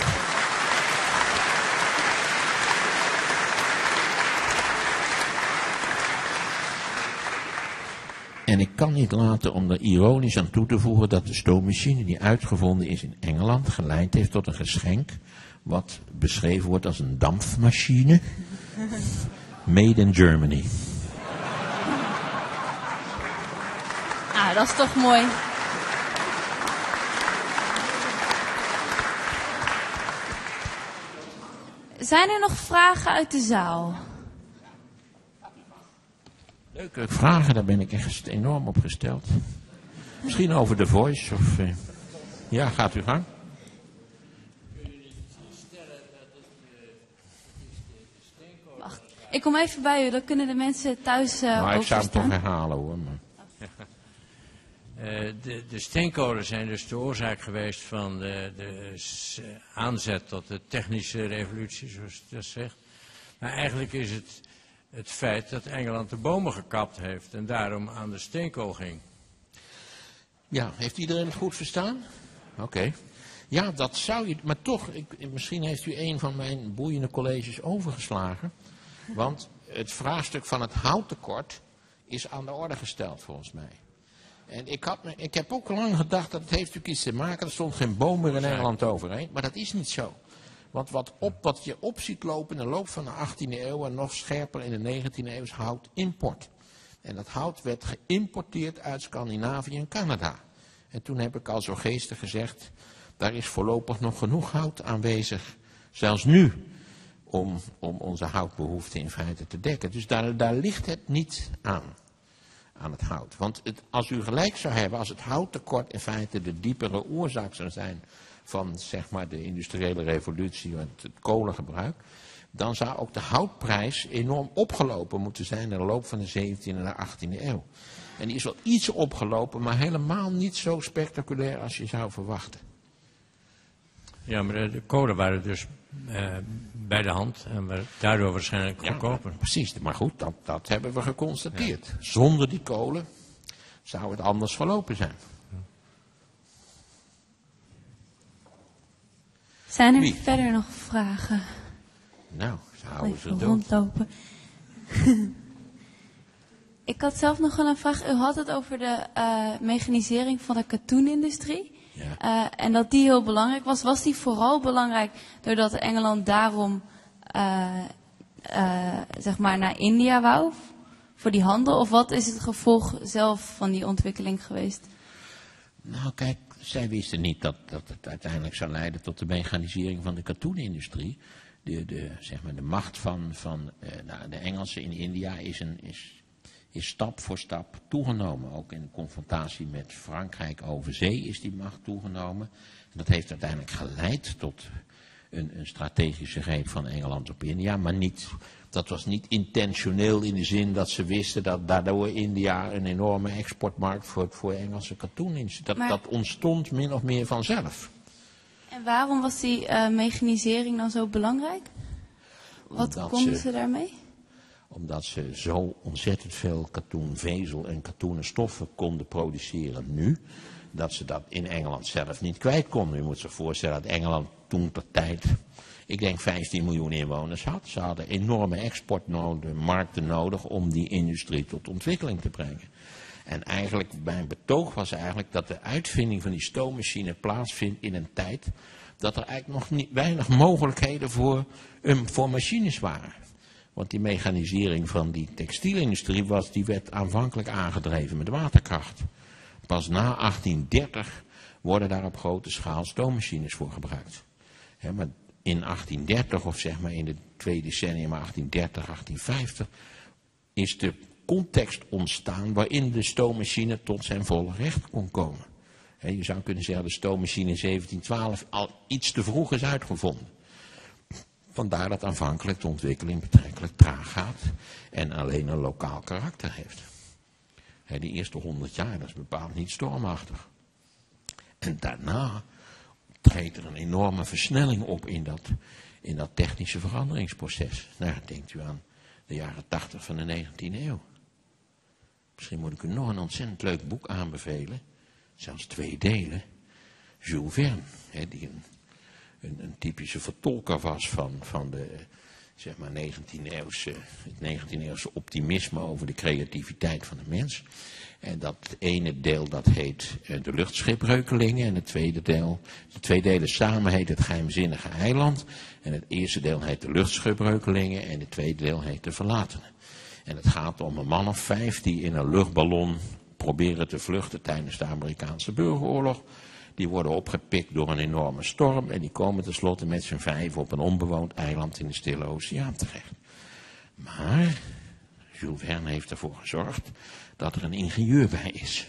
En ik kan niet laten om er ironisch aan toe te voegen dat de stoommachine die uitgevonden is in Engeland geleid heeft tot een geschenk wat beschreven wordt als een dampmachine. Made in Germany. Ah, dat is toch mooi. Zijn er nog vragen uit de zaal? Leuke vragen, daar ben ik echt enorm op gesteld. Misschien over The Voice of... Uh, ja, gaat u gang. Wacht, ik kom even bij u, dan kunnen de mensen thuis uh, Maar ook ik zou hem verstaan. toch herhalen hoor. Maar... Uh, de, de steenkolen zijn dus de oorzaak geweest van de, de s- aanzet tot de technische revolutie, zoals je dat zegt. Maar eigenlijk is het het feit dat Engeland de bomen gekapt heeft en daarom aan de steenkool ging. Ja, heeft iedereen het goed verstaan? Oké. Okay. Ja, dat zou je... Maar toch, ik, misschien heeft u een van mijn boeiende colleges overgeslagen. Want het vraagstuk van het houttekort is aan de orde gesteld volgens mij. En ik, had me, ik heb ook lang gedacht dat het heeft natuurlijk iets te maken. Er stond geen boom meer in Engeland overheen. Maar dat is niet zo. Want wat, op, wat je op ziet lopen in de loop van de achttiende eeuw en nog scherper in de negentiende eeuw is houtimport. En dat hout werd geïmporteerd uit Scandinavië en Canada. En toen heb ik al zo geestig gezegd, daar is voorlopig nog genoeg hout aanwezig, zelfs nu, om, om onze houtbehoefte in feite te dekken. Dus daar, daar ligt het niet aan, aan het hout. Want het, als u gelijk zou hebben, als het houttekort in feite de diepere oorzaak zou zijn van zeg maar de industriële revolutie en het kolengebruik, dan zou ook de houtprijs enorm opgelopen moeten zijn in de loop van de zeventiende en de achttiende eeuw. En die is wel iets opgelopen, maar helemaal niet zo spectaculair als je zou verwachten. Ja, maar de, de kolen waren dus uh, bij de hand en waren daardoor waarschijnlijk Ja, goedkoper. precies, maar goed, dat, dat hebben we geconstateerd. Ja. Zonder die kolen zou het anders gelopen zijn. Zijn er Wie? verder nog vragen? Nou, ze houden ze Even dood. rondlopen. Ik had zelf nog wel een vraag. U had het over de uh, mechanisering van de katoenindustrie. Ja. Uh, en dat die heel belangrijk was. Was die vooral belangrijk doordat Engeland daarom uh, uh, zeg maar naar India wou? Voor die handel? Of wat is het gevolg zelf van die ontwikkeling geweest? Nou kijk, zij wisten niet dat, dat het uiteindelijk zou leiden tot de mechanisering van de katoenindustrie. De, de, zeg maar de macht van, van uh, nou, de Engelsen in India is, een, is, is stap voor stap toegenomen. Ook in de confrontatie met Frankrijk over zee is die macht toegenomen. En dat heeft uiteindelijk geleid tot een, een strategische greep van Engeland op India. Maar niet, dat was niet intentioneel in de zin dat ze wisten dat daardoor India een enorme exportmarkt voor, voor Engelse katoenindustrie. Dat, Maar... dat ontstond min of meer vanzelf. En waarom was die uh, mechanisering dan zo belangrijk? Wat Omdat konden ze, ze daarmee? Omdat ze zo ontzettend veel katoenvezel en katoenen stoffen konden produceren nu, dat ze dat in Engeland zelf niet kwijt konden. U moet zich voorstellen dat Engeland toen ter tijd, ik denk vijftien miljoen inwoners had. Ze hadden enorme exportmarkten nodig om die industrie tot ontwikkeling te brengen. En eigenlijk, mijn betoog was eigenlijk dat de uitvinding van die stoommachine plaatsvindt in een tijd dat er eigenlijk nog niet, weinig mogelijkheden voor, um, voor machines waren. Want die mechanisering van die textielindustrie was, die werd aanvankelijk aangedreven met waterkracht. Pas na achttien dertig worden daar op grote schaal stoommachines voor gebruikt. He, maar in achttien dertig, of zeg maar in de twee decennia, maar achttien dertig, achttien vijftig, is de context ontstaan waarin de stoommachine tot zijn volle recht kon komen. He, je zou kunnen zeggen dat de stoommachine in zeventien twaalf al iets te vroeg is uitgevonden. Vandaar dat aanvankelijk de ontwikkeling betrekkelijk traag gaat en alleen een lokaal karakter heeft. He, die eerste honderd jaar, dat is bepaald niet stormachtig. En daarna treedt er een enorme versnelling op in dat, in dat technische veranderingsproces. Nou, denkt u aan de jaren tachtig van de negentiende eeuw. Misschien moet ik u nog een ontzettend leuk boek aanbevelen. Zelfs twee delen. Jules Verne, hè, die een, een, een typische vertolker was van, van de zeg maar negentiende eeuwse, het negentiende eeuwse optimisme over de creativiteit van de mens. En dat ene deel dat heet uh, de luchtschipbreukelingen en het tweede deel, de twee delen samen heet het geheimzinnige eiland. En het eerste deel heet de luchtschipbreukelingen en het tweede deel heet de verlatenen. En het gaat om een man of vijf die in een luchtballon proberen te vluchten tijdens de Amerikaanse burgeroorlog. Die worden opgepikt door een enorme storm en die komen tenslotte met z'n vijf op een onbewoond eiland in de Stille Oceaan terecht. Maar Jules Verne heeft ervoor gezorgd dat er een ingenieur bij is.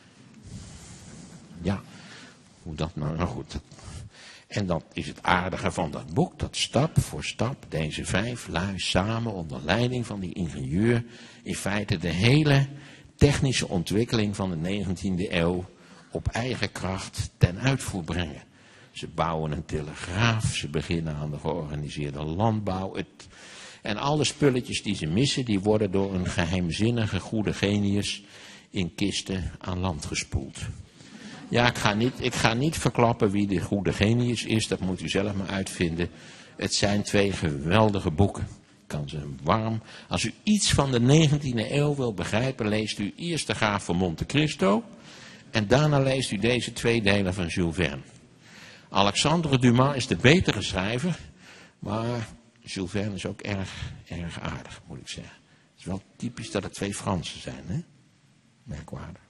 Ja, hoe dat nou, nou goed. En dat is het aardige van dat boek, dat stap voor stap deze vijf lui samen onder leiding van die ingenieur in feite de hele technische ontwikkeling van de negentiende eeuw op eigen kracht ten uitvoer brengen. Ze bouwen een telegraaf, ze beginnen aan de georganiseerde landbouw. Het, en alle spulletjes die ze missen, die worden door een geheimzinnige goede genius in kisten aan land gespoeld. Ja, ik ga niet, ik ga niet verklappen wie de goede genius is, dat moet u zelf maar uitvinden. Het zijn twee geweldige boeken. Ik kan ze warm. Als u iets van de negentiende eeuw wil begrijpen, leest u eerst de Graaf van Monte Cristo. En daarna leest u deze twee delen van Jules Verne. Alexandre Dumas is de betere schrijver, maar Jules Verne is ook erg, erg aardig, moet ik zeggen. Het is wel typisch dat het twee Fransen zijn, hè? Merkwaardig.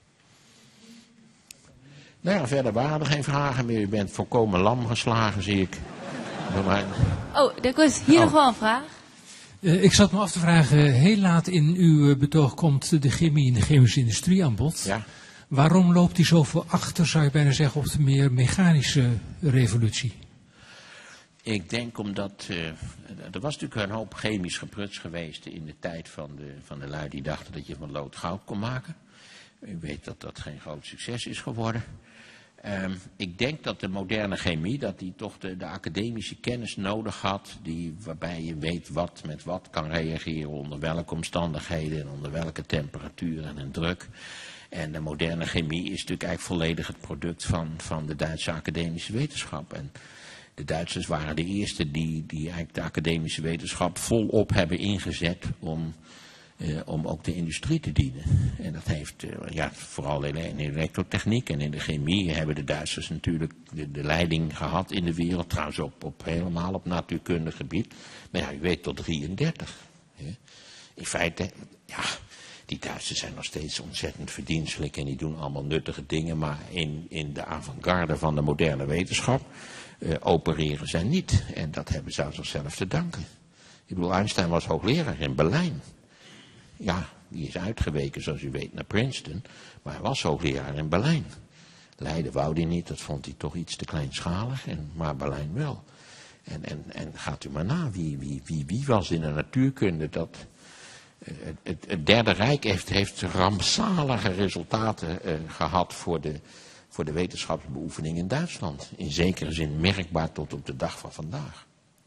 Nou ja, verder waren er geen vragen meer. U bent volkomen lam geslagen, zie ik. Maar... Oh, er was hier oh. nog wel een vraag. Uh, ik zat me af te vragen, heel laat in uw betoog komt de chemie en de chemische industrie aan bod. Ja. Waarom loopt die zoveel achter, zou je bijna zeggen, op de meer mechanische revolutie? Ik denk omdat, uh, er was natuurlijk een hoop chemisch gepruts geweest in de tijd van de, van de lui die dachten dat je van lood goud kon maken. U weet dat dat geen groot succes is geworden. Um, ik denk dat de moderne chemie, dat die toch de, de academische kennis nodig had, die, waarbij je weet wat met wat kan reageren, onder welke omstandigheden en onder welke temperatuur en, en druk. En de moderne chemie is natuurlijk eigenlijk volledig het product van, van de Duitse academische wetenschap. En de Duitsers waren de eerste die, die eigenlijk de academische wetenschap volop hebben ingezet om, uh, om ook de industrie te dienen. En dat heeft, uh, ja, vooral in de elektrotechniek en in de chemie hebben de Duitsers natuurlijk de, de leiding gehad in de wereld. Trouwens op, op helemaal op natuurkundig gebied. Maar ja, u weet tot drieëndertig. Hè. In feite, ja... Die Duitsers zijn nog steeds ontzettend verdienstelijk en die doen allemaal nuttige dingen, maar in, in de avant-garde van de moderne wetenschap uh, opereren zij niet. En dat hebben ze aan zichzelf te danken. Ik bedoel, Einstein was hoogleraar in Berlijn. Ja, die is uitgeweken, zoals u weet, naar Princeton, maar hij was hoogleraar in Berlijn. Leiden wou hij niet, dat vond hij toch iets te kleinschalig, en, maar Berlijn wel. En, en, en gaat u maar na, wie, wie, wie, wie was in de natuurkunde dat... Het, het, het Derde Rijk heeft, heeft rampzalige resultaten uh, gehad voor de, voor de wetenschapsbeoefening in Duitsland. In zekere zin merkbaar tot op de dag van vandaag.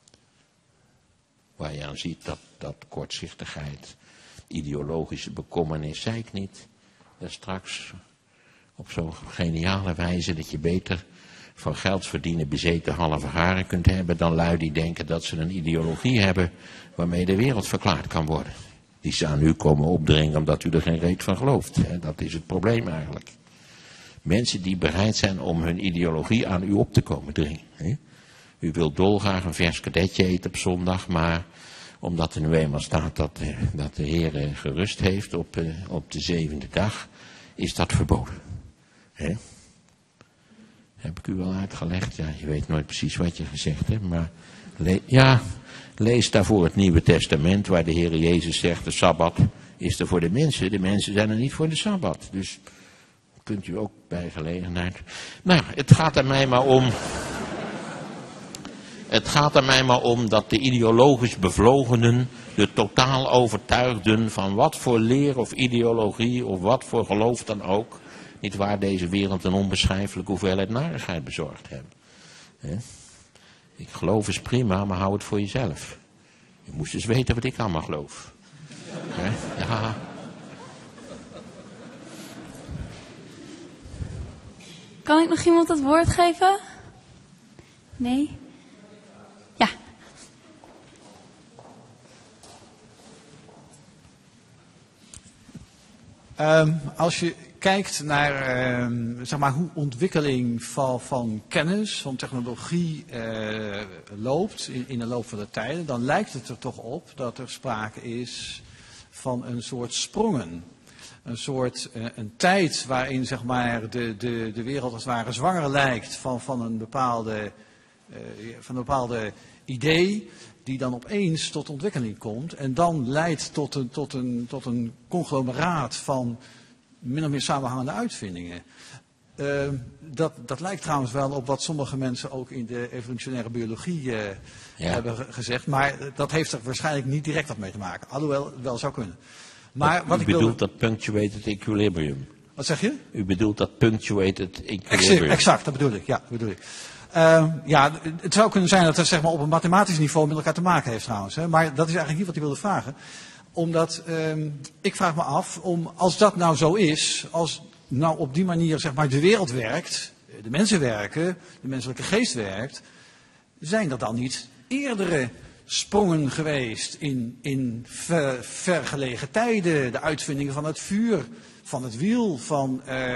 Waar je aan ziet dat, dat kortzichtigheid, ideologische bekommernis, zei ik niet, dat straks op zo'n geniale wijze dat je beter van geld verdienen bezeten halve haren kunt hebben dan lui die denken dat ze een ideologie hebben waarmee de wereld verklaard kan worden. Die ze aan u komen opdringen omdat u er geen reet van gelooft. Hè? Dat is het probleem eigenlijk. Mensen die bereid zijn om hun ideologie aan u op te komen dringen. Hè? U wilt dolgraag een vers kadetje eten op zondag, maar omdat er nu eenmaal staat dat, uh, dat de Heer gerust heeft op, uh, op de zevende dag, is dat verboden. Hè? Heb ik u wel uitgelegd? Ja, je weet nooit precies wat je gezegd hebt, maar le- ja... Lees daarvoor het Nieuwe Testament, waar de Heer Jezus zegt, de Sabbat is er voor de mensen. De mensen zijn er niet voor de Sabbat. Dus kunt u ook bij gelegenheid. Nou, het gaat er mij maar om. Het gaat er mij maar om dat de ideologisch bevlogenen, de totaal overtuigden van wat voor leer of ideologie of wat voor geloof dan ook, niet waar deze wereld een onbeschrijfelijke hoeveelheid narigheid bezorgd hebben. He? Ik geloof is prima, maar hou het voor jezelf. Je moest eens weten wat ik allemaal geloof. He? Ja. Kan ik nog iemand het woord geven? Nee? Ja. Um, als je kijkt naar um, zeg maar hoe ontwikkeling van, van kennis, van technologie uh, loopt in, in de loop van de tijden, dan lijkt het er toch op dat er sprake is van een soort sprongen. Een soort uh, een tijd waarin zeg maar, de, de, de wereld als het ware zwanger lijkt van, van, een bepaalde, uh, van een bepaalde idee, die dan opeens tot ontwikkeling komt en dan leidt tot een, tot een, tot een conglomeraat van min of meer samenhangende uitvindingen. Uh, dat, dat lijkt trouwens wel op wat sommige mensen ook in de evolutionaire biologie uh, ja. hebben ge gezegd, maar dat heeft er waarschijnlijk niet direct wat mee te maken, alhoewel het wel zou kunnen. Maar U wat ik bedoelt wilde... dat punctuated equilibrium? Wat zeg je? U bedoelt dat punctuated equilibrium? Exact, dat bedoel ik. Ja, dat bedoel ik. Uh, ja, het zou kunnen zijn dat het zeg maar, op een mathematisch niveau met elkaar te maken heeft trouwens. Hè? Maar dat is eigenlijk niet wat ik wilde vragen. Omdat, uh, ik vraag me af, om, als dat nou zo is, als nou op die manier zeg maar, de wereld werkt, de mensen werken, de menselijke geest werkt, zijn er dan niet eerdere sprongen geweest in, in ver, vergelegen tijden, de uitvindingen van het vuur, van het wiel, van... Uh,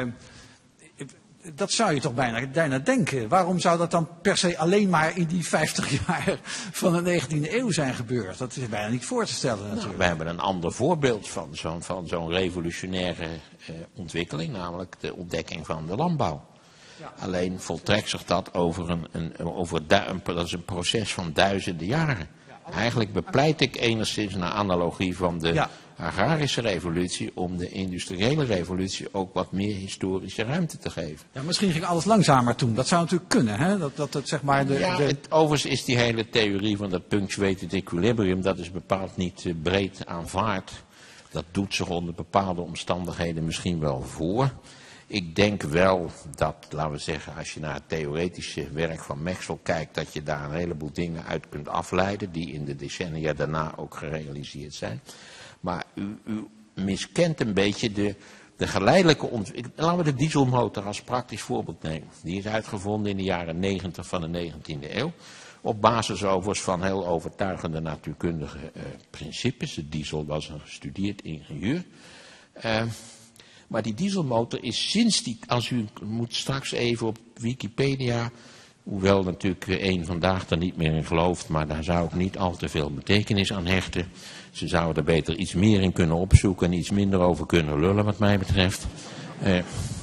dat zou je toch bijna, bijna denken. Waarom zou dat dan per se alleen maar in die vijftig jaar van de negentiende eeuw zijn gebeurd? Dat is bijna niet voor te stellen natuurlijk. Nou, we hebben een ander voorbeeld van zo'n van zo'n revolutionaire eh, ontwikkeling, namelijk de ontdekking van de landbouw. Ja. Alleen voltrekt zich dat over een, een, over een, dat is een proces van duizenden jaren. Ja, eigenlijk bepleit ik enigszins naar analogie van de ja. agrarische revolutie om de industriële revolutie ook wat meer historische ruimte te geven. Ja, misschien ging alles langzamer toen. Dat zou natuurlijk kunnen, hè? Dat, dat het, zeg maar, de, ja, de... Het, overigens is die hele theorie van dat punctuated equilibrium, dat is bepaald niet uh, breed aanvaard. Dat doet zich onder bepaalde omstandigheden misschien wel voor. Ik denk wel dat, laten we zeggen, als je naar het theoretische werk van Maxwell kijkt, dat je daar een heleboel dingen uit kunt afleiden, die in de decennia daarna ook gerealiseerd zijn. Maar u, u miskent een beetje de, de geleidelijke ontwikkeling. Laten we de dieselmotor als praktisch voorbeeld nemen. Die is uitgevonden in de jaren negentig van de negentiende eeuw. Op basis overigens van heel overtuigende natuurkundige uh, principes. De diesel was een gestudeerd ingenieur. Uh, maar die dieselmotor is sinds die, als u moet straks even op Wikipedia, hoewel natuurlijk één vandaag er niet meer in gelooft, maar daar zou ik niet al te veel betekenis aan hechten. Ze zouden er beter iets meer in kunnen opzoeken en iets minder over kunnen lullen wat mij betreft. Uh,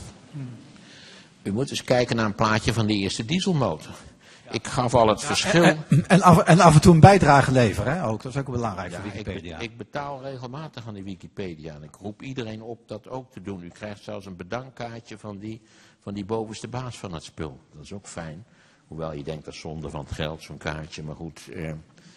u moet eens kijken naar een plaatje van de eerste dieselmotor. Ik gaf al het ja, verschil. En, en, en, af, en af en toe een bijdrage leveren, hè? Ook. Dat is ook belangrijk ja, voor Wikipedia. Ik, ik betaal regelmatig aan die Wikipedia en ik roep iedereen op dat ook te doen. U krijgt zelfs een bedankkaartje van die, van die bovenste baas van het spul. Dat is ook fijn. Hoewel je denkt dat zonde van het geld, zo'n kaartje, maar goed. Uh,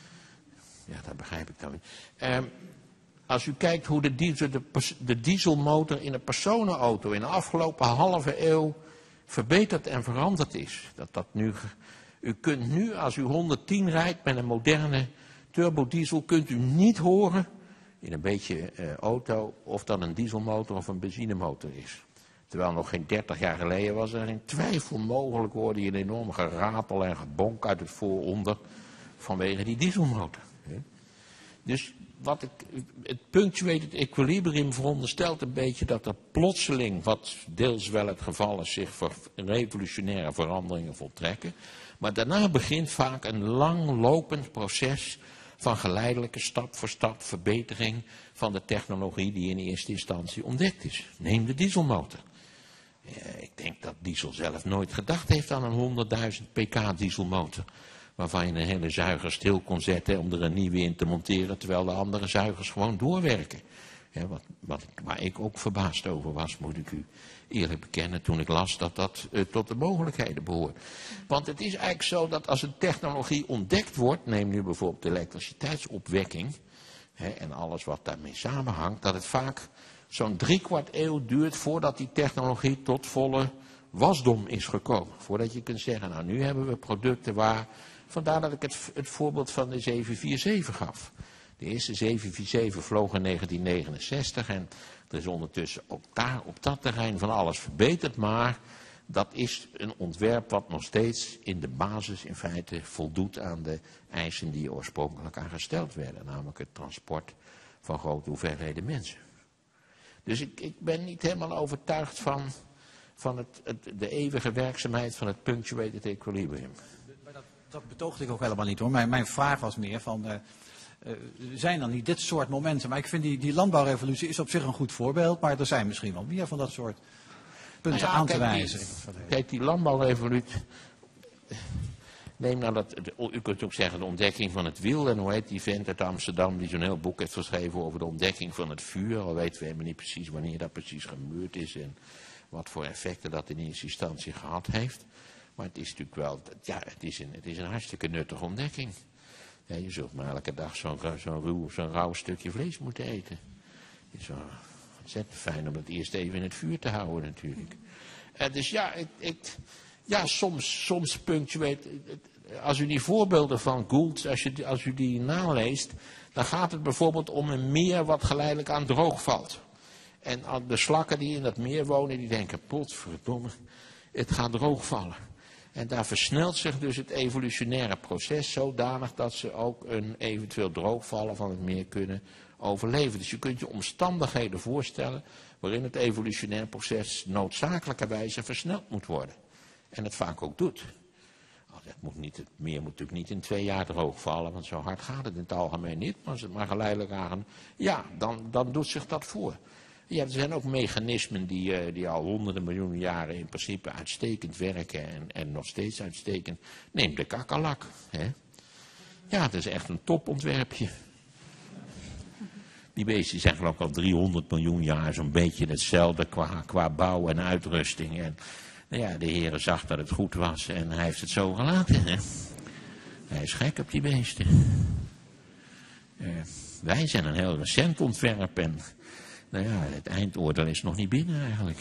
ja, dat begrijp ik dan niet. Uh, als u kijkt hoe de, diesel, de, de dieselmotor in een personenauto in de afgelopen halve eeuw verbeterd en veranderd is. Dat dat nu... U kunt nu, als u honderdtien rijdt met een moderne turbodiesel, kunt u niet horen in een beetje uh, auto of dat een dieselmotor of een benzinemotor is. Terwijl nog geen dertig jaar geleden was er geen twijfel mogelijk, hoorde je een enorm geratel en gebonk uit het vooronder vanwege die dieselmotor. Dus wat ik, het punctuated equilibrium veronderstelt een beetje dat er plotseling, wat deels wel het geval is, zich voor revolutionaire veranderingen voltrekken. Maar daarna begint vaak een langlopend proces van geleidelijke stap voor stap verbetering van de technologie die in eerste instantie ontdekt is. Neem de dieselmotor. Ja, ik denk dat diesel zelf nooit gedacht heeft aan een honderdduizend pk dieselmotor. Waarvan je een hele zuiger stil kon zetten om er een nieuwe in te monteren, terwijl de andere zuigers gewoon doorwerken. Ja, wat, wat, waar ik ook verbaasd over was, moet ik u eerlijk bekennen, toen ik las dat dat uh, tot de mogelijkheden behoort. Want het is eigenlijk zo dat als een technologie ontdekt wordt, neem nu bijvoorbeeld de elektriciteitsopwekking, hè, en alles wat daarmee samenhangt, dat het vaak zo'n driekwart eeuw duurt voordat die technologie tot volle wasdom is gekomen. Voordat je kunt zeggen, nou nu hebben we producten waar, vandaar dat ik het, het voorbeeld van de zeven vier zeven gaf. De eerste zeven vier zeven vloog in negentien negenenzestig en er is ondertussen ook daar op dat terrein van alles verbeterd, maar dat is een ontwerp wat nog steeds in de basis in feite voldoet aan de eisen die oorspronkelijk aan gesteld werden, namelijk het transport van grote hoeveelheden mensen. Dus ik, ik ben niet helemaal overtuigd van, van het, het, de eeuwige werkzaamheid van het punctuated equilibrium. Maar dat, dat betoogde ik ook helemaal niet hoor. Mijn, mijn vraag was meer van, uh, uh, zijn dan niet dit soort momenten? Maar ik vind die, die landbouwrevolutie is op zich een goed voorbeeld, maar er zijn misschien wel meer van dat soort punten nou ja, aan te kijk, wijzen. Die, kijk, die landbouwrevolutie. Neem nou dat, u kunt ook zeggen de ontdekking van het wiel. En hoe heet die vent uit Amsterdam die zo'n heel boek heeft geschreven over de ontdekking van het vuur. Al weten we helemaal niet precies wanneer dat precies gebeurd is en wat voor effecten dat in eerste instantie gehad heeft. Maar het is natuurlijk wel, ja, het is een, het is een hartstikke nuttige ontdekking. Ja, je zult maar elke dag zo'n zo'n ruw, zo'n rauw stukje vlees moeten eten. Het is wel ontzettend fijn om het eerst even in het vuur te houden natuurlijk. Uh, dus ja, ik... ik Ja, soms, soms punctueert. Als u die voorbeelden van Gould, als, je, als u die naleest, dan gaat het bijvoorbeeld om een meer wat geleidelijk aan droog valt. En de slakken die in dat meer wonen, die denken, potverdomme, het gaat droog vallen. En daar versnelt zich dus het evolutionaire proces zodanig dat ze ook een eventueel droogvallen van het meer kunnen overleven. Dus je kunt je omstandigheden voorstellen waarin het evolutionaire proces noodzakelijkerwijze versneld moet worden. En het vaak ook doet. Het, moet niet, het meer moet natuurlijk niet in twee jaar droog vallen, want zo hard gaat het in het algemeen niet. Maar als het maar geleidelijk aan, ja, dan, dan doet zich dat voor. Ja, er zijn ook mechanismen die, uh, die al honderden miljoenen jaren in principe uitstekend werken en, en nog steeds uitstekend. Neem de kakkerlak. Hè? Ja, het is echt een topontwerpje. Die beesten zijn geloof ik al driehonderd miljoen jaar zo'n beetje hetzelfde qua, qua bouw en uitrusting. En, nou ja, de Heere zag dat het goed was en hij heeft het zo gelaten. Hè? Hij is gek op die beesten. Uh, wij zijn een heel recent ontwerp en nou ja, het eindoordeel is nog niet binnen eigenlijk.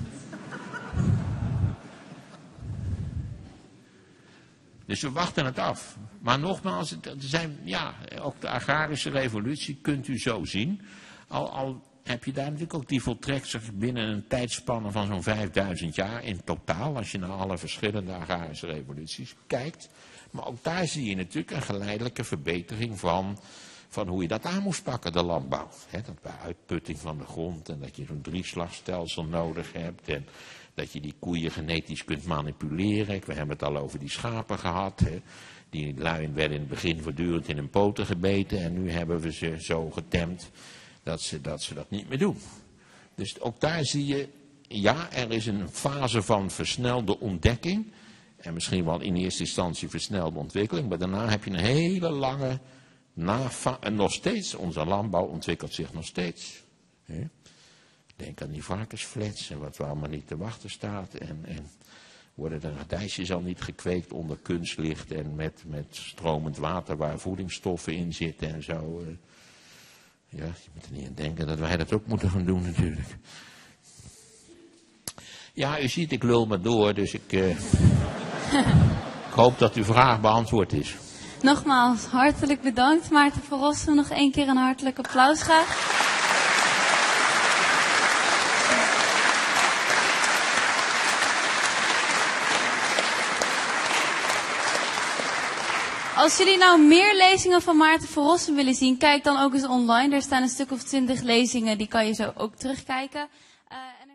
Dus we wachten het af. Maar nogmaals, er zijn, ja, ook de agrarische revolutie kunt u zo zien. Al, al heb je daar natuurlijk ook die voltrekt zich binnen een tijdspanne van zo'n vijfduizend jaar in totaal, als je naar alle verschillende agrarische revoluties kijkt. Maar ook daar zie je natuurlijk een geleidelijke verbetering van, van hoe je dat aan moest pakken, de landbouw. He, dat bij uitputting van de grond en dat je zo'n drieslagstelsel nodig hebt en dat je die koeien genetisch kunt manipuleren. We hebben het al over die schapen gehad. He. Die lui werden in het begin voortdurend in hun poten gebeten en nu hebben we ze zo getemd dat ze, dat ze dat niet meer doen. Dus ook daar zie je, ja, er is een fase van versnelde ontdekking. En misschien wel in eerste instantie versnelde ontwikkeling. Maar daarna heb je een hele lange nafa- en nog steeds, onze landbouw ontwikkelt zich nog steeds. He? Denk aan die varkensflats en wat we allemaal niet te wachten staat. En, en worden de radijsjes al niet gekweekt onder kunstlicht en met, met stromend water waar voedingsstoffen in zitten en zo. Ja, je moet er niet aan denken dat wij dat ook moeten gaan doen natuurlijk. Ja, u ziet, ik lul maar door, dus ik, uh, ik hoop dat uw vraag beantwoord is. Nogmaals, hartelijk bedankt. Maarten van Rossum, nog één keer een hartelijk applaus graag. Als jullie nou meer lezingen van Maarten van Rossum willen zien, kijk dan ook eens online. Er staan een stuk of twintig lezingen, die kan je zo ook terugkijken. Uh, en